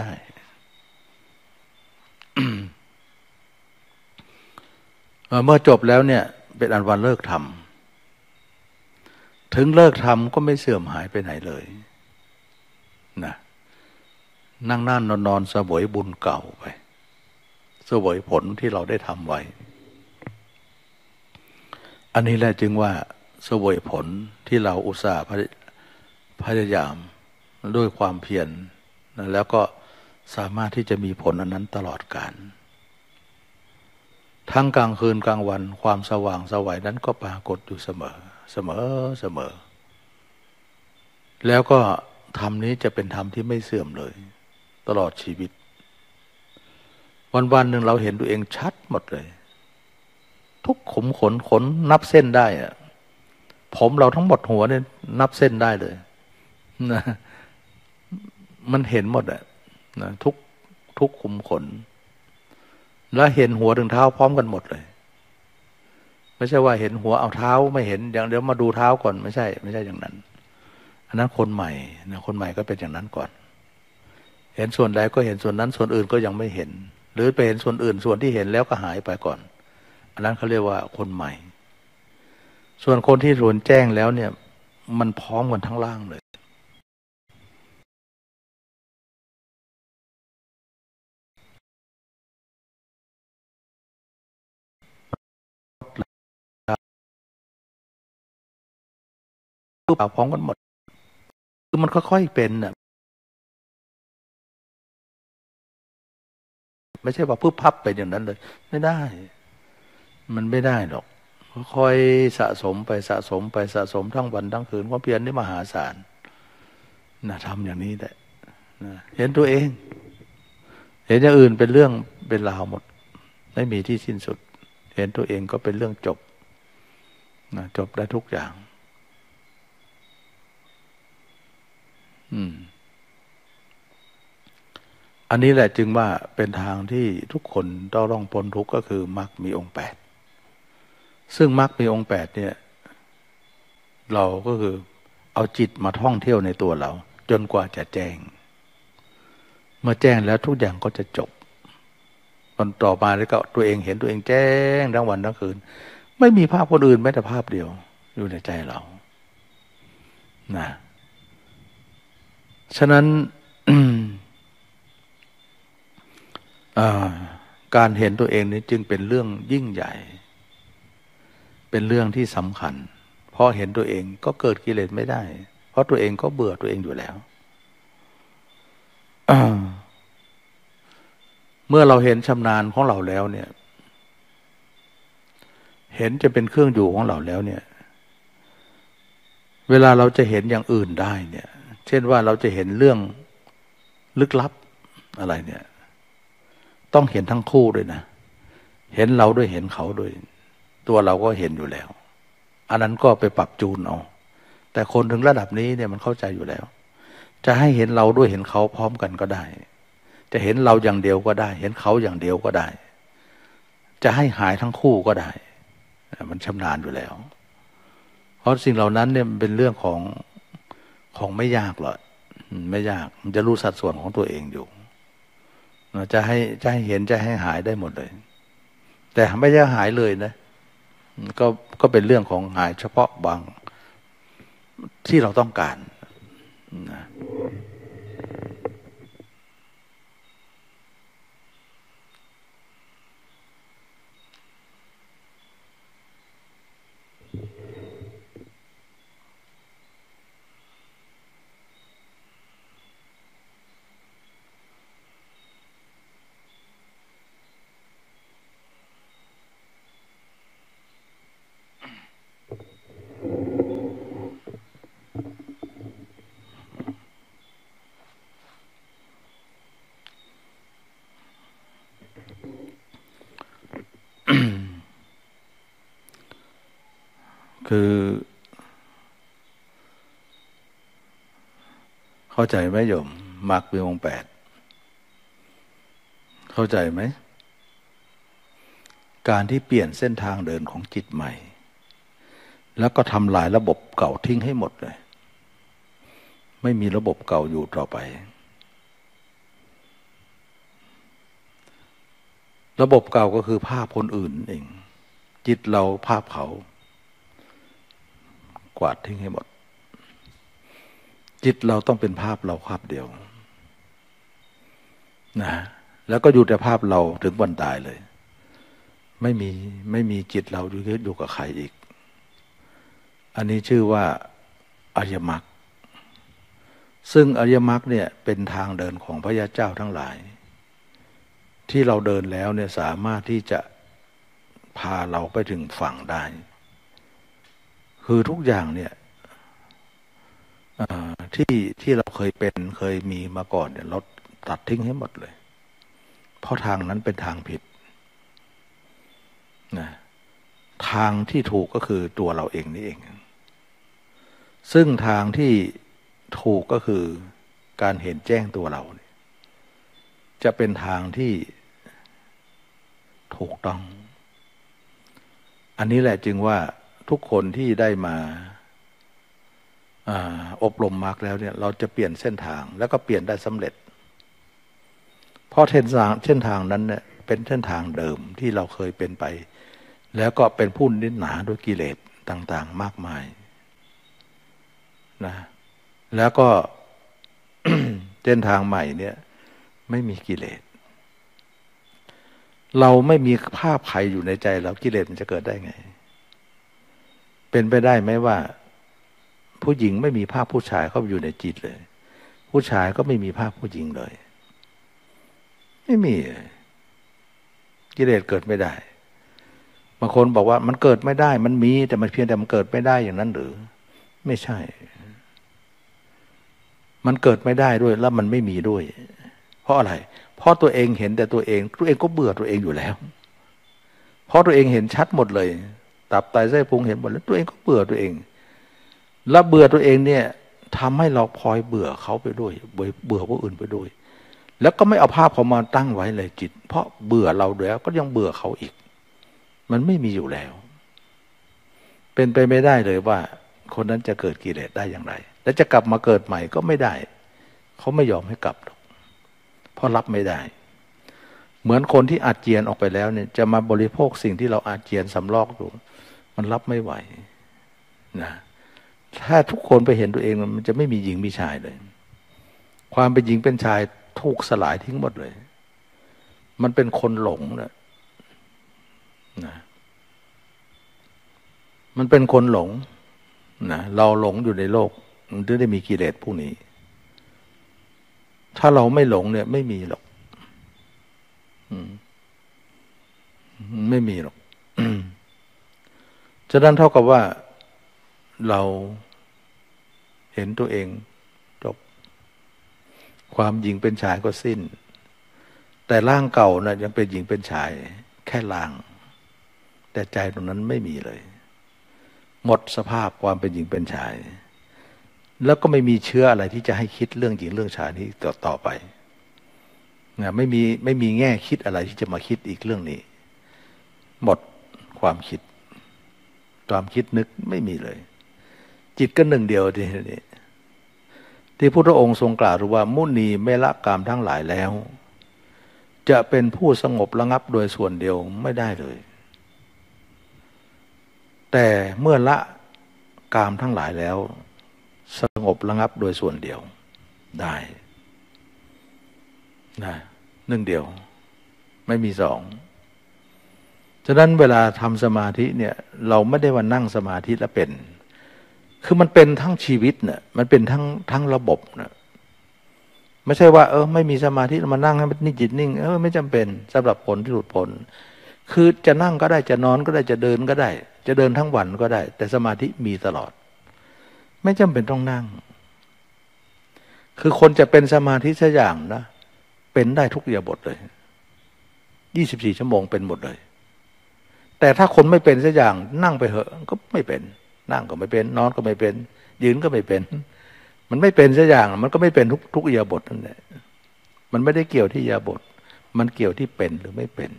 เมื่อจบแล้วเนี่ยเป็นอันวันเลิกทำถึงเลิกทำก็ไม่เสื่อมหายไปไหนเลยนะนั่งนอนเสวยบุญเก่าไปเสวยผลที่เราได้ทำไว้อันนี้แหละจึงว่าเสวยผลที่เราอุตส่าห์พยายามด้วยความเพียรนะแล้วก็สามารถที่จะมีผลอันนั้นตลอดกาลทั้งกลางคืนกลางวันความสว่างไสวนั้นก็ปรากฏอยู่เสมอเสมอเสมอแล้วก็ธรรมนี้จะเป็นธรรมที่ไม่เสื่อมเลยตลอดชีวิตวันๆหนึ่งเราเห็นตัวเองชัดหมดเลยทุกขุมขนนับเส้นได้อะผมเราทั้งหมดหัวเนี่ยนับเส้นได้เลยนะมันเห็นหมดอะนะทุกขุมขนแล้วเห็นหัวถึงเท้าพร้อมกันหมดเลยไม่ใช่ว่าเห็นหัวเอาเท้าไม่เห็นอย่างเดี๋ยวมาดูเท้าก่อนไม่ใช่อย่างนั้นอันนั้นคนใหม่นะคนใหม่ก็เป็นอย่างนั้นก่อนเห็นส่วนใดก็เห็นส่วนนั้นส่วนอื่นก็ยังไม่เห็นหรือไปเห็นส่วนอื่นส่วนที่เห็นแล้วก็หายไปก่อนอันนั้นเขาเรียกว่าคนใหม่ส่วนคนที่รู้แจ้งแล้วเนี่ยมันพร้อมกันทั้งล่างเลยรูปพร้อมกันหมดคือมันค่อยๆเป็นน่ะไม่ใช่ว่าพึบพับไปอย่างนั้นเลยไม่ได้มันไม่ได้หรอกค่อยๆสะสมไปสะสมไปสะสมทั้งวันทั้งคืนความเพียรนี่มหาศาลนะทำอย่างนี้แหละนะเห็นตัวเองเห็นอย่างอื่นเป็นเรื่องเป็นราวหมดไม่มีที่สิ้นสุดเห็นตัวเองก็เป็นเรื่องจบนะจบได้ทุกอย่างอันนี้แหละจึงว่าเป็นทางที่ทุกคนต้องพ้นทุกข์ก็คือมรรคมีองค์8ซึ่งมรรคมีองค์8เนี่ยเราก็คือเอาจิตมาท่องเที่ยวในตัวเราจนกว่าจะแจ้งเมื่อแจ้งแล้วทุกอย่างก็จะจบตอนต่อมาแล้วก็ตัวเองเห็นตัวเองแจ้งทั้งวันทั้งคืนไม่มีภาพคนอื่นแม้แต่ภาพเดียวอยู่ในใจเรานะฉะนั้น การเห็นตัวเองนี้จึงเป็นเรื่องยิ่งใหญ่เป็นเรื่องที่สำคัญเพราะเห็นตัวเองก็เกิดกิเลสไม่ได้เพราะตัวเองก็เบื่อตัวเองอยู่แล้วเมื่อเราเห็นชำนาญของเราแล้วเนี่ยเห็นจะเป็นเครื่องอยู่ของเราแล้วเนี่ยเวลาเราจะเห็นอย่างอื่นได้เนี่ยเช่นว่าเราจะเห็นเรื่องลึกลับอะไรเนี่ยต้องเห็นทั้งคู่ด้วยนะเห็นเราด้วยเห็นเขาด้วยตัวเราก็เห็นอยู่แล้วอันนั้นก็ไปปรับจูนเอาแต่คนถึงระดับนี้เนี่ยมันเข้าใจอยู่แล้วจะให้เห็นเราด้วยเห็นเขาพร้อมกันก็ได้จะเห็นเราอย่างเดียวก็ได้เห็นเขาอย่างเดียวก็ได้จะให้หายทั้งคู่ก็ได้มันชำนาญอยู่แล้วเพราะสิ่งเหล่านั้นเนี่ยมันเป็นเรื่องของไม่ยากหรอกไม่ยากมันจะรู้สัดส่วนของตัวเองอยู่จะให้เห็นจะให้หายได้หมดเลยแต่ไม่ได้หายเลยนะก็เป็นเรื่องของหายเฉพาะบางที่เราต้องการนะคือเข้าใจไหมโยมมรรคมีองค์8เข้าใจไหมการที่เปลี่ยนเส้นทางเดินของจิตใหม่แล้วก็ทำลายระบบเก่าทิ้งให้หมดเลยไม่มีระบบเก่าอยู่ต่อไป ระบบเก่าก็คือภาพคนอื่นเองจิตเราภาพเขากวาดทิ้งให้หมดจิตเราต้องเป็นภาพเราภาพเดียวนะแล้วก็อยู่แต่ภาพเราถึงวันตายเลยไม่มีจิตเราอยู่กับใครอีกอันนี้ชื่อว่าอริยมรรคซึ่งอริยมรรคเนี่ยเป็นทางเดินของพระยาเจ้าทั้งหลายที่เราเดินแล้วเนี่ยสามารถที่จะพาเราไปถึงฝั่งได้คือทุกอย่างเนี่ยที่เราเคยเป็นเคยมีมาก่อนเนี่ยเราตัดทิ้งให้หมดเลยเพราะทางนั้นเป็นทางผิดนะทางที่ถูกก็คือตัวเราเองนี่เองซึ่งทางที่ถูกก็คือการเห็นแจ้งตัวเราจะเป็นทางที่ถูกต้องอันนี้แหละจึงว่าทุกคนที่ได้มาอบรมมรรคแล้วเนี่ยเราจะเปลี่ยนเส้นทางแล้วก็เปลี่ยนได้สำเร็จเพราะเส้นทางนั้นเนี่ยเป็นเส้นทางเดิมที่เราเคยเป็นไปแล้วก็เป็นผู้นิดหนาด้วยกิเลสต่างๆมากมายนะแล้วก็ เส้นทางใหม่เนี่ยไม่มีกิเลสเราไม่มีภาพใครอยู่ในใจเรากิเลสมันจะเกิดได้ไงเป็นไปได้ไหมว่าผู้หญิงไม่มีภาพผู้ชายเข้าไปอยู่ในจิตเลยผู้ชายก็ไม่มีภาพผู้หญิงเลยไม่มีกิเลสเกิดไม่ได้บางคนบอกว่ามันเกิดไม่ได้มันมีแต่มันเพียงแต่มันเกิดไม่ได้อย่างนั้นหรือไม่ใช่มันเกิดไม่ได้ด้วยแล้วมันไม่มีด้วยเพราะอะไรเพราะตัวเองเห็นแต่ตัวเองก็เบื่อตัวเองอยู่แล้วเพราะตัวเองเห็นชัดหมดเลยตับไตไส้พุงเห็นหมดแล้วตัวเองก็เบื่อตัวเองแล้วเบื่อตัวเองเนี่ยทำให้เราพลอยเบื่อเขาไปด้วยเบื่อผู้อื่นไปด้วยแล้วก็ไม่เอาภาพเขามาตั้งไว้เลยจิตเพราะเบื่อเราแล้วก็ยังเบื่อเขาอีกมันไม่มีอยู่แล้วเป็นไปไม่ได้เลยว่าคนนั้นจะเกิดกิเลสได้อย่างไรและจะกลับมาเกิดใหม่ก็ไม่ได้เขาไม่ยอมให้กลับหรอกเพราะรับไม่ได้เหมือนคนที่อาเจียนออกไปแล้วเนี่ยจะมาบริโภคสิ่งที่เราอาเจียนสำลอกอยู่มันรับไม่ไหวนะถ้าทุกคนไปเห็นตัวเองมันจะไม่มีหญิงมีชายเลยความเป็นหญิงเป็นชายถูกสลายทิ้งหมดเลยมันเป็นคนหลงนะมันเป็นคนหลงนะเราหลงอยู่ในโลกมันถึงได้มีกิเลสพวกนี้ถ้าเราไม่หลงเนี่ยไม่มีหรอกไม่มีหรอก ฉะนั้นเท่ากับว่าเราเห็นตัวเองจบความหญิงเป็นชายก็สิ้นแต่ร่างเก่านะยังเป็นหญิงเป็นชายแค่ร่างแต่ใจตรงนั้นไม่มีเลยหมดสภาพความเป็นหญิงเป็นชายแล้วก็ไม่มีเชื้ออะไรที่จะให้คิดเรื่องหญิงเรื่องชายนี้ต่อไปนะไม่มีแง่คิดอะไรที่จะมาคิดอีกเรื่องนี้หมดความคิดนึกไม่มีเลยจิตก็หนึ่งเดียวทีนี้ที่พุทธองค์ทรงกล่าวว่ามุนีไม่ละกามทั้งหลายแล้วจะเป็นผู้สงบระงับโดยส่วนเดียวไม่ได้เลยแต่เมื่อละกามทั้งหลายแล้วสงบระงับโดยส่วนเดียวได้นะหนึ่งเดียวไม่มีสองฉะนั้นเวลาทำสมาธิเนี่ยเราไม่ได้ว่านั่งสมาธิแล้วเป็นคือมันเป็นทั้งชีวิตเนี่ยมันเป็นทั้งระบบนะไม่ใช่ว่าไม่มีสมาธิมานั่งให้มันนิ่งจิตนิ่งไม่จำเป็นสำหรับผลที่หลุดพ้นคือจะนั่งก็ได้จะนอนก็ได้จะเดินก็ได้จะเดินทั้งวันก็ได้แต่สมาธิมีตลอดไม่จำเป็นต้องนั่งคือคนจะเป็นสมาธิสักอย่างนะเป็นได้ทุกอิริยาบถเลย24 ชั่วโมงเป็นหมดเลยแต่ถ้าคนไม่เป็นสักอย่างนั่งไปเหอะก็ไม่เป็นนั่งก็ไม่เป็นนอนก็ไม่เป็นยืนก็ไม่เป็นมันไม่เป็นสักอย่างมันก็ไม่เป็นทุกอิริยาบถนั่นแหละมันไม่ได้เกี่ยวที่อิริยาบถมันเกี่ยวที่เป็นหรือไม่เป็น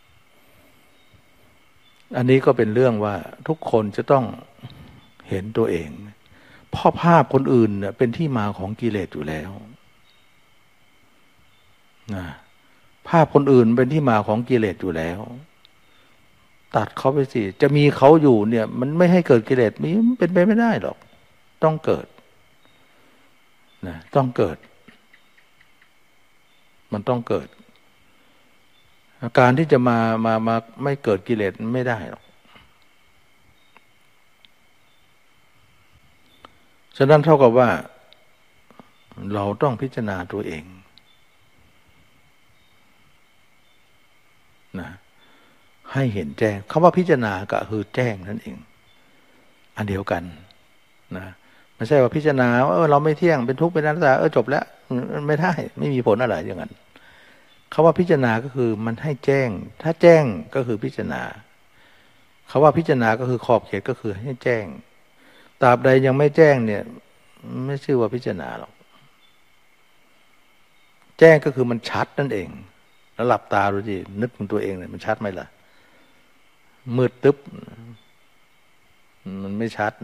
อันนี้ก็เป็นเรื่องว่าทุกคนจะต้องเห็นตัวเองเพราะภาพคนอื่นเนี่ยเป็นที่มาของกิเลสอยู่แล้วนะภาพคนอื่นเป็นที่มาของกิเลสอยู่แล้วตัดเขาไปสิจะมีเขาอยู่เนี่ยมันไม่ให้เกิดกิเลสมันเป็นไปไม่ได้หรอกต้องเกิดนะต้องเกิดมันต้องเกิดอาการที่จะมาไม่เกิดกิเลสไม่ได้หรอกฉะนั้นเท่ากับว่าเราต้องพิจารณาตัวเองนะให้เห็นแจ้งคำว่าพิจารณาก็คือแจ้งนั่นเองอันเดียวกันนะไม่ใช่ว่าพิจารณาว่าเราไม่เที่ยงเป็นทุกข์เป็นอนัตตาจบแล้วไม่ได้ไม่มีผลอะไรอย่างนั้นคำว่าพิจารณาก็คือมันให้แจ้งถ้าแจ้งก็คือพิจารณาคำว่าพิจารณาก็คือขอบเขตก็คือให้แจ้งตราบใดยังไม่แจ้งเนี่ยไม่ชื่อว่าพิจารณาหรอกแจ้งก็คือมันชัดนั่นเองแล้วหลับตาดูสินึกถึงตัวเองเนี่ยมันชัดไหมล่ะมืดตึ๊บมันไม่ชัด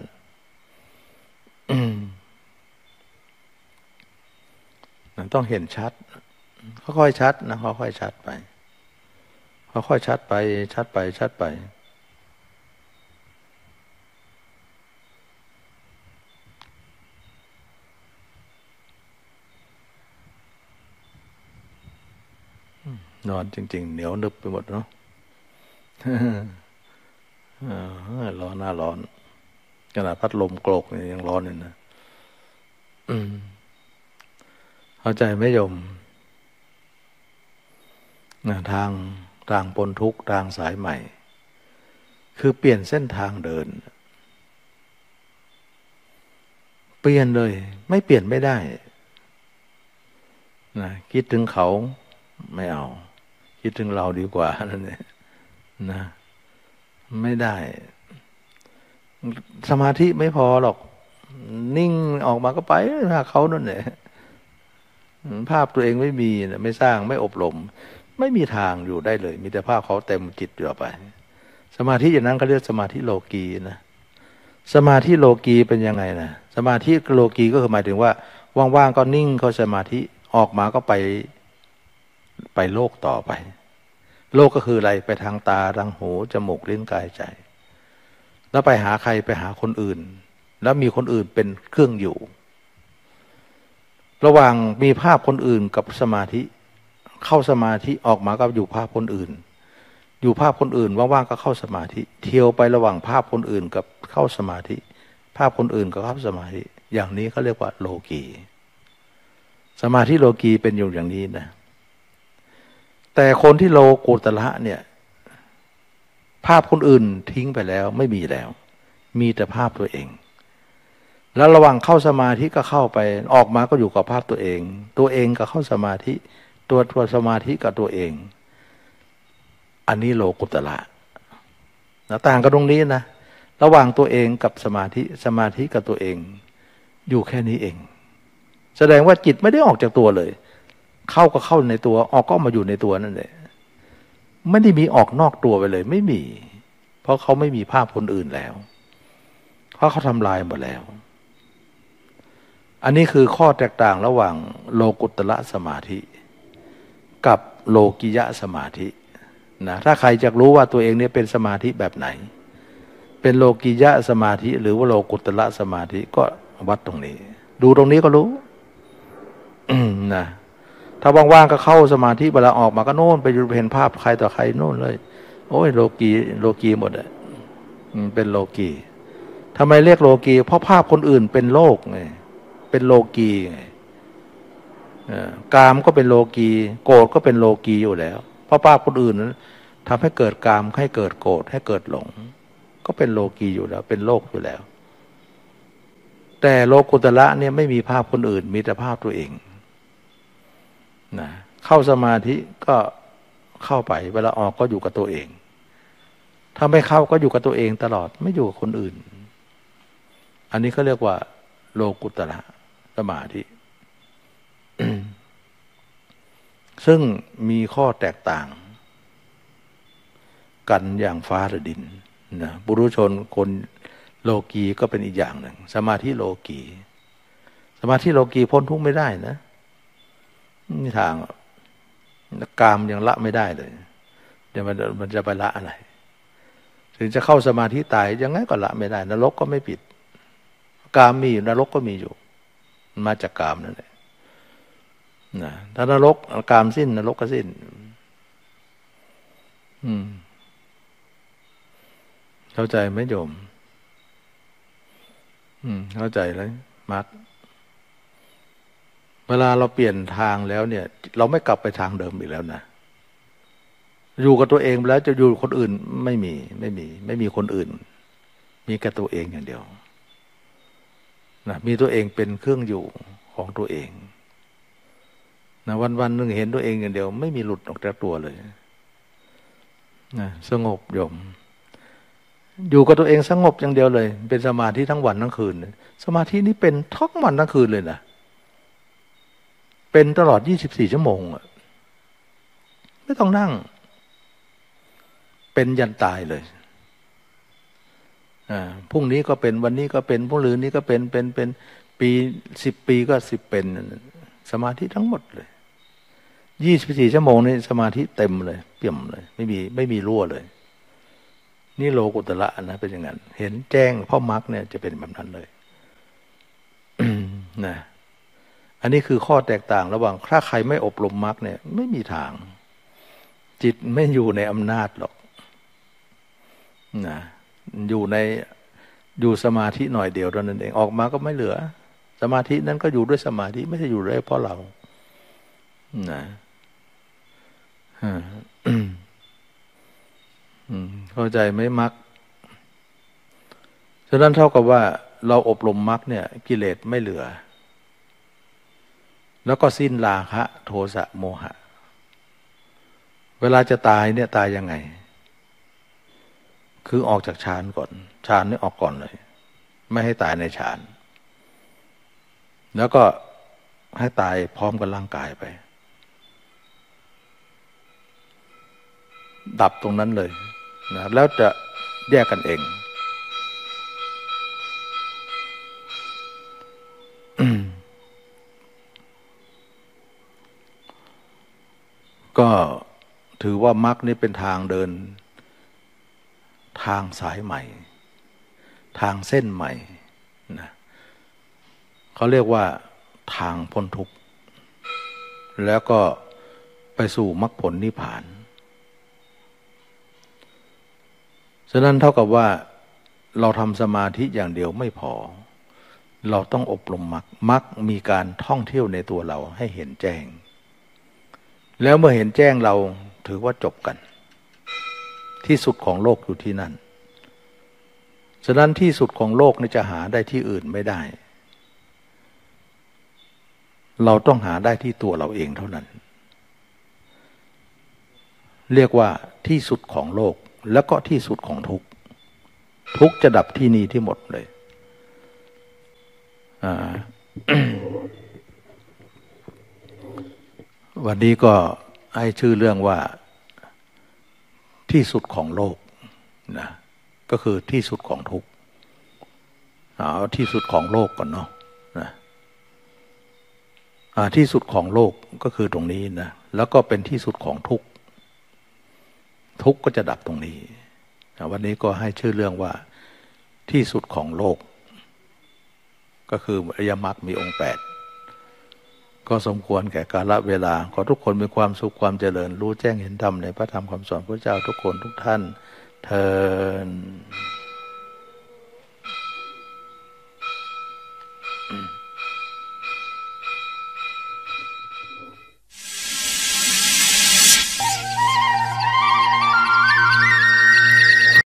มันต้องเห็นชัดค่อยๆชัดนะค่อยๆชัดไปค่อยๆชัดไปชัดไปชัดไปนอนจริงๆเหนียวนึบไปหมดเนาะร้อนหน้าร้อนขนาดพัดลมโกรกนี่ยังร้อนเลยนะเข้าใจไหมโยมทางปนทุกข์ทางสายใหม่คือเปลี่ยนเส้นทางเดินเปลี่ยนเลยไม่เปลี่ยนไม่ได้นะคิดถึงเขาไม่เอาคิดถึงเราดีกว่านั่นเองนะไม่ได้สมาธิไม่พอหรอกนิ่งออกมาก็ไปหาเขานั่นแหละภาพตัวเองไม่มีนะไม่สร้างไม่อบรมไม่มีทางอยู่ได้เลยมีแต่ภาพเขาเต็มจิตอยู่ไปสมาธิอย่างนั้นเขาเรียกสมาธิโลกีนะสมาธิโลกีเป็นยังไงนะสมาธิโลกีก็คือหมายถึงว่าว่างๆก็นิ่งเข้าสมาธิออกมาก็ไปโลกต่อไปโลกก็คืออะไรไปทางตาทางหูจมูกลิ้นกายใจแล้วไปหาใครไปหาคนอื่นแล้วมีคนอื่นเป็นเครื่องอยู่ระหว่างมีภาพคนอื่นกับสมาธิเข้าสมาธิออกมาก็อยู่ภาพคนอื่นอยู่ภาพคนอื่นว่างๆก็เข้าสมาธิเที่ยวไประหว่างภาพคนอื่นกับเข้าสมาธิภาพคนอื่นก็เข้าสมาธิอย่างนี้เขาเรียกว่าโลกีสมาธิโลกีเป็นอยู่อย่างนี้นะแต่คนที่โลกุตระเนี่ยภาพคนอื่นทิ้งไปแล้วไม่มีแล้วมีแต่ภาพตัวเองแล้วระหว่างเข้าสมาธิก็เข้าไปออกมาก็อยู่กับภาพตัวเองตัวเองก็เข้าสมาธิตัวสมาธิกับตัวเองอันนี้โลกุตระนะต่างกันตรงนี้นะระหว่างตัวเองกับสมาธิสมาธิกับตัวเองอยู่แค่นี้เองแสดงว่าจิตไม่ได้ออกจากตัวเลยเข้าก็เข้าในตัวออกก็มาอยู่ในตัวนั่นแหละไม่ได้มีออกนอกตัวไปเลยไม่มีเพราะเขาไม่มีภาพคนอื่นแล้วเพราะเขาทำลายหมดแล้วอันนี้คือข้อแตกต่างระหว่างโลกุตระสมาธิกับโลกิยะสมาธินะถ้าใครจะรู้ว่าตัวเองเนี่ยเป็นสมาธิแบบไหนเป็นโลกิยะสมาธิหรือว่าโลกุตระสมาธิก็วัดตรงนี้ดูตรงนี้ก็รู้นะถ้าว่างๆก็เข้าสมาธิเวลาออกมาก็โน่นไปเห็นภาพใครต่อใครโน่นเลยโอ้ยโลกีหมดอ่ะเป็นโลกีทำไมเรียกโลกีเพราะภาพคนอื่นเป็นโลกไงเป็นโลกีไงกามก็เป็นโลกีโกรธก็เป็นโลกีอยู่แล้วเพราะภาพคนอื่นนั้นทำให้เกิดกามให้เกิดโกรธให้เกิดหลงก็เป็นโลกีอยู่แล้วเป็นโลกอยู่แล้วแต่โลกุตระเนี่ยไม่มีภาพคนอื่นมีแต่ภาพตัวเองนะเข้าสมาธิก็เข้าไปเวลาออกก็อยู่กับตัวเองถ้าไม่เข้าก็อยู่กับตัวเองตลอดไม่อยู่กับคนอื่นอันนี้เขาเรียกว่าโลกุตระสมาธิ ซึ่งมีข้อแตกต่างกันอย่างฟ้าหรือดินนะบุรุชนคนโลกีก็เป็นอีกอย่างหนึ่งสมาธิโลกีสมาธิโลกีพ้นทุกข์ไม่ได้นะนี่ทางกามยังละไม่ได้เลยเดี๋ยวมันจะไปละอะไรถึงจะเข้าสมาธิตายยังไงก็ละไม่ได้นรกก็ไม่ปิดกามมีอยู่นรกก็มีอยู่มันมาจากกามนั่นแหละนะถ้านรกกามสิ้นนรกก็สิ้นเข้าใจไหมโยมเข้าใจแล้วมัดเวลาเราเปลี่ยนทางแล้วเนี่ยเราไม่กลับไปทางเดิมอีกแล้วนะอยู่กับตัวเองแล้วจะอยู่คนอื่นไม่มีคนอื่นมีแค่ตัวเองอย่างเดียวนะมีตัวเองเป็นเครื่องอยู่ของตัวเองนะวันๆนึงเห็นตัวเองอย่างเดียวไม่มีหลุดออกจากตัวเลยนะสงบโยมอยู่กับตัวเองสงบอย่างเดียวเลยเป็นสมาธิทั้งวันทั้งคืนสมาธินี้เป็นทั้งวันทั้งคืนเลยนะเป็นตลอด24 ชั่วโมงไม่ต้องนั่งเป็นยันตายเลยพรุ่งนี้ก็เป็นวันนี้ก็เป็นพรุ่งนี้ก็เป็นปี10 ปีก็10เป็นสมาธิทั้งหมดเลย24 ชั่วโมงนี่สมาธิเต็มเลยเปี่ยมเลยไม่มีรั่วเลยนี่โลกุตระนะเป็นอย่างนั้นเห็นแจ้งพ่อมรรคเนี่ยจะเป็นแบบนั้นเลย นะอันนี้คือข้อแตกต่างระหว่างถ้าใครไม่อบรมมรรคเนี่ยไม่มีทางจิตไม่อยู่ในอำนาจหรอกนะอยู่สมาธิหน่อยเดียวเท่านั้นเองออกมาก็ไม่เหลือสมาธินั้นก็อยู่ด้วยสมาธิไม่ใช่อยู่ด้วยเพราะเรานะเข้าใจไหมมรรคฉะนั้นเท่ากับว่าเราอบรมมรรคเนี่ยกิเลสไม่เหลือแล้วก็สิ้นราคะโทสะโมหะเวลาจะตายเนี่ยตายยังไงคือออกจากฌานก่อนฌานนี่ออกก่อนเลยไม่ให้ตายในฌานแล้วก็ให้ตายพร้อมกับร่างกายไปดับตรงนั้นเลยนะแล้วจะแยกกันเองก็ถือว่ามรรคนี้เป็นทางเดินทางสายใหม่ทางเส้นใหม่นะเขาเรียกว่าทางพ้นทุกข์แล้วก็ไปสู่มรรคผลนิพพานฉะนั้นเท่ากับว่าเราทำสมาธิอย่างเดียวไม่พอเราต้องอบรมมรรคมรรคมีการท่องเที่ยวในตัวเราให้เห็นแจ้งแล้วเมื่อเห็นแจ้งเราถือว่าจบกันที่สุดของโลกอยู่ที่นั่นฉะนั้นที่สุดของโลกนี่จะหาได้ที่อื่นไม่ได้เราต้องหาได้ที่ตัวเราเองเท่านั้นเรียกว่าที่สุดของโลกแล้วก็ที่สุดของทุกข์ทุกข์จะดับที่นี่ที่หมดเลย วันนี้ก็ให้ชื่อเรื่องว่าที่สุดของโลกนะก็คือที่สุดของทุกข์เอาที่สุดของโลกก่อนเนาะนะที่สุดของโลกก็คือตรงนี้นะแล้วก็เป็นที่สุดของทุกข์ทุกข์ก็จะดับตรงนี้วันนี้ก็ให้ชื่อเรื่องว่าที่สุดของโลกก็คืออริยมรรคมีองค์ 8ก็สมควรแก่กาลเวลาขอทุกคนมีความสุขความเจริญรู้แจ้งเห็นธรรมในพระธรรมคำสอนพระเจ้าทุกคนทุกท่านเทอญ